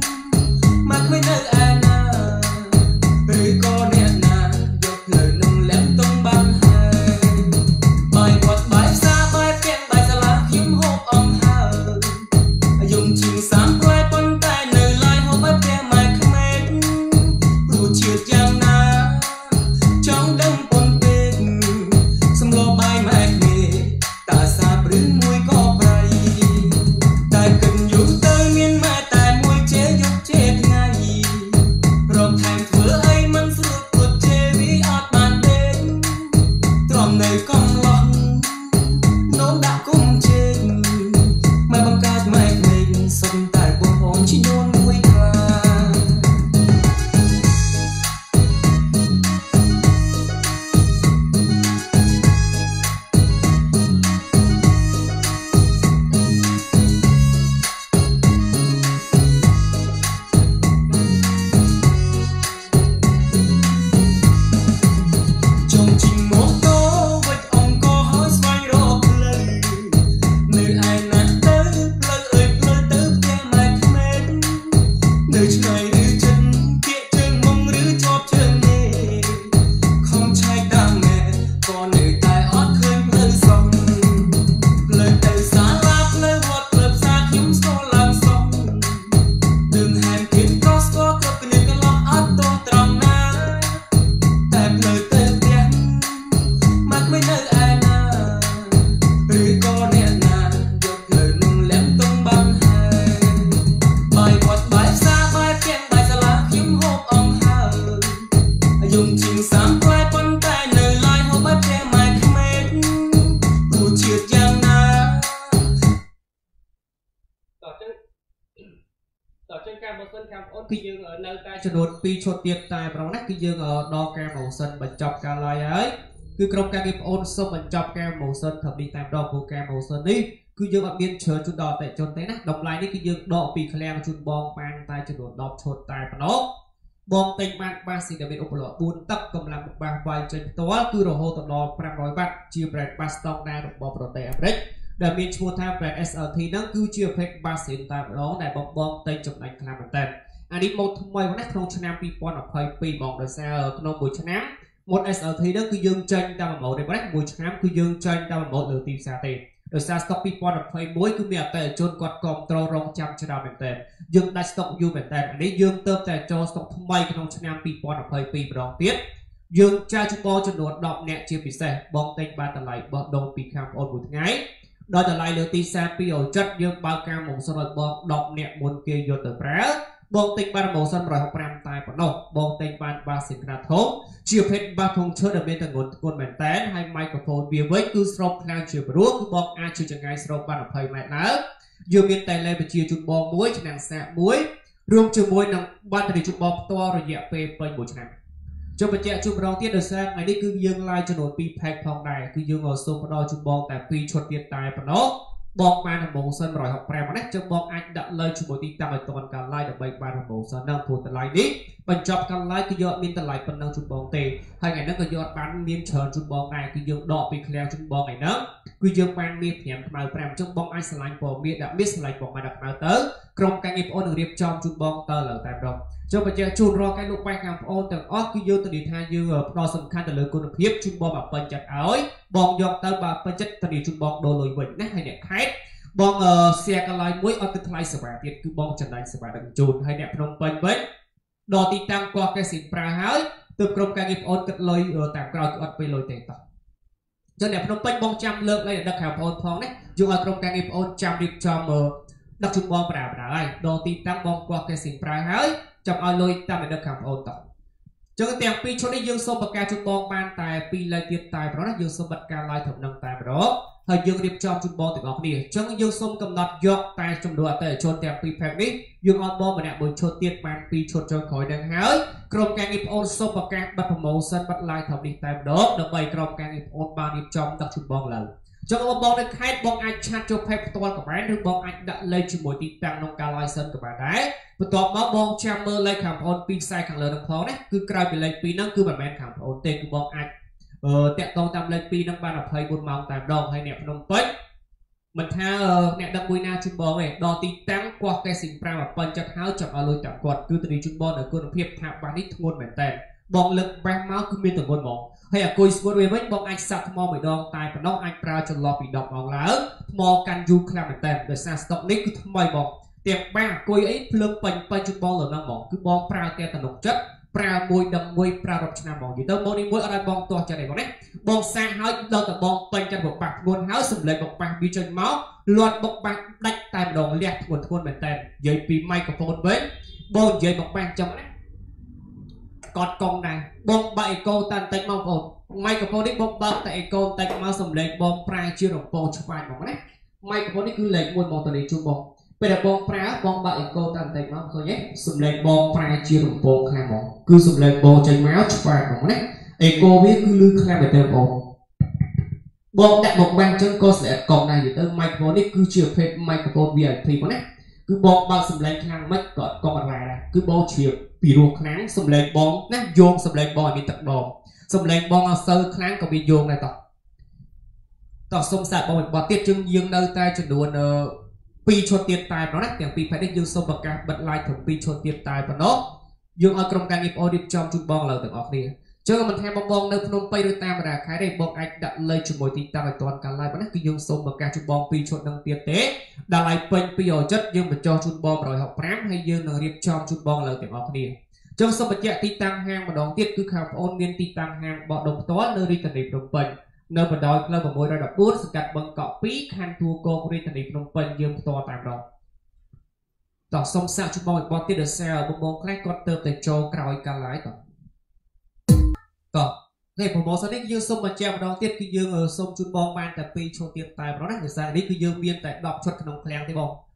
ต่อเช่นต่อเช่นการบริษัทการโอนคือยังở nơiใต้จำนวนปีชดเตียนตายประมาณนั้นคือยังở đoการบริษัทบรรจบการลายấyคือกรมการเก็บโอนส่งบรรจบการบริษัททำดีตามดอกโปรแกรมบริษัทนี้คือยังอัดเบียนเชิญจุดดอกแต่จนแต่นะดอกลายนี้คือยังดอกปีแคลงจุดบองปางตายจำนวนดอกชดตายประนกบองเต็งบานบาสิเดเมนอุปโลบุญตับกำลังบางใบจนตัวคือโรโฮตลอดแปดร้อยบาทจีแบรนด์บาสตองได้ดอกบอลโปรเตอเมริกแต่มีชัวร์ทางแบรนด์ เอส แอล ที นั้นคือเชื่อเพชรบาสินตายประนกในบองบองเต็งจำนวนคลามันเต็มอันนี้หมดทำไมวันนั้นขนมชนะปีปอนออกไปปีมองโดยเซลขนมบุญชนะหมด เอส แอล ที นั้นคือยืงจันตามหมดในวันนั้นบุญชนะคือยืงจันตามหมดหรือทีมซาเต้โดยซาสต็อกปีปอนออกไปมวยคือมีแต่จนกอดกองตรรองจำชนะเป็นเต็มยืงได้สต็อกยูเป็นเต็มอันนี้ยืงเติมแต่โจสต็อกทำไมขนมชนะปีปอนออกไปปีรองเตี้ยยืงจ่ายจุดบอลจำนวนดอกเนี่ยเชียร์พิเศษบองเต็งบาตะไลบอลโดนปีคำโอนบุญไงโดยตะไลเหลือตีซาปีโอจัดยืงบาลการหมุนสลัดบอลดอกเนี่ยมนเกียร์โยเตอร์แปรบองเต็งบานหมูสันรอยหกแรมตายปนกบองเต็งบานบาสินกระทงเชียร์เพชรบาทงเชิดเดเมนตะงนกวนแมนแตนให้ไมโครโฟนเบียร์ไว้คือสโลปคลางเชียร์บรูคือบองอาชื่อจังไงสโลปบานอภัยแม่แล้วยืมเงินแต่เลยไปเชียร์จุดบองมวยชนะแสบมวยรวมจุดมวยนังบ้านตะดิจุดบองตัวระยะเปย์ไปบุญชนะจนไปแจกจุดรองเตี้ยเดอะแซงไอ้นี่คือยืงลายจนหนปีแพ็คทองได้คือยืงเอาส่งปนอจุดบองแต่ปีชดเตียนตายปนกบองมาทำมงสันรอยหกแปรมันจะบองอันดับเลยชุบตีตามไปตอนการไล่ดับใบมาทำมงสันนั่งพูดแต่ไล่นี้บรรจบการไล่คือยอดมินแต่ไล่เป็นนั่งชุบบองเตะให้ไงนั่งก็ยอดบ้านมินเชิญชุบบองไงคือยอดดอกปีแคลงชุบบองไงนั่งคือยอดบ้านมีเพียงมาแปรจุบบองไอสไลด์บองมีดับมิสไลด์บองมาดับมาเตอร์กรมการเก็บโอนหนึ่งเรียบจอมชุบบองเตอร์เหล่าแต่ดอกจนไปเจอจูนรอการลุกไปการโอนแต่ออกคือยอดตัดดีทางยืนรอสำคัญแต่เลยคุณเพียบชุบบองแบบเป็นจัดเอาบองยอดเตอร์แบบเป็นจัดตัดดีชุบบองโดนลอยวิ่งนะให้เนี่ยแคสบองเออเสียกันลายมวยเอาติดไล่สบายเดียคือบองจันไดสบายดังจูนให้เนี่ยพนมเป็นเว้นดอตีตังกว่าแกสินปลาหายตึกกรมการเก็บโอนกัดลอยเออแต่กราวกัดไปลอยเตะต่อจนเนี่ยพนมเป็นบองจำเลิกเลยดักข่าวโอนพองเนี่ยอยู่เอากรมการเก็บโอนจำดิบจำเออดักจุดบองปลาปลาอะไรดอตีตังบองกว่าแกสินปลาหายจำเอาลอยตามดักข่าวโอนต่อจนแต่ปีชนได้ยืงสมบัติการจุดบองบานแต่ปีลายเตียนตายเพราะนั้นยืงสมบัติการลายถมนังตายเพราะให้ยืงเรียบจอมจุดบอลติดออกนี่จังยืงสมกำหนดยกตายจำนวนแต่ชนแต่ปีแพงนี้ยืงออนบอลมาเนี่ยบนชนเตียนมันปีชนจนคอยดังหายกรมการเก็บโอนสมประการบัตรโมสันบัตรลายทำดีตามดอกดับใบกรมการเก็บโอนบานเรียบจอมตัดจุดบอลเลยจังเอาบอลในค่ายบอลไอชาร์จเพย์ตัวกับแบรนด์หรือบอลไอดัดเลยจุดหมดติดตามนงการลายเซนกับแบรนด์ได้ประกอบมาบอลแชมเบอร์เลยขับโอนปีไซขังเลยนักพอเนี่ยคือกลายเป็นเลยปีนั้นคือแบบแมนขับโอนเตะคือบอลไอเออแตะตรงตามเลยปีนั้นบานอภัยบนมองตามดอกให้เนี่ยพนมเป๊ะมันท่าเออเนี่ยดับบุยนาจุดบอลเองดอตีตั้งกว่าแกสิงปลาแบบปันจักเท้าจับเอาเลยจับกอดคือตีจุดบอลในกุนเพียบทับบานนี้ทวนเหมือนแต่บอลเลิกแบงค์เมาส์คือมีแต่บอลมองให้อะกุยสปอร์ตเวย์บอลไอซักมองไปดองตายปนน้องไอปลาจนรอปีดอกมองแล้วมองกันยูคลาเหมือนแต่โดยซาสต็อกนี้คือทำไมบอกเตียงบ้ากุยไอ้เพลิงปันปันจุดบอลเหล่านั้นมองคือบอลปลาแกตนกจัดปลามวยดำมวยปลารบชนะมองอยู่เติมบอลนี้มวยอะไรบอลตัวจะไหนบอลนี้บอลแซงหายเราแต่บอลปันจันบอกปากบนหายสุ่มเลยบอกปากบีจนเมาส์ลวดบอกปากดักตายดองเลี้ยทวนทวนเหมือนแต่ยัยปีไม่กับโฟนเว้นบอลยัยบอกปากจังนะกอดกองนายบอลใบโกตันเต็มมองโฟนไม่กับโฟนนี่บอลบักแต่โกเต็มมาสุ่มเลยบอลปลาเชื่อของโฟนชวายบอกนะไม่กับโฟนนี่คือเหล็กมวยมองตัวนี้จุดบอลเป็นแต่บอลปลาบอลใบโกตันเต็มมาเคยเนี่ยสุ่มเลยบอลปลาเชื่อของโฟนแค่มองคือสุ่มเลยบอลใจแมวชวายบอกนะเอโกวิคือลือแค่ไปเติมบอลบอลแต่บอกบางจังก็เสียกองนายอยู่เติมไมโครนี่คือเชื่อเพชรไมโครเบียร์ทีบอกนะคือบอลบางสุ่มเลยครั้งไม่กอดกองอะไรนะคือบอลเชื่อปีรัวครั้งสุ่มเลยบอลนะโยงสุ่มเลยบอลมีตักดองสุ่มเลยบอลเอาเซอร์ครั้งก็มีโยงในต่อต่อสมศักดิ์บอลบอลเตี้ยจึงยืงเดินตายจนโดนปีชนเตียนตายเพราะนักอย่างปีไปได้ยืงสมบัติการบัดลายถึงปีชนเตียนตายเพราะนกยืงเอากรมการเก็บโอดิจอมจุดบอลเราถึงออกนี่เจอมันแทนบอลในพนมไปโดยตามราคาได้บอลไอดัดเลยจุดหมดตีตามไปตอนการไล่เพราะนักคือยืงสมบัติการจุดบอลปีชนนังเตียนเตะดาไลเป็นปีอจัดยืงมาจอจุดบอลรอยหกแรมให้ยืงนังเรียบจอมจุดบอลเราถึงออกนี่จงสมบัติตีตังหางมาดองเตี้ยคือข่าวโอนเงินตีตังหางบอลดงตัวเนริตันดิพนมเป็นเนื้อบันดอยเราแบบมวยระดับบูธสกัดบังเกาะปีคันทัวโกบริตันดิพนมเป็นยืงตัวตามดองต่อสมศักดิ์จุดบอลบอลเตี้ยเดอะเซลบอลบอลแคลกอดเติมแต่โจกรอยการไล่ต่อต่อในผมบอกสักนิดยืงส้มมาแจมดองเตี้ยคือยืงเออส้มจุดบอลมันแต่ปีชนเตียนตายเพราะนั่นคือสารนี้คือยืงเบียนแต่ดอกชดขนมแคลงที่บอก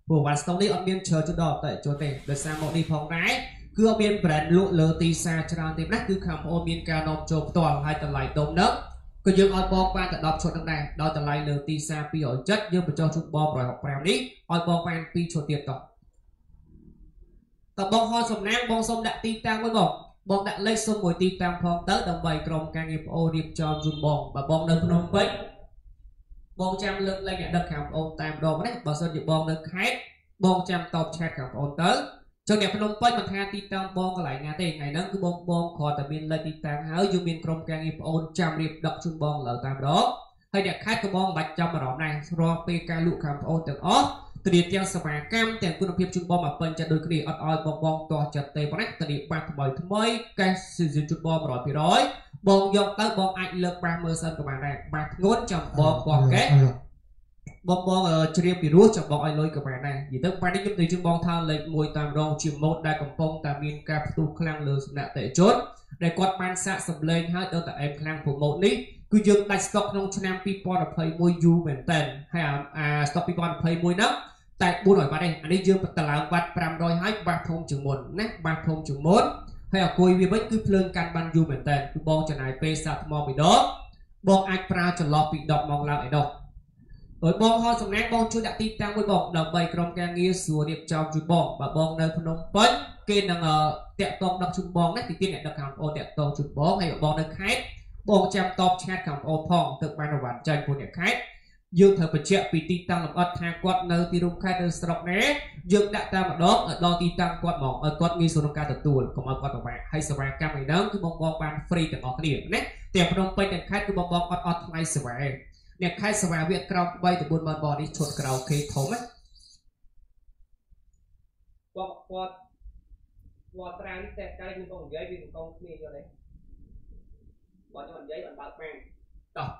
ព្រោះ one stone នេះអត់មានច្រើនជូនដល់តែចូលទេដោយសារមកនេះផងដែរគឺអត់មាន brand លក់លើទីផ្សារច្រើនទេណាគឺខាងបងអូនមានការនាំចូលផ្ទាល់ហើយតម្លៃដុំហ្នឹងក៏យើងឲ្យបងបានតែដប់ឈុតហ្នឹងដែរដោយតម្លៃលើទីផ្សារពីររយចិតយើងបញ្ចុះជូនបងone hundred sixty-fiveនេះឲ្យបងបានពីរឈុតទៀតតោះតើបងហោសំណាងបងសុំដាក់ទីតាំងមួយបងបងដាក់លេខសុំមួយទីតាំងផងទៅដើម្បីក្រុមការងារបងអូនរៀបចំជូនបងបើបងនៅភ្នំពេញបងចាំលើកលែងអ្នកដឹកខាងបងអូនតែម្ដងណាបើសិនជាបងនៅខេត្តបងចាំតបឆាតខាងបងអូនទៅចឹងអ្នកភ្នំពេញមិនថាទីតាំងបងកន្លែងណាទេថ្ងៃហ្នឹងគឺបងបងគ្រាន់តែមានលេខទីតាំងហើយយើងមានក្រុមការងារបងអូនចាំរៀបដឹកជូនបងលើតែម្ដងហើយអ្នកខេត្តក៏បងមិនបាច់ចាំអារម្មណ៍ដែរស្របពេលការលក់ខាងបងអូនទាំងអស់ត្រៀមទាំងសេវាកម្មទាំងគុណភាពជូនបងមកពេញចិត្តដូចគ្នាអត់ឲ្យបងបងទាស់ចិត្តទេប៉ុណ្ណេះត្រៀមបាត់ថ្មីថ្មីកេសស៊ីជូនបងone hundred percentបងយកទៅបងអាចលើកបាសមើលសិនក៏បានដែរបាសធ្ងន់ចាំបងបោះកេសបងបងជ្រាបពីរសចាំបងឲ្យលុយក៏បានដែរនិយាយទៅបាត់នេះខ្ញុំទៅជូនបងថាលេខមួយតាមរងជាម៉ូតដែលកំពុងតែមានការផ្ទុះខ្លាំងលើសំណាក់តេជនដែលគាត់បានសាកសម្លេងហើយទៅតែអេមខ្លាំងព្រោះម៉ូតនេះគឺយើងដាច់ស្តុកក្នុងឆ្នាំtwo thousand twenty-oneយូរមែនតើហើយអាស្តុកtwo thousand twenty-oneហ្នឹងតែfour hundredបាត់ទេអានេះយើងបន្តឡើងបាត់five hundredហើយបាត់ធំជាងមុនណាបាត់ធំជាងមុនហើយអគុយវាវិញគឺភ្លើងកាន់បានយូរមែនតើគឺបងចំណាយពេលសាកថ្មមួយដងបងអាចប្រើចន្លោះពីtenម៉ោងឡើងឯនោះហើយបងហោសំណាងបងជួយដាក់ទីតាំងមួយបងដើម្បីក្រុមការងារស្រួលរៀបចំជូនបងបើបងនៅភ្នំពេញគេនឹងតាក់តងដឹកជូនបងណាទីទៀតអ្នកដឹកខាងអូនតាក់តងជូនបងហើយបងនៅខេត្តបងចាំតបឆាតខាងអូនផងទឹកបានរវ៉ាន់ចាញ់ពួកអ្នកខេត្តយើងត្រូវបញ្ជាក់ពីទីតាំងលម្អិតថាគាត់នៅទីរួមខេត្តនៅស្រុកណាយើងដាក់តាមម្ដងឲ្យដល់ទីតាំងគាត់ហ្មងឲ្យគាត់ងាយស្រួលក្នុងការទទួលកុំឲ្យគាត់ពិបាកហើយសេវាកម្មឯហ្នឹងគឺបងបងបាន free ទាំងអស់គ្នាណាទាំងភ្នំពេញទាំងខេត្តគឺបងបងអត់អត់ថ្លៃសេវាអ្នកខេត្តសេវាវាក្រោមthree to fourម៉ឺនបងនេះឈុតក្រៅគេធំណាបងគាត់គាត់ត្រាំនេះតែកាយខ្ញុំបងនិយាយវាកងគ្នាយកនេះបងខ្ញុំនិយាយអត់បើកបានតោះ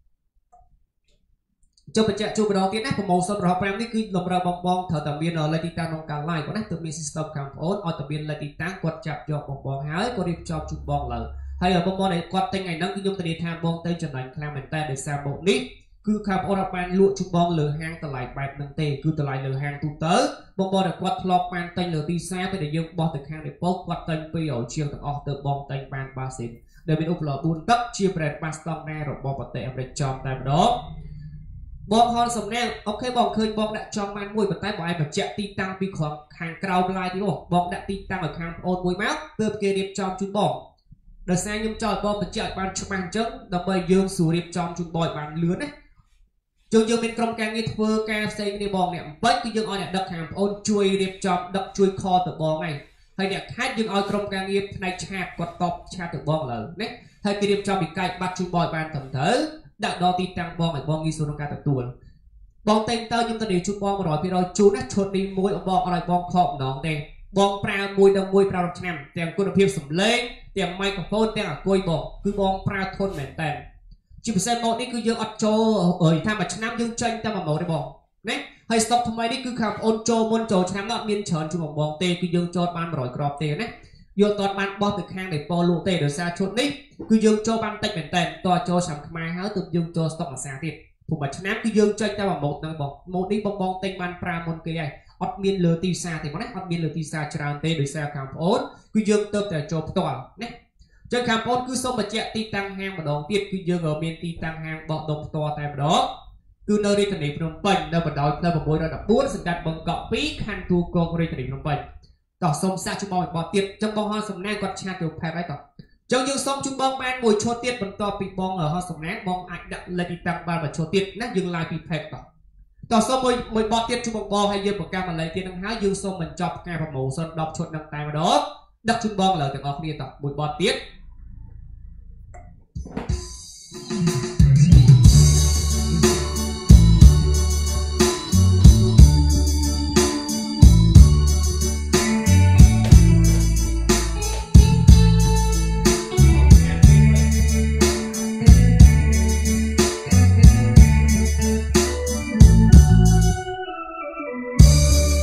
ចុះបញ្ជាក់ជួបម្ដងទៀតណាប្រម៉ូសិនone hundred fiftyនេះគឺតម្រូវបងបងត្រូវតែមានលេខទីតាំងក្នុងការ live គាត់ណាទើបមាន system ខាងបងអូនឲ្យតែមានលេខទីតាំងគាត់ចាប់យកបងបងហើយគាត់រៀបចំជូនបងឡើងហើយបងបងដែលគាត់ទិញថ្ងៃហ្នឹងគឺខ្ញុំធានាថាបងទៅចំណេញខ្លាំងមែនតើដោយសារម៉ូតនេះគឺខាងបងអូនអត់បានលក់ជូនបងលើហាងតម្លៃបែបហ្នឹងទេគឺតម្លៃលើហាងទូទៅបងបងដែលគាត់ធ្លាប់បានទិញលើទីផ្សារពេលដែលយើងបោះទៅខាងដេប៉ូគាត់ទិញtwo hundredជាងទាំងអស់ទៅបងទិញបានបាសិនដែលមានឧបករណ៍fourទឹកជា brand bass ស្តង់ដាររបស់ប្រទេសអាមេរិកចំតែម្ដងបងហនសំណាងអូខេបងឃើញបងដាក់ចំបានមួយប៉ុន្តែបងឯងបញ្ជាក់ទីតាំងពីខាងខាងក្រៅឡាយទីនោះបងដាក់ទីតាំងឲ្យខាងបងអូនមួយមកទើបគេរៀបចំជូនបងដោយសារខ្ញុំចង់ឲ្យបងបញ្ជាក់ឲ្យបានច្បាស់អញ្ចឹងដើម្បីយើងស្រួលរៀបចំជូនបងឲ្យបានលឿនណាយើងយើងមានក្រុមការងារធ្វើការផ្សេងគ្នាបងអ្នកអំពេចគឺយើងឲ្យអ្នកដឹកខាងបងអូនជួយរៀបចំដឹកជួយខលទៅបងឯងហើយអ្នកខេត្តយើងឲ្យក្រុមការងារផ្នែកឆាតគាត់តបឆាតទៅបងលើណាហើយគេរៀបចំពីកាយបាត់ជូនបងឲ្យបានត្រឹមត្រូវដាក់ដល់ទីតាំងបងឲ្យបងងាយស្រួលក្នុងការទទួលបងតែងទៅខ្ញុំទៅនិយាយជូនបងone hundred percentជូនណាឈុតនេះមួយបងអត់ឲ្យបងខកម្ដងទេបងប្រើមួយដល់មួយប្រើឆ្នាំទាំងគុណភាពសំឡេងទាំងមីក្រូហ្វូនទាំងអាគុយបងគឺបងប្រើធន់មែនតើជាពិសេសម៉ូតនេះគឺយើងអត់ចូលអើយថាមួយឆ្នាំយើងចេញតែមួយម៉ូតទេបងណាហើយស្តុកថ្មីនេះគឺខាងបងអូនចូលមុនចូលឆ្នាំនោះអត់មានច្រើនជូនបងទេគឺយើងចូលបានone hundredគ្រាប់ទេណាយកតតបានបោះទៅខាងដែលប៉លក់ទេដោយសារឈុតនេះគឺយើងចូលបានតិចមែនតើតចូលឆ្នាំខ្មែរហើយទើបយើងចូលស្តុកអាសាទៀតព្រោះមួយឆ្នាំគឺយើងចេញតែមួយម៉ូតហ្នឹងបងម៉ូតនេះបងបងទិញបានប្រើមុនគេហើយអត់មានលើទីផ្សារទេបងណាអត់មានលើទីផ្សារច្រើនទេដោយសារខាងបងអូនគឺយើងទៅតែចូលផ្ទាល់ណាចឹងខាងបងអូនគឺសូមបញ្ជាក់ទីតាំងហាងម្ដងទៀតគឺយើងក៏មានទីតាំងហាងបោះដុំផ្ទាល់តែម្ដងគឺនៅរាជធានីភ្នំពេញនៅបណ្ដោយផ្លូវsix one fourសង្កាត់បឹងកក់twoខណ្ឌទូកងរាជធានីភ្នំពេញតោះសូមសាកជូនបងឲ្យបោះទៀតចឹងបងហោះសំណាងគាត់ឆាតទៅផេបហើយតោះចឹងយើងសូមជូនបងបានមួយឈុតទៀតបន្ទាប់ពីបងហោះសំណាងបងអាចដាក់លេខទីតាំងបានមួយឈុតទៀតណាយើងឡាយពីផេបតោះតោះសូមមួយមួយបោះទៀតជូនបងបងហើយយើងប្រកាសម្លេងទៀតនឹងហើយយើងសូមបញ្ចប់ការប្រម៉ូសិនtenឈុតនឹងតែម្ដងដឹកជូនបងលើទាំងអស់គ្នាតោះមួយបោះទៀត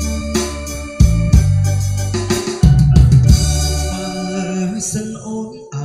សិនអូន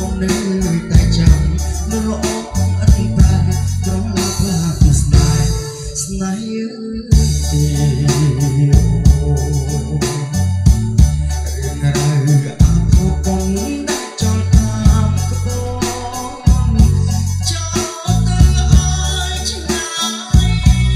បងនៅតែចាំនៅល្អអត់ប្រែត្រង់ឡាផ្លាពីស្នេហ៍ស្នេហ៍រឿងរ៉ាវអាថោកងចង់តាមក្បួនចោលទៅឲ្យឆ្ងាយ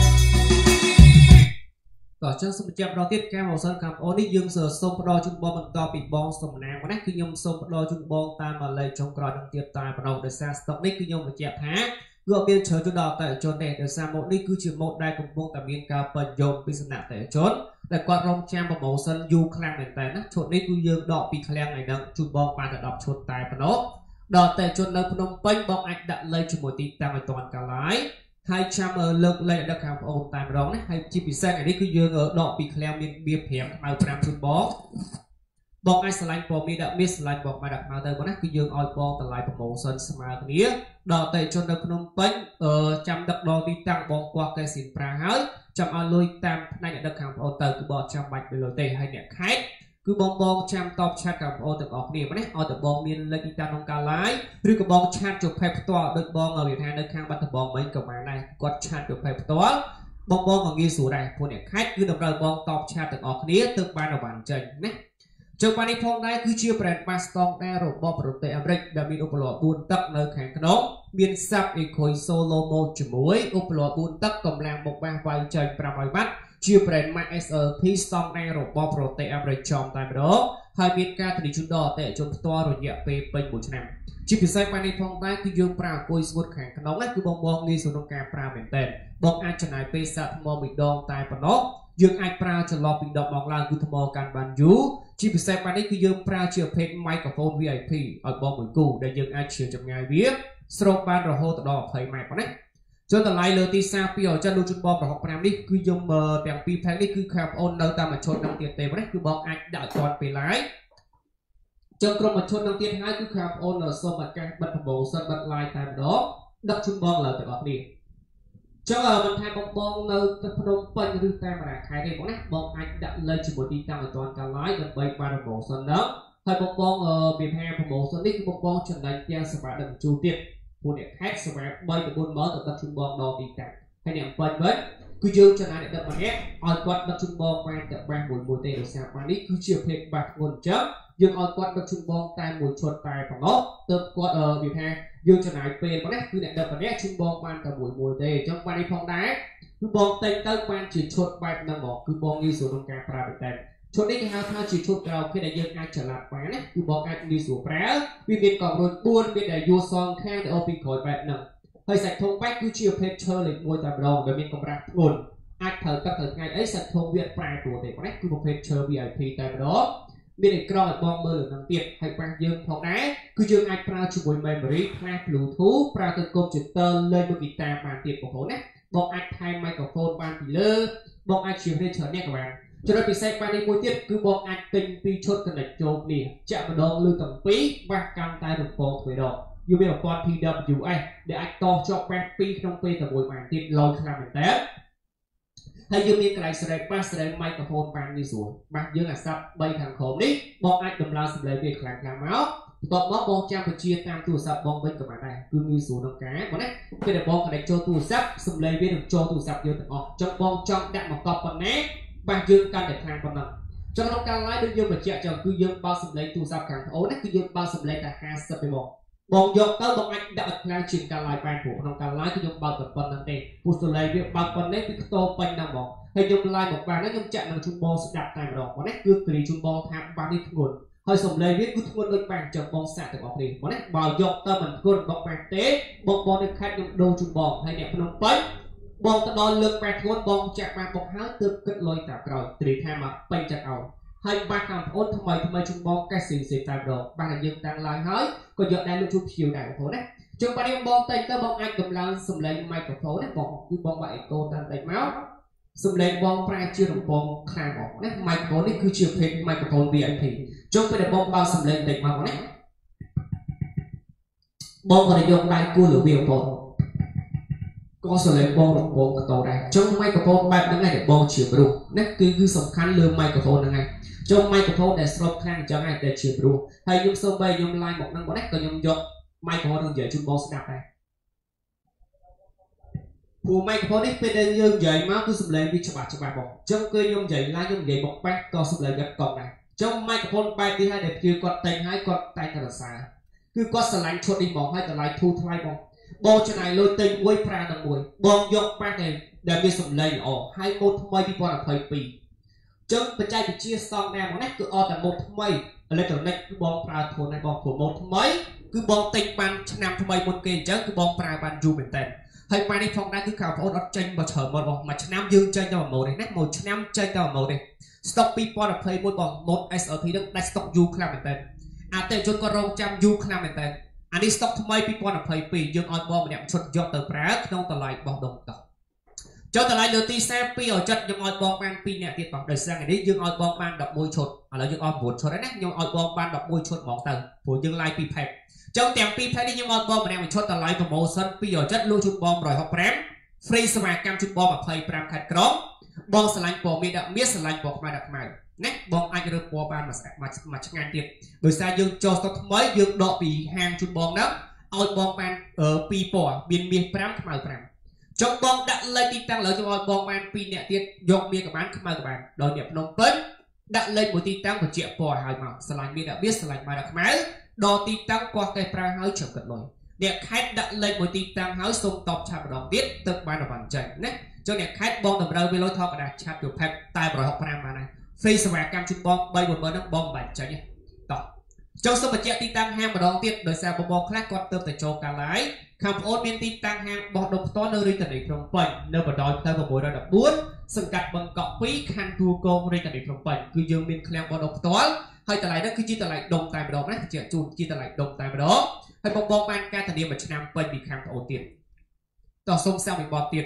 តោះចឹងសូមចាប់ដល់ទៀតការមកសិនកម្មអូននេះយើងសូមផ្ដល់ជូនបងបន្តពីបងសំណាងមកណាគឺខ្ញុំសូមផ្ដល់ជូនបងតាមមកលេខចុងក្រោយនឹងទៀតតែបណ្ដោះដោយសារ stock នេះគឺខ្ញុំបញ្ជាក់ថាគឺអត់មានច្រើនជូនដល់អតិថិជនទេដោយសារម៉ូតនេះគឺជាម៉ូតដែលកំពុងតែមានការពេញនិយមពីសំណាក់អតិថិជនដែលគាត់រងចាំប្រម៉ូសិនយូរខ្លាំងមែនតើណាឈុតនេះគឺយើងដកពីឃ្លាំងឯហ្នឹងជូនបងបានតែដប់ឈុតតែប៉ុណ្ណោះដល់អតិថិជននៅភ្នំពេញបងអាចដាក់លេខជាមួយទីតាំងឲ្យតាន់កាឡាយហើយចាំលើកលេខដល់ខាងបងអូនតែម្ដងណាហើយជាពិសេសនេះគឺយើងដកពីឃ្លាំងមានបៀប្រាំខ្មៅប្រាំជូនបងបងអាចឆ្លាញ់ពណ៌មានដាក់មានឆ្លាញ់បងមកដាក់មកទៅបងណាគឺយើងឲ្យបងតម្លៃប្រម៉ូសិនស្មើគ្នាដល់អតិថិជននៅភ្នំពេញចាំដឹកដល់ទីតាំងបងគាត់កែស៊ីនប្រាហើយចាំឲ្យលុយតាមផ្នែកអ្នកដឹកខាងបងអូនទៅគឺបងចាំបាច់ទៅលុយទេហើយអ្នកខេត្តគឺបងបងចាំតបឆាតខាងបងអូនទាំងអស់គ្នាបងណាឲ្យតែបងមានលេខទីតាំងក្នុងការ live ឬក៏បងឆាតចូល page ផ្ទាល់ដូចបងនិយាយថានៅខាងបាត់ដំបងវិញក៏បានដែរគាត់ឆាតចូល page ផ្ទាល់បងបងក៏ងាយស្រួលដែរព្រោះអ្នកខេត្តគឺតម្រូវបងតបឆាតទាំងអស់គ្នាទើបបានរង្វាន់ចេញណាចុះបាននេះផងដែរគឺជា brand mass ស្តង់ដាររបស់ប្រទេសអាមេរិកដែលមានឧបករណ៍បួនទឹកនៅខាងក្នុងមាន sub equal solo mode ជាមួយឧបករណ៍បួនទឹកកម្លាំងបោកបាសវាយចេញប្រាំរយវ៉ាត់ជា brand mass เอส แอล ที ស្តង់ដាររបស់ប្រទេសអាមេរិកចំតែម្ដងហើយមានការធានាជូនដល់អតិថិជនផ្ទាល់រយៈពេលពេញមួយឆ្នាំជាពិសេសបាននេះផងដែរគឺយើងប្រើអគុយស្ងួតខាងក្នុងគឺបងបងងាយស្រួលក្នុងការប្រើមែនទែនបងអាចចំណាយពេលសាកថ្មមួយដងតែប៉ុណ្ណោះយើងអាចប្រើចន្លោះពីដប់មកឡើងគឺថ្មកាន់បានយូរជាពិសេសបាននេះគឺយើងប្រើជាប្រភេទ microphone វី ไอ พี ឲ្យបងមួយគូដែលយើងអាចជ្រៀលចម្ងាយវាស្រូបបានរហូតដល់ยี่สิบម៉ែត្រប៉ុណ្ណេះចុះតម្លៃលើទីផ្សារពីអចិន្ត្រលោកជូនបងប្រហុកប្រាំនេះគឺយើងទាំងពីរផែកនេះគឺខាងបងអូននៅតាមមួយឈុតនឹងទៀតទេប៉ុណ្ណេះគឺបងអាចដាក់ទាន់ពេលឡាយចុះក្រុមមួយឈុតនឹងទៀតហើយគឺខាងបងអូនសូមឱកាសបិទប្រម៉ូសិនបិទឡាយតែម្ដងដឹកជូនបងលើទាំងអស់គ្នាចុះមិនថាបងបងនៅទៅភ្នំពេញឬតាមរាខែទេបងណាបងអាចដាក់លេខជាមួយទីតាំងឲ្យទាន់កាឡាយដើម្បីបានប្រម៉ូសិនដល់ហើយបងបងវាថាប្រម៉ូសិននេះគឺបងបងចំណេញទាំងសេវាដឹកជញ្ជូនទៀតពួកអ្នកខេត្តសេវាបីទៅបួនម៉ឺនទៅដឹកជូនបងដល់ទីតាំងហើយអ្នកពេញវិញគឺយើងចំណាយអ្នកដឹកម្នាក់ឲ្យគាត់ដឹកជូនបងបានតែបាសមួយមួយទេដោយសារបាននេះគឺជាប្រភេទបាសធ្ងន់អញ្ចឹងយើងឲ្យគាត់ដឹកជូនបងតែមួយឈុតតែប៉ុណ្ណោះទើបគាត់វាថាយើងចំណាយពេលប៉ុណ្ណេះគឺអ្នកដឹកម្នាក់ជូនបងបានតែមួយមួយទេអញ្ចឹងបាននេះផងដែរគឺបងតែងទៅបានជាឈុតបែបហ្នឹងមកគឺបងងាយស្រួលក្នុងការប្រើតែឈុតនេះគេហៅថាជាឈុតក្រៅគេដែលយើងអាចចល័តបានណាគឺបងអាចងាយស្រួលប្រើវាមានកងរួចបួនមានដែលយួរសងខាងទៅអូពីក្រោយបែបហ្នឹងហើយសាច់ធុងបែបគឺជាប្រភេទឈើលេខមួយតែម្ដងដែលមានកម្រាស់ធ្ងន់អាចត្រូវទឹកត្រូវថ្ងៃអីសាច់ធុងវាប្រែព្រោះទេប៉ុណ្ណេះគឺប្រភេទឈើ វី ไอ พี តែម្ដងមានអេក្រង់ឲ្យបងមើលលើនឹងទៀតហើយប៉ះយើងផងដែរគឺយើងអាចប្រើជាមួយ memory ផ្លាស់ Bluetooth ប្រើទៅ computer លេងមួយហ្គីតាបានទៀតបងប្អូនណាបងអាចថែម microphone បានពីលើបងអាចជ្រៀបច្រើននេះក៏បានចំណុចពិសេសបាននេះមួយទៀតគឺបងអាចទិញពីរឈុត connect ចូលគ្នាចាក់ម្ដងលើទាំងពីរបាសកាន់តែរំពងទ្វេដងយើងមានប្រព័ន្ធ พี ดับเบิลยู เอส ដែលអាចតជាប់បាសពីរក្នុងពេលតែមួយបានទៀតលយខ្លាំងមែនតើហើយយើងមានកន្លែងស្រែកបាសស្រែក microphone បានងាយស្រួលបាសយើងអាស័ព្ទបីខាងក្រោមនេះបងអាចដំឡើងសម្លេងវាខ្លាំងខ្លាំងមកបន្ទាប់មកបងចាំបញ្ជាតាមទូរស័ព្ទបងវិញក៏បានដែរគឺងាយស្រួលក្នុងការបងណាពេលដែលបង connect ចូលទូរស័ព្ទសម្លេងវានឹងចូលទូរស័ព្ទយើងទាំងអស់ចុងបងចង់ដាក់មកកប់ប៉ុណ្ណាបាសយើងកាន់តែខ្លាំងប៉ុណ្ណឹងចុងក្នុងការ live ដូចយើងបញ្ជាក់ចឹងគឺយើងបើកសម្លេងទូរស័ព្ទខាងប្អូនណាគឺយើងបើកសម្លេងតែห้าสิบទេបងបងយកទៅបងអាចដាក់ឲ្យខ្លាំងជាងការ live បានព្រោះក្នុងការ live គឺខ្ញុំបើកតែប៉ុណ្្នឹងទេពុះសម្លេងវាបើកប៉ុណ្ណេះគឺខ្ទោពេញណាស់បងហើយខ្ញុំ live មកបានខ្ញុំចាក់នឹងជូនបងស្ដាប់តែម្ដងបងណាគឺគ្រាជូនបងថាបាសនេះធ្ងន់ហើយសម្លេងវាគឺធ្ងន់ដូចបាសចឹងបងសាកទាំងអស់គ្នាបងណាបើយកទៅមិនធ្ងន់បងបាសទេបងបងនៅខេត្តខ្ញុំដូរជូនបងហើយអ្នកភ្នំពេញបងទៅដល់លើកបាសធ្ងន់បងចាក់បាសបុកហើយទើបគិតលុយតាក្រោយត្រីថាមកពេញចិត្តឲ្យហើយបាសខាងប្អូនថ្មីថ្មីជូនបងកែស៊ីស៊ីតែម្ដងបាសដែលយើងតាំងឡើងហើយក៏យកដែរលោកជួបភៀវដែរបងប្អូនណាជុំបាសនេះបងតែងទៅបងអាចដំឡើងសម្លេង microphone ណាបងគឺបងបាក់អេកូតាមតិចមកសម្លេងបងប្រែជារំពងខ្លាំងបងណា microphone នេះគឺជាប្រភេទ microphone វី ไอ พี ជុំពេលដែលបងបើកសម្លេងតិចមកបងណាបងក៏យកដៃគូលើវាបងក៏សម្លេងបងរំពងកតោដែរជុំ microphone បែបហ្នឹងឯងបងជាព្រោះណាគឺគឺសំខាន់លើ microphone ហ្នឹងឯង trong microphone để srop khang cho ngay để chìm ru hay nhung sâu bay nhung like một năm có nét còn nhung dọc microphone đừng dễ chung bó snap này phù microphone ít bên đây dương dậy máu cứ sụp lên đi cho bà cho bà bọc trong cơ nhung dậy like nhung dậy bọc bát co sụp lên gấp cọc này trong microphone bay đi hai đẹp chưa còn tay hai con tay thật là xa cứ có sờ lạnh chốt đi mỏng hay là lại thu thay mỏng bò cho này lôi tinh quay pra đằng mùi bong dọc bát này để bị sụp lên ồ hai một mấy bị bọn là thời pì chân bên trái bị chia song nè món nét cứ o tại một mấy lên từ này cứ bong pra thôn này bong của một mấy cứ bong tinh ban năm mấy một kê chứ cứ bong pra ban du bên tên hay qua đây phong đã cứ khảo phẫu đó tranh vào chờ một vòng mà năm dương chơi cho màu này nét màu năm chơi cho màu này stop people là play một vòng một s ở thì đứng đại stop du khlam bên tên à tên chôn con rong trăm du khlam bên tên anh đi stop mấy people là play pì dương on ball mà đẹp chốt dọn từ prá không tờ lại bóng đồng tập cho tờ lại lượt ti xe pi ở trận dương on ball ban pi nè tiệt bằng đời sang ngày đấy dương on ball ban đập môi chốt à là dương on một chốt đấy nè dương on ball ban đập môi chốt mỏng tầng của dương lai pi pẹp trong tiệm pi phải đi nhưng on ball mà đem mình chốt tờ lại của màu sân pi ở chất lưu chụp bom rồi học prem free smart cam chụp bom mà play prem khát crom bom sờ lạnh của mi đã biết sờ lạnh của mai đặc mày nét bom anh được bom ban mà mà mà chắc ngang tiệm bởi sao dương cho stop mới dương độ bị hàng chụp bom đó on ball ban ở pi bỏ biên miền prem mày prem trong bom đã lên đi tăng lớn cho on ball ban pi nè tiệt dọc miền các bạn mày các bạn đòi đẹp nông tấn đã lên một tí tăng của triệu bỏ hai màu sờ lạnh mi đã biết sờ lạnh mai đặc mày đo tí tăng qua cái pra hơi chậm cận rồi đẹp khách đã lên một tí tăng hơi sung tộc chạm vào tiết tự ban là hoàn chỉnh nè cho đẹp khách bom tầm đâu với lối thọ đã chạm được phép tai vào học pram mà này free smart cam chụp bom bay một bên nó bom bảy chỉnh nhéต่อ trong số vật chất tí tăng hang và đón tiết đời sao bom bom khác còn tôm tại châu cả lái khám ôn miên tí tăng hang bọt độc to nơi từ đỉnh trong bệnh nơi mà đòi theo vào buổi ra đập buốt sừng cắt bằng cọ quý khăn thua cô nơi từ đỉnh trong bệnh cứ dương miên khang bọt độc to hay tại lại đó cứ chia tại lại đồng tài vào đó đấy chuyện chun chia tại lại đồng tài vào đó hay bom bom ban ca thời điểm mà năm bệnh bị khang ổn tiềnต่อ sông sao mình bọt tiền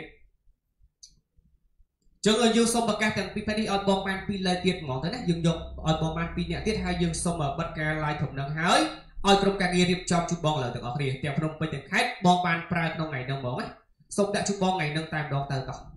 chẳng ở dương sông bậc ca thằng pi phải đi on bom ban pi lại tiền ngọn tới đấy dương dụng on bom ban pi nhẹ tiết hai dương sông ở bậc ca lại thủng nắng hái on trong ca nghiệp trong chụp bom là được ở kia theo phong bên tiền khách bom ban pra trong ngày đông bóng ấy sông đã chụp bom ngày nâng tam đón tờต่อ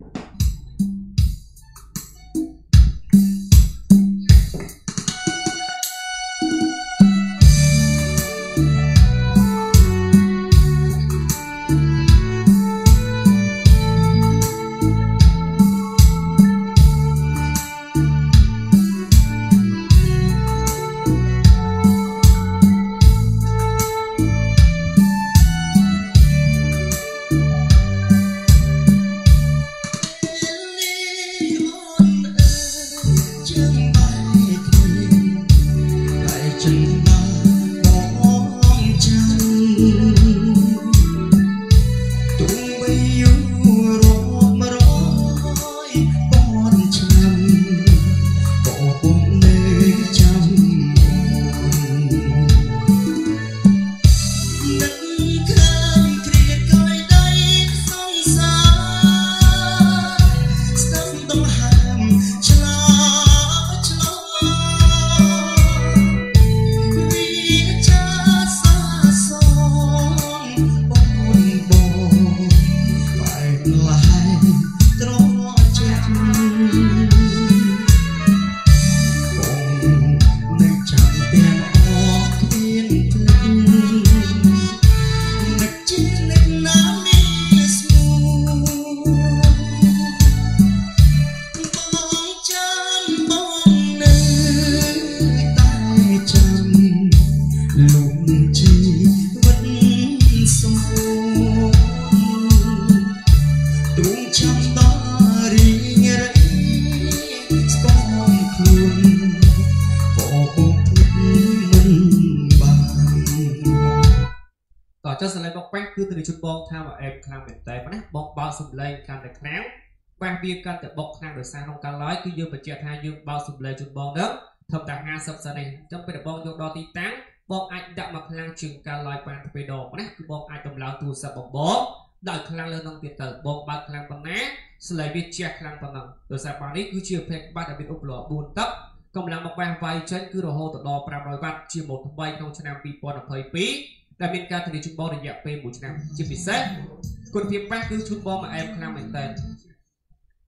cho sợi dây bọc quanh cứ từ chụp bom tham vào em khang miền tây mà nè bọc bao sụp lên can để khéo qua bia can để bọc khang được sang không can lói cứ dương phải chẹt hai dương bao sụp lên chụp bom đó thầm cả hai sập sợi này trong cái bom vô đo tí táng bom anh đặt mặc khang chừng can lói quan về đồ mà nè cứ bom anh tầm lao tu sập bọc bó đợi khang lên nông tiền tử bom ba khang bằng ná sợi bia chẹt khang bằng nòng rồi sao bằng đấy cứ chia phê ba đặc biệt úp lọ buồn tấp công làm một vài vay trên cứ đồ hô tự đo pram rồi bắt chia một thằng vay trong năm pi pon ở thời pí đại biên ca thì chụp bom để dẹp phê một năm chia bị xét còn phía bắc cứ chụp bom mà em khang mình tên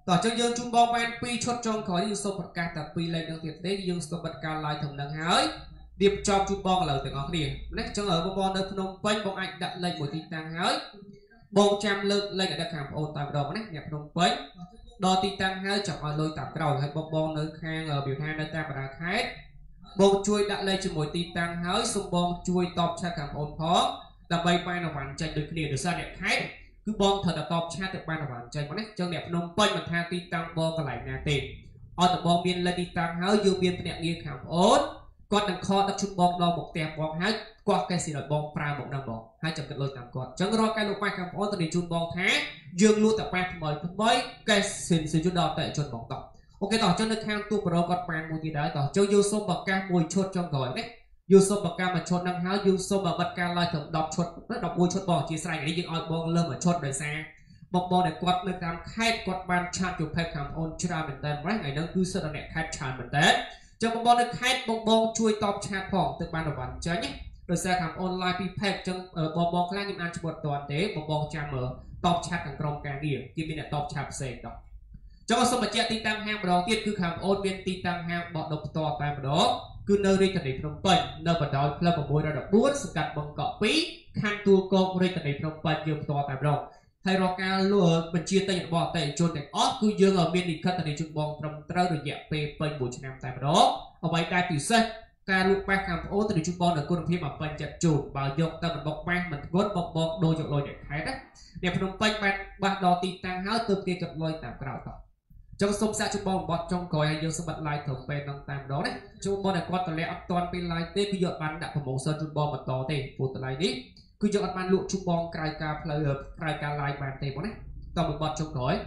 ต่อจากយើងជូនបងបានពីរឈុតចុងក្រោយយើងសូមប្រកាសតែពីរលេខនឹងទៀតទេយើងសូមបិទការ live ធំនឹងហើយរៀបចំជូនបងឥឡូវទាំងអស់គ្នាណាចឹងឲ្យបងប្អូននៅភ្នំពេញបងអាចដាក់លេខមួយទីតាំងហើយបងចាំលើកលេខឲ្យដាក់ខាងប្អូនតែម្ដងណាអ្នកភ្នំពេញដល់ទីតាំងហើយចាំឲ្យលុយតាមក្រោយហើយបងបងនៅខាងវាថានៅតាមបណ្ដាខេត្តបងជួយដាក់លេខជាមួយទីតាំងហើយសូមបងជួយតបឆាតខាងប្អូនផងដើម្បីបានរង្វាន់ចេញដូចគ្នាដោយសារអ្នកខេត្តគឺបងត្រូវតែតបឆាតទៅបានរង្វាន់ចេញមកណាចឹងអ្នកភ្នំពេញមិនថាទីតាំងបងកន្លែងណាទេអត់តែបងមានលេខទីតាំងហើយយើងមានភ្នាក់ងារខាងប្អូនគាត់នឹងខលដឹកជូនបងដល់មកផ្ទះបងហើយគាត់កែស៊ីដល់បងប្រើមកដល់បងហើយចាំគិតលុយតាមគាត់អញ្ចឹងរាល់ការលោកប៉ាខាងប្អូនទៅជូនបងថាយើងលក់តែប៉ាថ្មីថ្មីកែស៊ីនស៊ីជូនដល់តែជូនបងតោះអូខេតោះអញ្ចឹងនៅខាងទូប្រូគាត់បានមួយទៀតដែរតោះចុះយើងសូមប្រកាសមួយឈុតចុងក្រោយនេះយើងសូមប្រកាសមួយឈុតហ្នឹងហើយយើងសូមបិទការ live ត្រឹមដប់ឈុតដប់មួយឈុតបងអធិស្ឋាននេះយើងឲ្យបងលើមួយឈុតដោយសារបងបងដែលគាត់នៅតាមខេត្តគាត់បានឆាតចូលផេកខាងប្អូនច្រើនមែនតើម្លេះថ្ងៃហ្នឹងគឺសិតតែអ្នកខេត្តច្រើនមែនតើចឹងបងបងនៅខេត្តបងបងជួយតបឆាតផងទៅបានរង្វាន់ចាញ់ណាដោយសារខាងអនឡាញពីផេកចឹងបងបងខ្លះខ្ញុំអាចឈ្មោះអត់ទាន់ទេបងបងចាំមើលតបឆាតខាងក្រុមការងារគេមានអ្នកតបឆាតផ្សេងតោះចឹងសូមបញ្ជាក់ទីតាំងហាងម្ដងទៀតគឺខាងអូនមានទីតាំងហាងបោះដុំផ្ទាល់តែម្ដងគឺនៅរាជធានីភ្នំពេញនៅបណ្ដោយផ្លូវ៦១៤សង្កាត់បឹងកក់ពីរខណ្ឌទួលគោករាជធានីភ្នំពេញយើងផ្ទាល់តែម្ដងហើយរកការលក់បញ្ជាទិញរបស់អតិថិជនទាំងអស់គឺយើងមានលិខិតធានាជូនបងត្រឹមត្រូវរយៈពេលពេញមួយឆ្នាំតែម្ដងអ្វីដែលពិសេសការលក់ប៉ះខាងប្អូនធានាជូនបងនៅគុណភាពមកពេញចិត្តជូនបើយកទៅបន្ទុកប៉ះមិនធ្ងន់បងបងដូរយកលុយអ្នកខេត្តណាអ្នកភ្នំពេញបានបាសដល់ទីតាំងហើយទើបគេកាត់លុយតាមក្រោយតោះចង់សូមសាកជូនបងបត់ចុងក្រោយហើយយើងសម្បត្តិ live ត្រឹមពេលហ្នឹងតែម្ដងណាជូនបងតែគាត់តម្លាក់អត់ទាន់ពេល live ទេគឺយកបានដាក់ promotion ជូនបងបន្តទេព្រោះតម្លៃនេះគឺយកអត់បានលក់ជូនបងក្រៅការផ្លូវក្រៅការ live បានទេបងណាតោះមួយបត់ចុងក្រោយ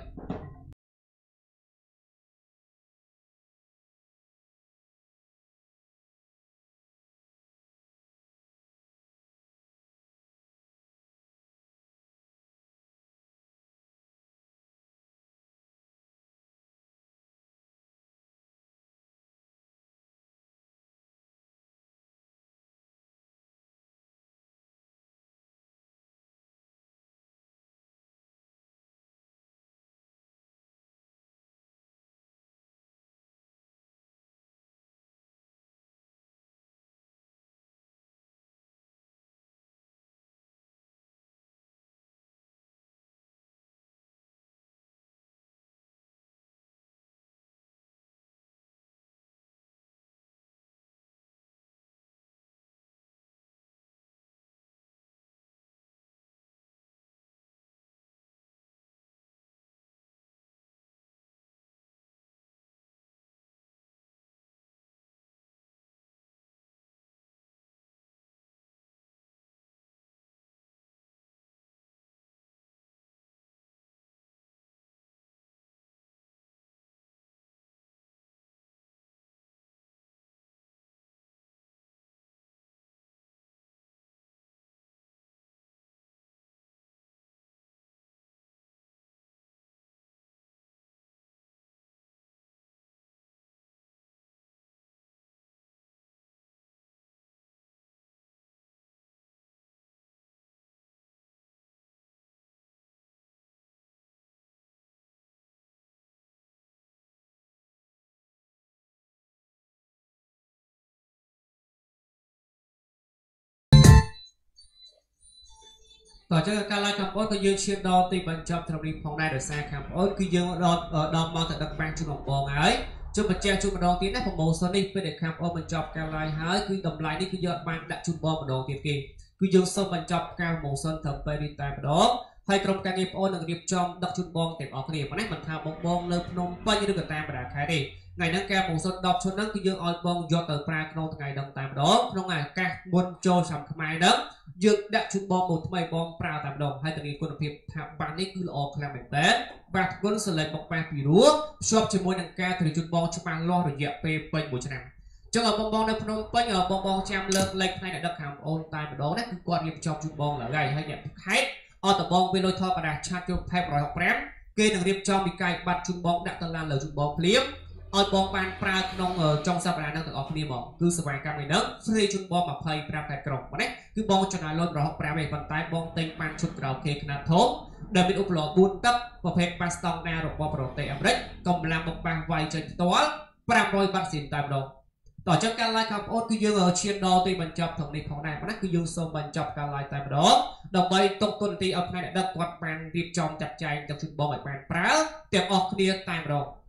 តោះចឹងការ live ខាងប្អូនក៏យើងឈានដល់ទីបញ្ចប់ត្រឹមនេះផងដែរដោយសារខាងប្អូនគឺយើងដល់ដល់មកទៅដឹកបាំងជូនបងបងហើយជុំបញ្ជាក់ជូនម្ដងទៀតណា promotion នេះពេលដែលខាងប្អូនបញ្ចប់ការ live ហើយគឺតម្លៃនេះគឺយកបានដាក់ជូនបងម្ដងទៀតគេគឺយើងសូមបញ្ចប់ការ promotion ត្រឹមពេលនេះតែម្ដងហើយក្រុមការងារប្អូននឹងរៀបចំដឹកជូនបងទាំងអស់គ្នាប៉ុណ្ណេះមិនថាបងបងនៅភ្នំពេញឬក៏តាមបណ្ដាខេត្តទេថ្ងៃហ្នឹងការ promotion ដប់ឈុតហ្នឹងគឺយើងឲ្យបងយកទៅប្រើក្នុងថ្ងៃហ្នឹងតែម្ដងក្នុងឱកាសមុនចូលឆ្នាំខ្មែរហ្នឹងយើងដាក់ជូនបងម៉ូតថ្មីបងប្រើតែម្ដងហើយធានាគុណភាពថាបាសនេះគឺល្អខ្លាំងមែនតើបាសគុណសលេងបកបាសពីរោះភ្ជាប់ជាមួយនឹងការធានាជូនបងច្បាស់លាស់រយៈពេលពេញមួយឆ្នាំចឹងឲ្យបងបងនៅភ្នំពេញបងបងចាំលើកលេខថ្ងៃដែលដឹកខាងប្អូនតែម្ដងណាគឺគាត់រៀបចំជូនបងឡើយហើយអ្នកខេត្តអត់តបងពេលលុយថតបដាឆាតចូលផេបmột trăm sáu mươiប្រាំគេនឹងរៀបចំវិក័យបាត់ជូនបងដាក់ទៅឡានលើជូនបងភ្លាមឲ្យបងបានប្រើក្នុងចុងសប្តាហ៍ហ្នឹងទាំងអស់គ្នាមកគឺសេវាកម្មនេះហ្វ្រីជូនបងยี่สิบห้าខែក្រុងណាគឺបងចំណាយលុយរហូតប្រាំឯងប៉ុន្តែបងទិញបានឈុតក្រៅខេខ្នាតធំដែលមានឧបករណ៍បួនទឹកប្រភេទបាសស្តង់ដាររបស់ប្រទេសអាមេរិកកម្លាំងបំបាំងវាយចេញផ្ទាល់ប្រាំរយបាត់សៀនតែម្ដងតោះអញ្ចឹងការ live ខាងប្អូនគឺយើងឈានដល់ទីបញ្ចប់ក្នុងនេះផងដែរណាគឺយើងសូមបញ្ចប់ការ live តែម្ដងដើម្បីទុកទុនទីឲ្យផ្នែកដឹកគាត់បានរៀបចំចាត់ចែងទៅជូនបងឲ្យបានប្រើទាំងអស់គ្នាតែម្ដង